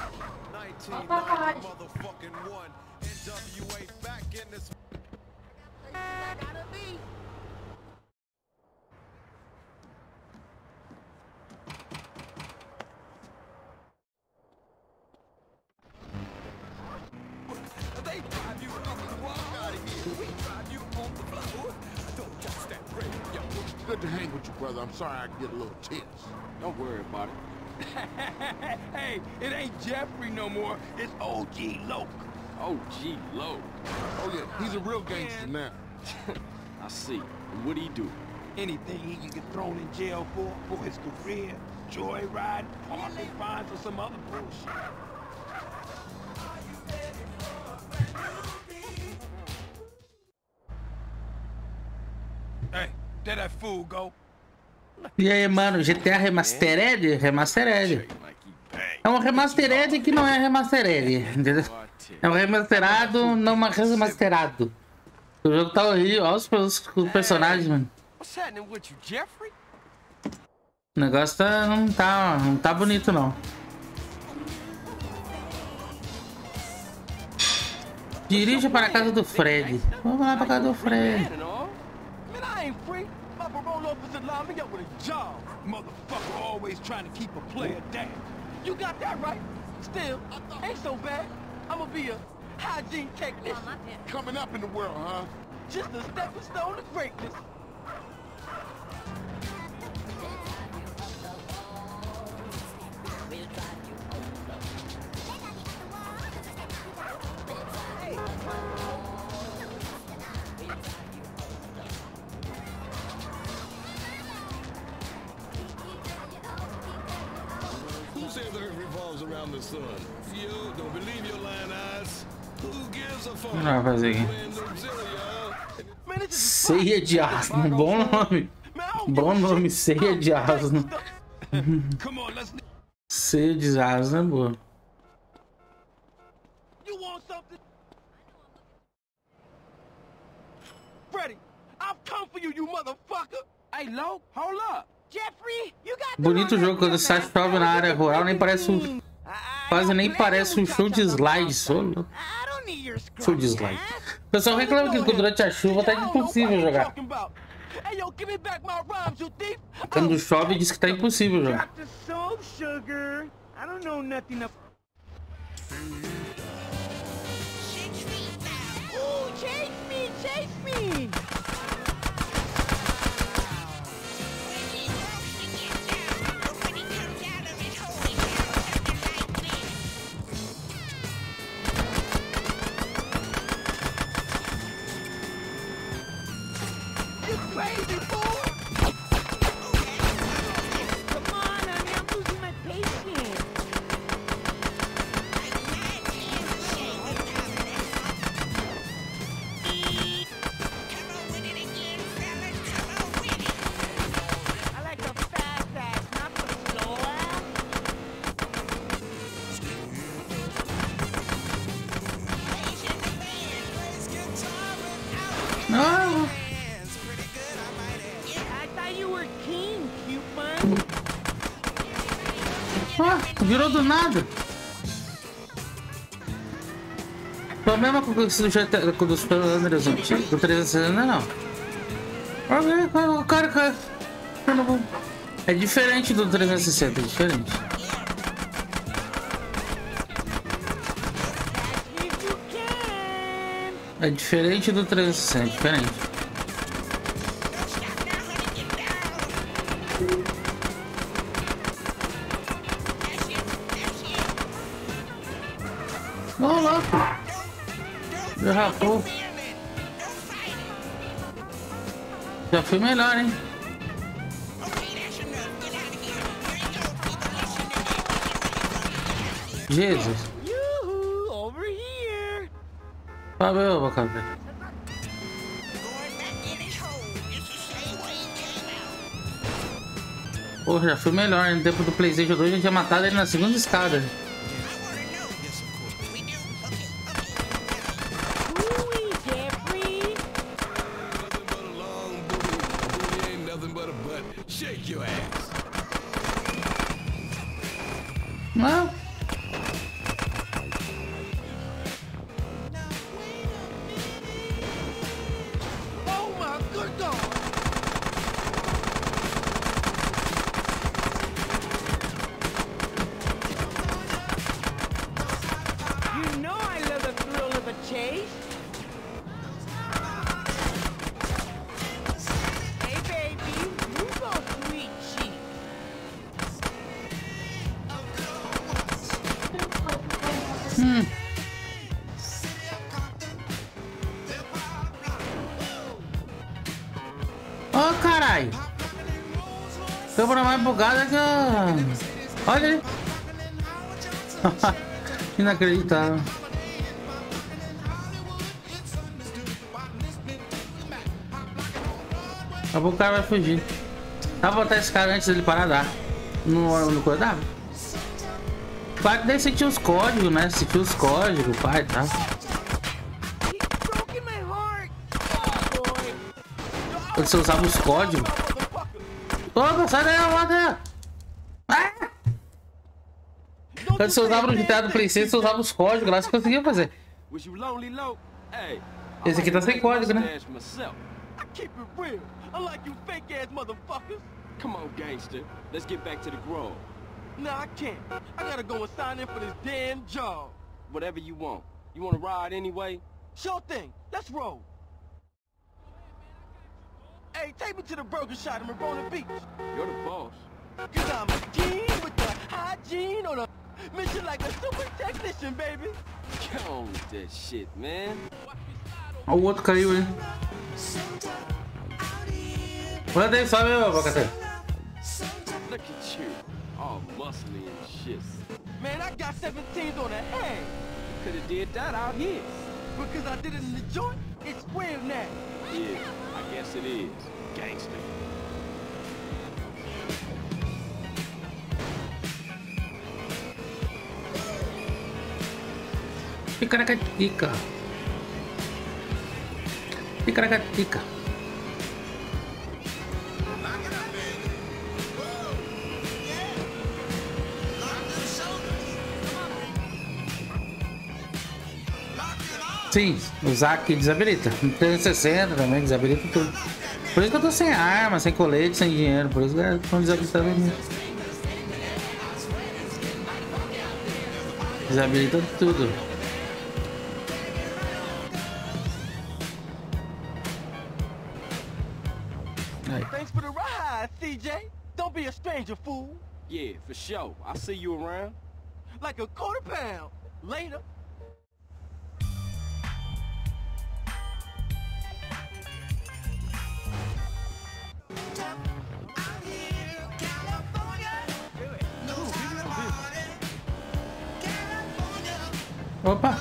Good to hang with you, brother. I'm sorry I get a little tense. Don't worry about it. Hey, it ain't Jeffrey no more. It's O G Loke. O G Loke? Oh, yeah. He's a real gangster now. I see. And what'd he do? Anything he can get thrown in jail for, for his career, joyride, parking fines, or some other bullshit. Hey, there that fool go. E aí, mano, G T A Remastered? Remastered. É um remastered que não é remastered, entendeu? É um remasterado, não é remasterado. O jogo tá horrível, olha os, os, os personagens, mano. O negócio tá, não tá, não tá bonito, não. Dirija para a casa do Fred. Vamos lá para a casa do Fred. Motherfucker always trying to keep a player down. You got that right. Still, ain't so bad. I'ma be a hygiene technician. Coming up in the world, huh? Just a stepping stone to greatness. Who says the earth revolves around the sun? You don't believe your lying eyes? Who gives a fuck? Vamos fazer aqui. Ceia de asno, bom nome. Bom nome, ceia de asno. Ceia de asno é boa. come for you, you motherfucker. Hey, Lo, hold up. Jeffrey, you got Bonito jogo quando sai chove na área rural, nem parece um... Quase nem parece um show de slide solo. Show de slide. O pessoal reclama que durante a chuva tá impossível jogar. Quando chove diz que tá impossível jogar. Crazy fool! Come on, honey, I'm losing my patience. I like the fast ass, not the slow ass. Não. Ah, virou do nada. Foi a mesma coisa do G T A, dos Andreas antigos, do trezentos e sessenta, não. O cara, cara. É diferente do trezentos e sessenta, é diferente. É diferente do trezentos e sessenta, é diferente. Ô, louco! Derrapou. Já foi melhor, hein? Jesus. Ah, meu, bacana. Porra, já foi melhor, né? Depois do PlayStation dois a gente tinha matado ele na segunda escada. Não. Oh my good God! You know I love the thrill of a chase. Hey baby, you go sweet cheek. Hum. Ô, oh, caralho. Câmera mais bugada que a... Olha ali. Inacreditável. Daqui a pouco o cara vai fugir. Dá pra botar esse cara antes dele parar dar. No, no coisa dá? Pai que daí você tinha os códigos, né? Você tinha os códigos, pai, tá? Quando você usava os códigos. Opa, sai daí, moda! Ah! Quando você usava no G T A do PlayStation, você usava os códigos lá, você conseguia fazer. Esse aqui tá sem código, né? Come on, gangster. Let's get back to the Grove. No, I can't. I gotta go and sign in for this damn job. Whatever you want. You wanna ride anyway? Sure thing. Let's roll. Hey, take me to the burger shop in Marona Beach. You're the boss. Cause I'm a teen with the hygiene on a mission like a super technician, baby. Get on with that shit, man. Olha o outro caiu, hein? Olha daí, sobe, meu bacana. Look at you, all muscly and shit. Man, I got seventeens on the head. You could have did that out here. Because I did it in the joint, it's real now. Yeah, I guess it is. Gangster. Ticaracatica. Ticaracatica. Sim, usar aqui desabilita. No trezentos e sessenta também desabilita tudo. Por isso que eu tô sem arma, sem colete, sem dinheiro. Por isso que eu tô desabilitando mesmo. Desabilita tudo. Thanks for the ride, C J. Don't be a stranger, fool. Yeah, for sure. I'll see you around. Like a quarter pound. Later. Opa!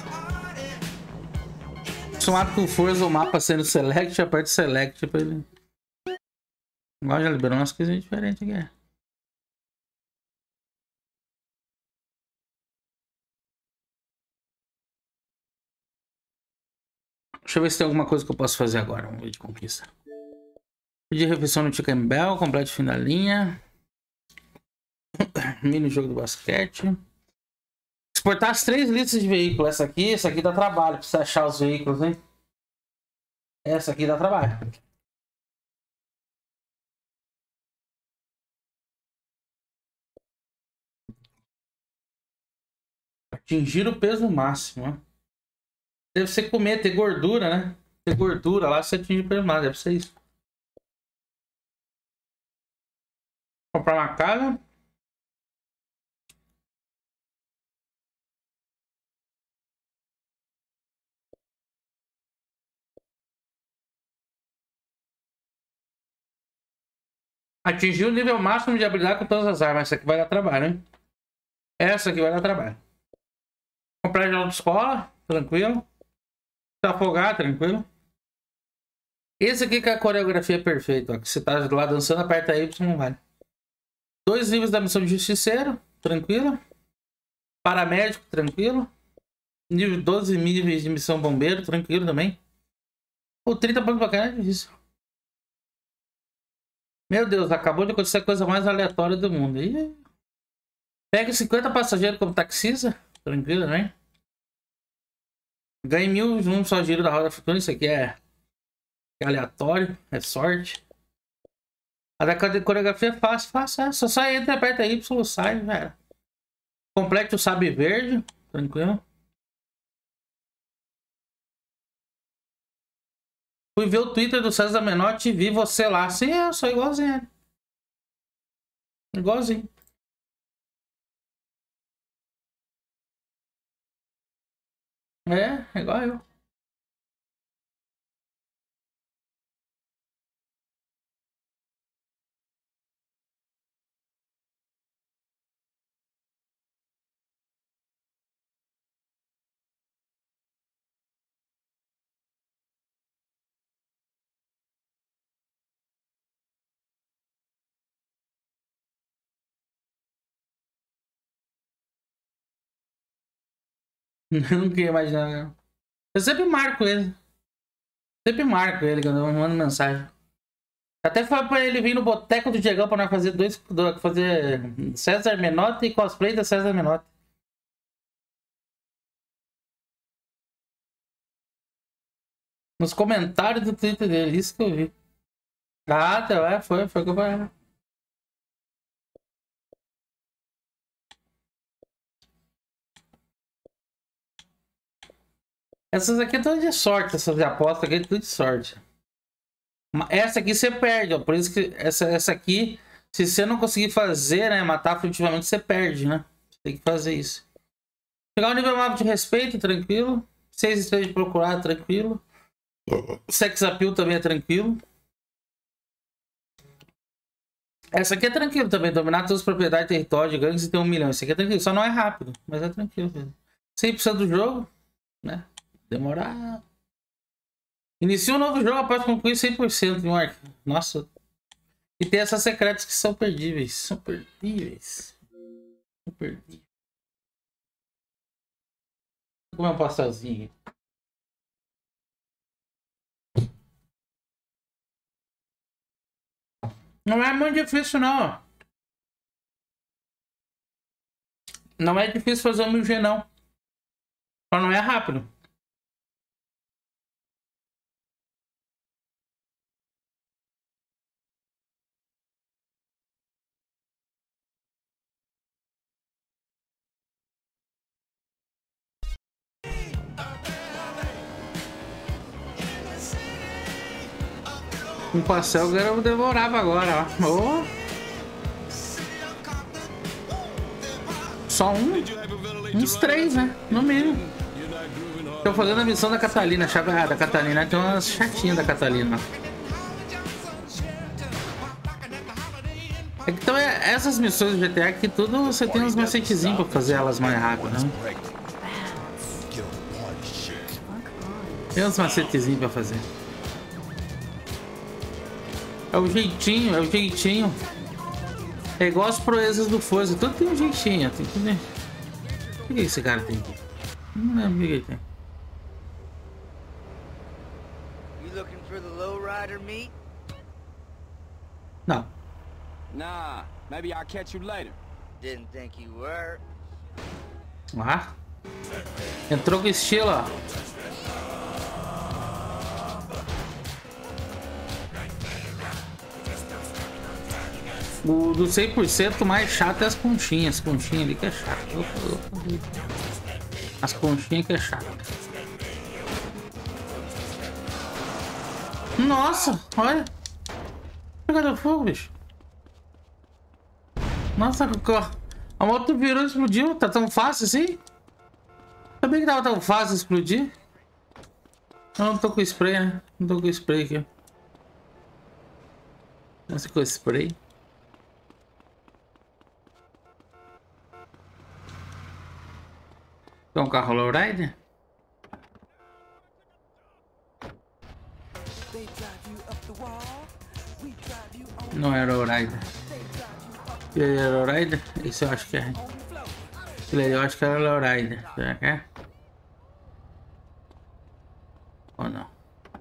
Acostumado com força o mapa sendo select, aperta select pra ele. Agora já liberou umas coisinhas diferentes aqui. Deixa eu ver se tem alguma coisa que eu posso fazer agora. Um vídeo de conquista. Pedir refeição no Chicken Bell, complete fim da linha. Mini jogo do basquete. Exportar as três listas de veículos. Essa aqui, essa aqui dá trabalho pra você achar os veículos, hein? Essa aqui dá trabalho. Atingir o peso máximo, né? Deve ser comer, ter gordura, né? Ter gordura lá, você atinge o peso máximo. Deve ser isso. Comprar uma casa. Atingir o nível máximo de habilidade com todas as armas. Essa aqui vai dar trabalho, hein? Essa aqui vai dar trabalho. Comprar de autoescola, tranquilo. Se afogar, tranquilo. Esse aqui que é a coreografia perfeita, ó. Que você tá lá dançando, aperta Y, não vale. Dois níveis da missão de justiceiro, tranquilo. Paramédico, tranquilo. Nível doze níveis de missão bombeiro, tranquilo também. O trinta pontos bacana é difícil. Meu Deus, acabou de acontecer a coisa mais aleatória do mundo. Ih. Pega cinquenta passageiros como taxista. Tranquilo, né? Ganhe mil num só giro da roda futura. Isso aqui é, é aleatório. É sorte. A da coreografia é fácil. Fácil, é. Só sai, entra, aperta Y, sai, velho. Complete o sabre verde. Tranquilo. Fui ver o Twitter do César Menotti e vi você lá. Sim, eu sou igualzinho. Igualzinho. É, igual eu. Nunca ia imaginar. Eu sempre marco ele. Sempre marco ele quando eu mando mensagem. Até falei pra ele vir no boteco do Diegão pra nós fazer dois. Fazer César Menotti e cosplay da César Menotti. Nos comentários do Twitter dele, isso que eu vi. Ah, tá, é, foi, foi que eu falei. Essas aqui é tudo de sorte, essas apostas aqui é tudo de sorte. Essa aqui você perde, ó. Por isso que essa, essa aqui, se você não conseguir fazer, né, matar furtivamente, você perde, né? Você tem que fazer isso. Pegar o nível mapa de respeito, tranquilo. seis estrelas de procurar, tranquilo. Sex appeal também é tranquilo. Essa aqui é tranquilo também. Dominar todas as propriedades, território de gangues e ter um milhão. Isso aqui é tranquilo. Só não é rápido, mas é tranquilo. cem por cento do jogo, né? Demorar. Inicia um novo jogo após concluir cem por cento de um arquivo. Nossa. E tem essas secretas que são perdíveis. São perdíveis. São perdíveis. Vou comer um pastelzinho. Não é muito difícil, não. Não é difícil fazer um mil G, não. Só não é rápido. Um pastel que eu demorava agora, ó. Oh. Só um? Uns três, né? No mínimo. Tô fazendo a missão da Catalina, chave errada. Da Catalina tem umas chatinhas da Catalina. É que então é, essas missões do G T A que tudo você tem uns macetezinhos pra fazer elas mais rápido, né? Tem uns macetezinhos pra fazer. É o jeitinho, é o jeitinho. É igual as proezas do Forza, tudo tem um jeitinho. Tem que ver. O que esse cara tem aqui? Não lembro o que ele tem. You looking for the lowrider meat? Não. Nah, maybe I'll catch you later. Didn't think you were. Ah. Entrou com estilo, ó. O do cem por cento mais chato é as conchinhas. As conchinhas ali que é chato. As conchinhas que é chato. Nossa, olha. Pegada fogo, bicho. Nossa, a moto virou e explodiu. Tá tão fácil assim? Sabia que tava tão fácil explodir? Eu não tô com spray, né? Não tô com spray aqui. Não sei com spray. É um carro lowrider? Não é lowrider. Ele é lowrider? Esse eu acho que é. Ele eu acho que é lowrider. Será que é? Ou não?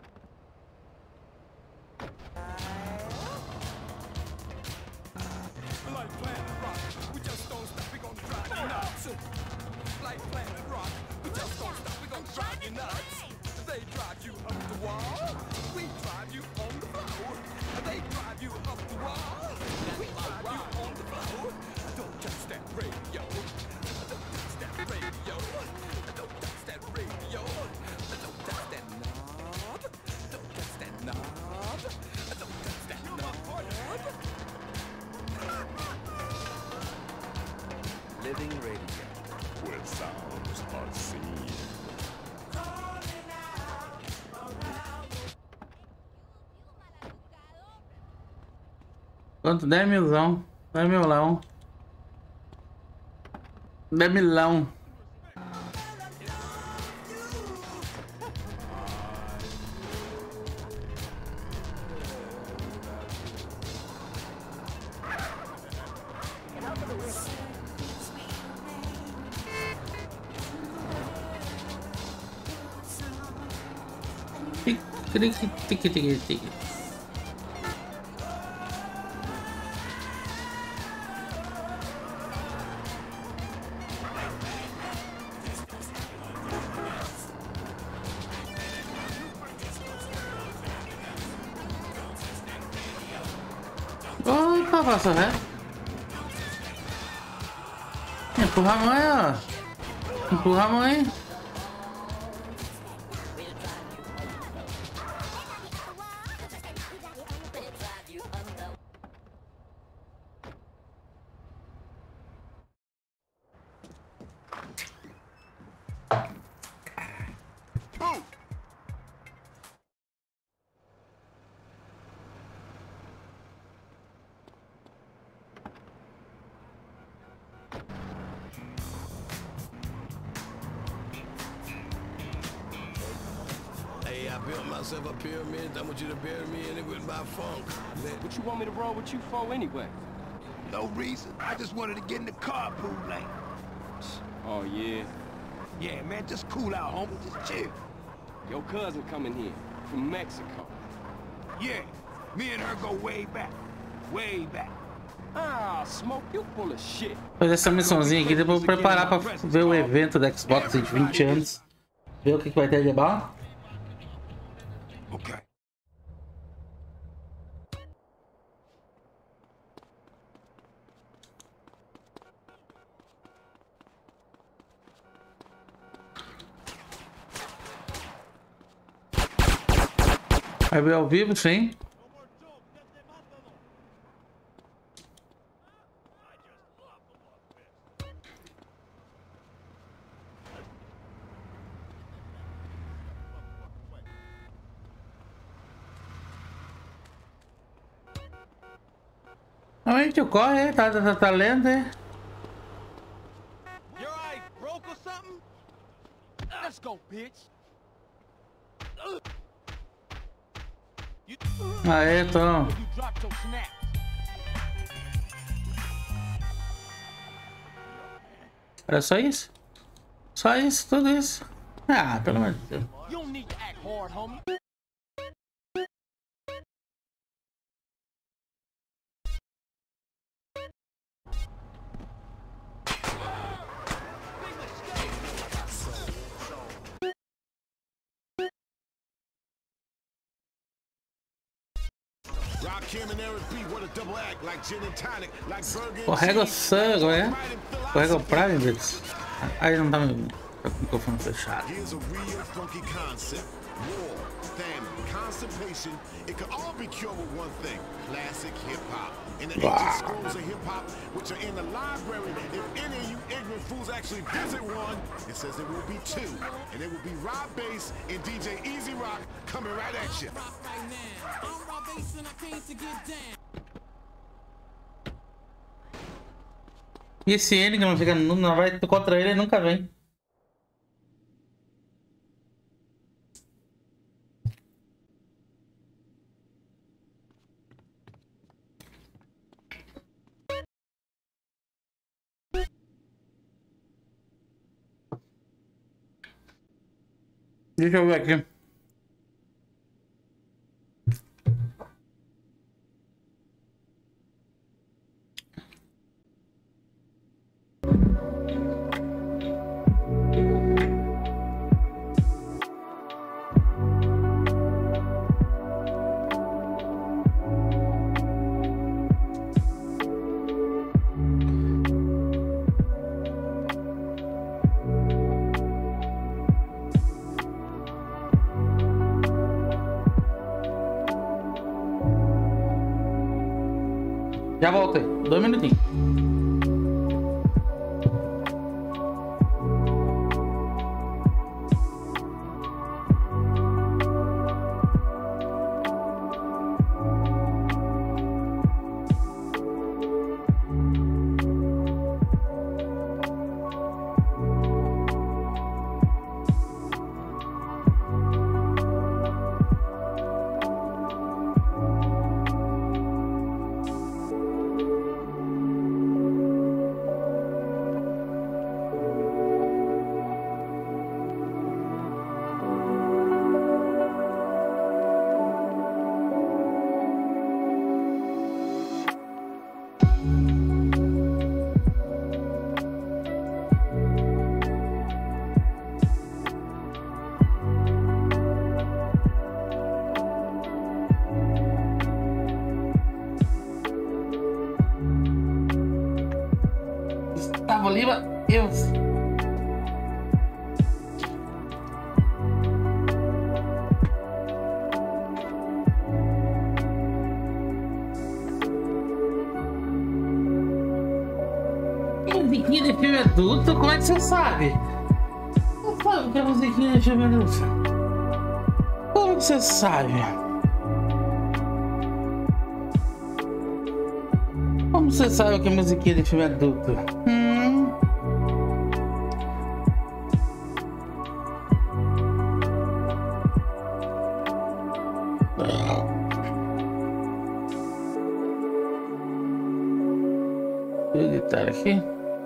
Living radio, where sounds are seen. Quanto? dez milão. dez milão. dez milão. Tique, tique, tique, tique. Opa, passa, né? Empurra a mãe, ó. Empurra a mãe. Myself a pyramid, I want you to bury me in it with my funk. What you want me to roll with you for anyway? No reason. I just wanted to get in the carpool lane. Oh, yeah? Yeah, man, just cool out, homie. Just chill. Your cousin coming here from Mexico. Yeah, me and her go way back. Way back. Ah, Smoke, you full of shit. Fazer essa missãozinha aqui, depois vou preparar pra ver o evento da Xbox de vinte anos. Ver o que, que vai ter de bom. Okay. Vai ver ao vivo, sim. Realmente o corre, tá, tá, tá lento, é? Your eye broke or something? Let's go, bitch. You, Aê, Tom. you dropped your snaps. Era só isso? Só isso, tudo isso. Ah, pelo amor de Deus. You don't need to act hard, homie. Correga o sangue, é? Correga o Prime, Blitz. Aí não tá com o microfone fechado. E esse N que não fica, não vai contra ele, ele nunca vem. Deixa eu ver aqui. Já voltei, dois minutinhos. Gustavo Lima, eu. Musiquinha de filme adulto? Como é que você sabe? Você sabe que é musiquinha de filme adulto? Como que você sabe? Como você sabe que é musiquinha de filme adulto? Hum? Deixa eu editar aqui.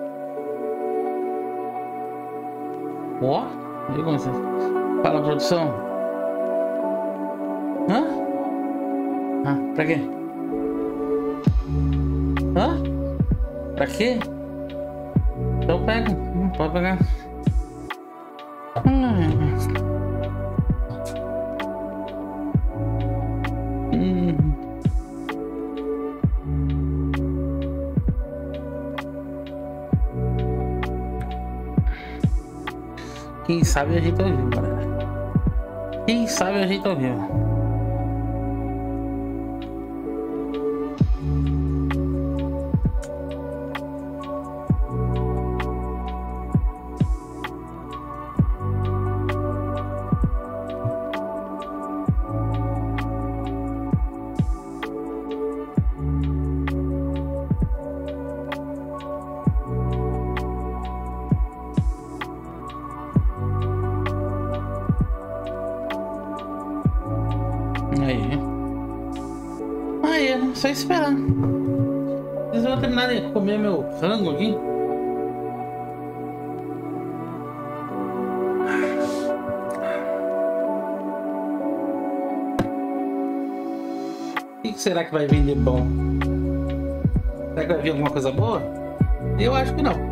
Ó, viu como você fala, produção? Hã? Ah, pra quê? Hã? Pra quê? Então pega, hum, pode pegar. Hum. Hum. Quem sabe a gente ouviu, galera. Quem sabe a gente ouviu. só esperar. Vocês vão terminar de comer meu frango aqui. O que será que vai vir de bom? Será que vai vir alguma coisa boa? Eu acho que não.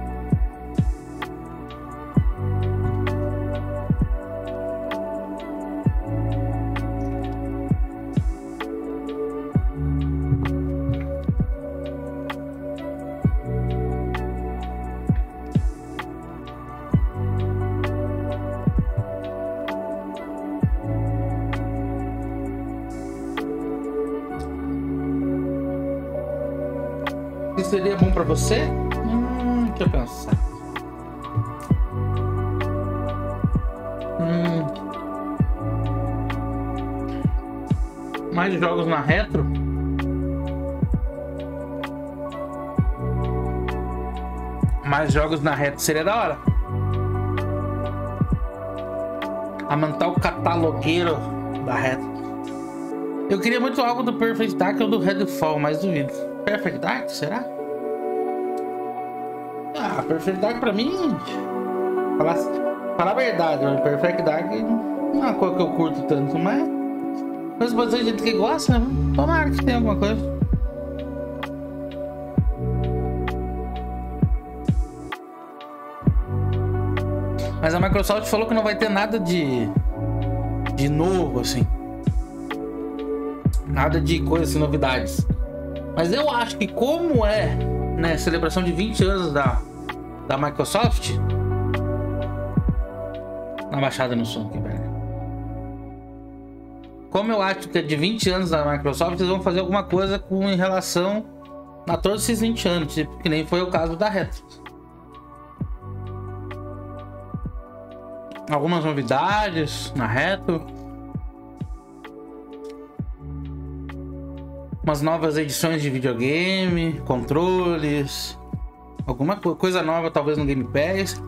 Seria bom pra você? Hum, deixa eu pensar. Hum. Mais jogos na retro? Mais jogos na retro seria da hora. Aumentar o catalogueiro da retro. Eu queria muito algo do Perfect Dark ou do Redfall, mas duvido. Perfect Dark, será? Ah, Perfect Dark pra mim... Falar, falar a verdade, o Perfect Dark não é uma coisa que eu curto tanto, mas... Mas pode ter gente que gosta, né? Tomara que tenha alguma coisa. Mas a Microsoft falou que não vai ter nada de... De novo, assim. Nada de coisas, assim, novidades. Mas eu acho que como é, né, celebração de vinte anos da, da Microsoft, na baixada no som aqui, velho. Como eu acho que é de vinte anos da Microsoft, eles vão fazer alguma coisa com em relação a todos esses vinte anos, tipo, que nem foi o caso da Retro. Algumas novidades na Retro. Umas novas edições de videogame, controles, alguma co coisa nova talvez no Game Pass.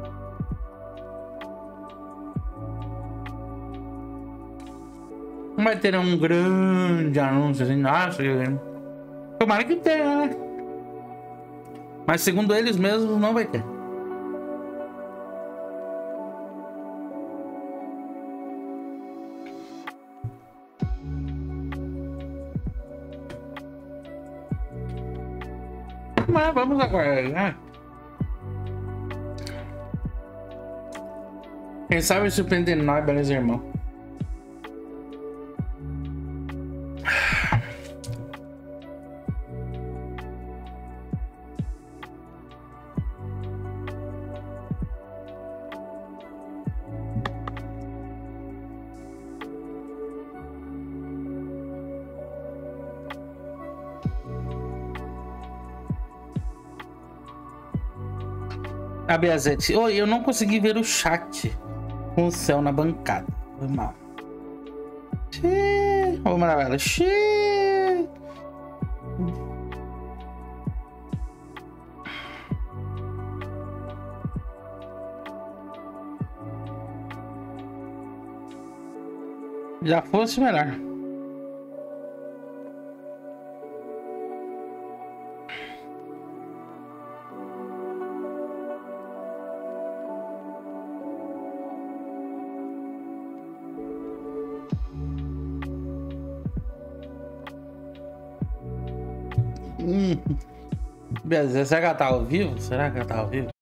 Não vai ter um grande anúncio assim, nossa, tomara que tenha, né? Mas segundo eles mesmos não vai ter. Mas vamos agora, né? Quem sabe surpreender nós, beleza, irmão? A Beazete, oi, eu não consegui ver o chat com o céu na bancada. Foi mal. Xiii, ô Maravela, xiii. Já fosse melhor. Hum. Beleza, será que ela tá ao vivo? Será que ela tá ao vivo?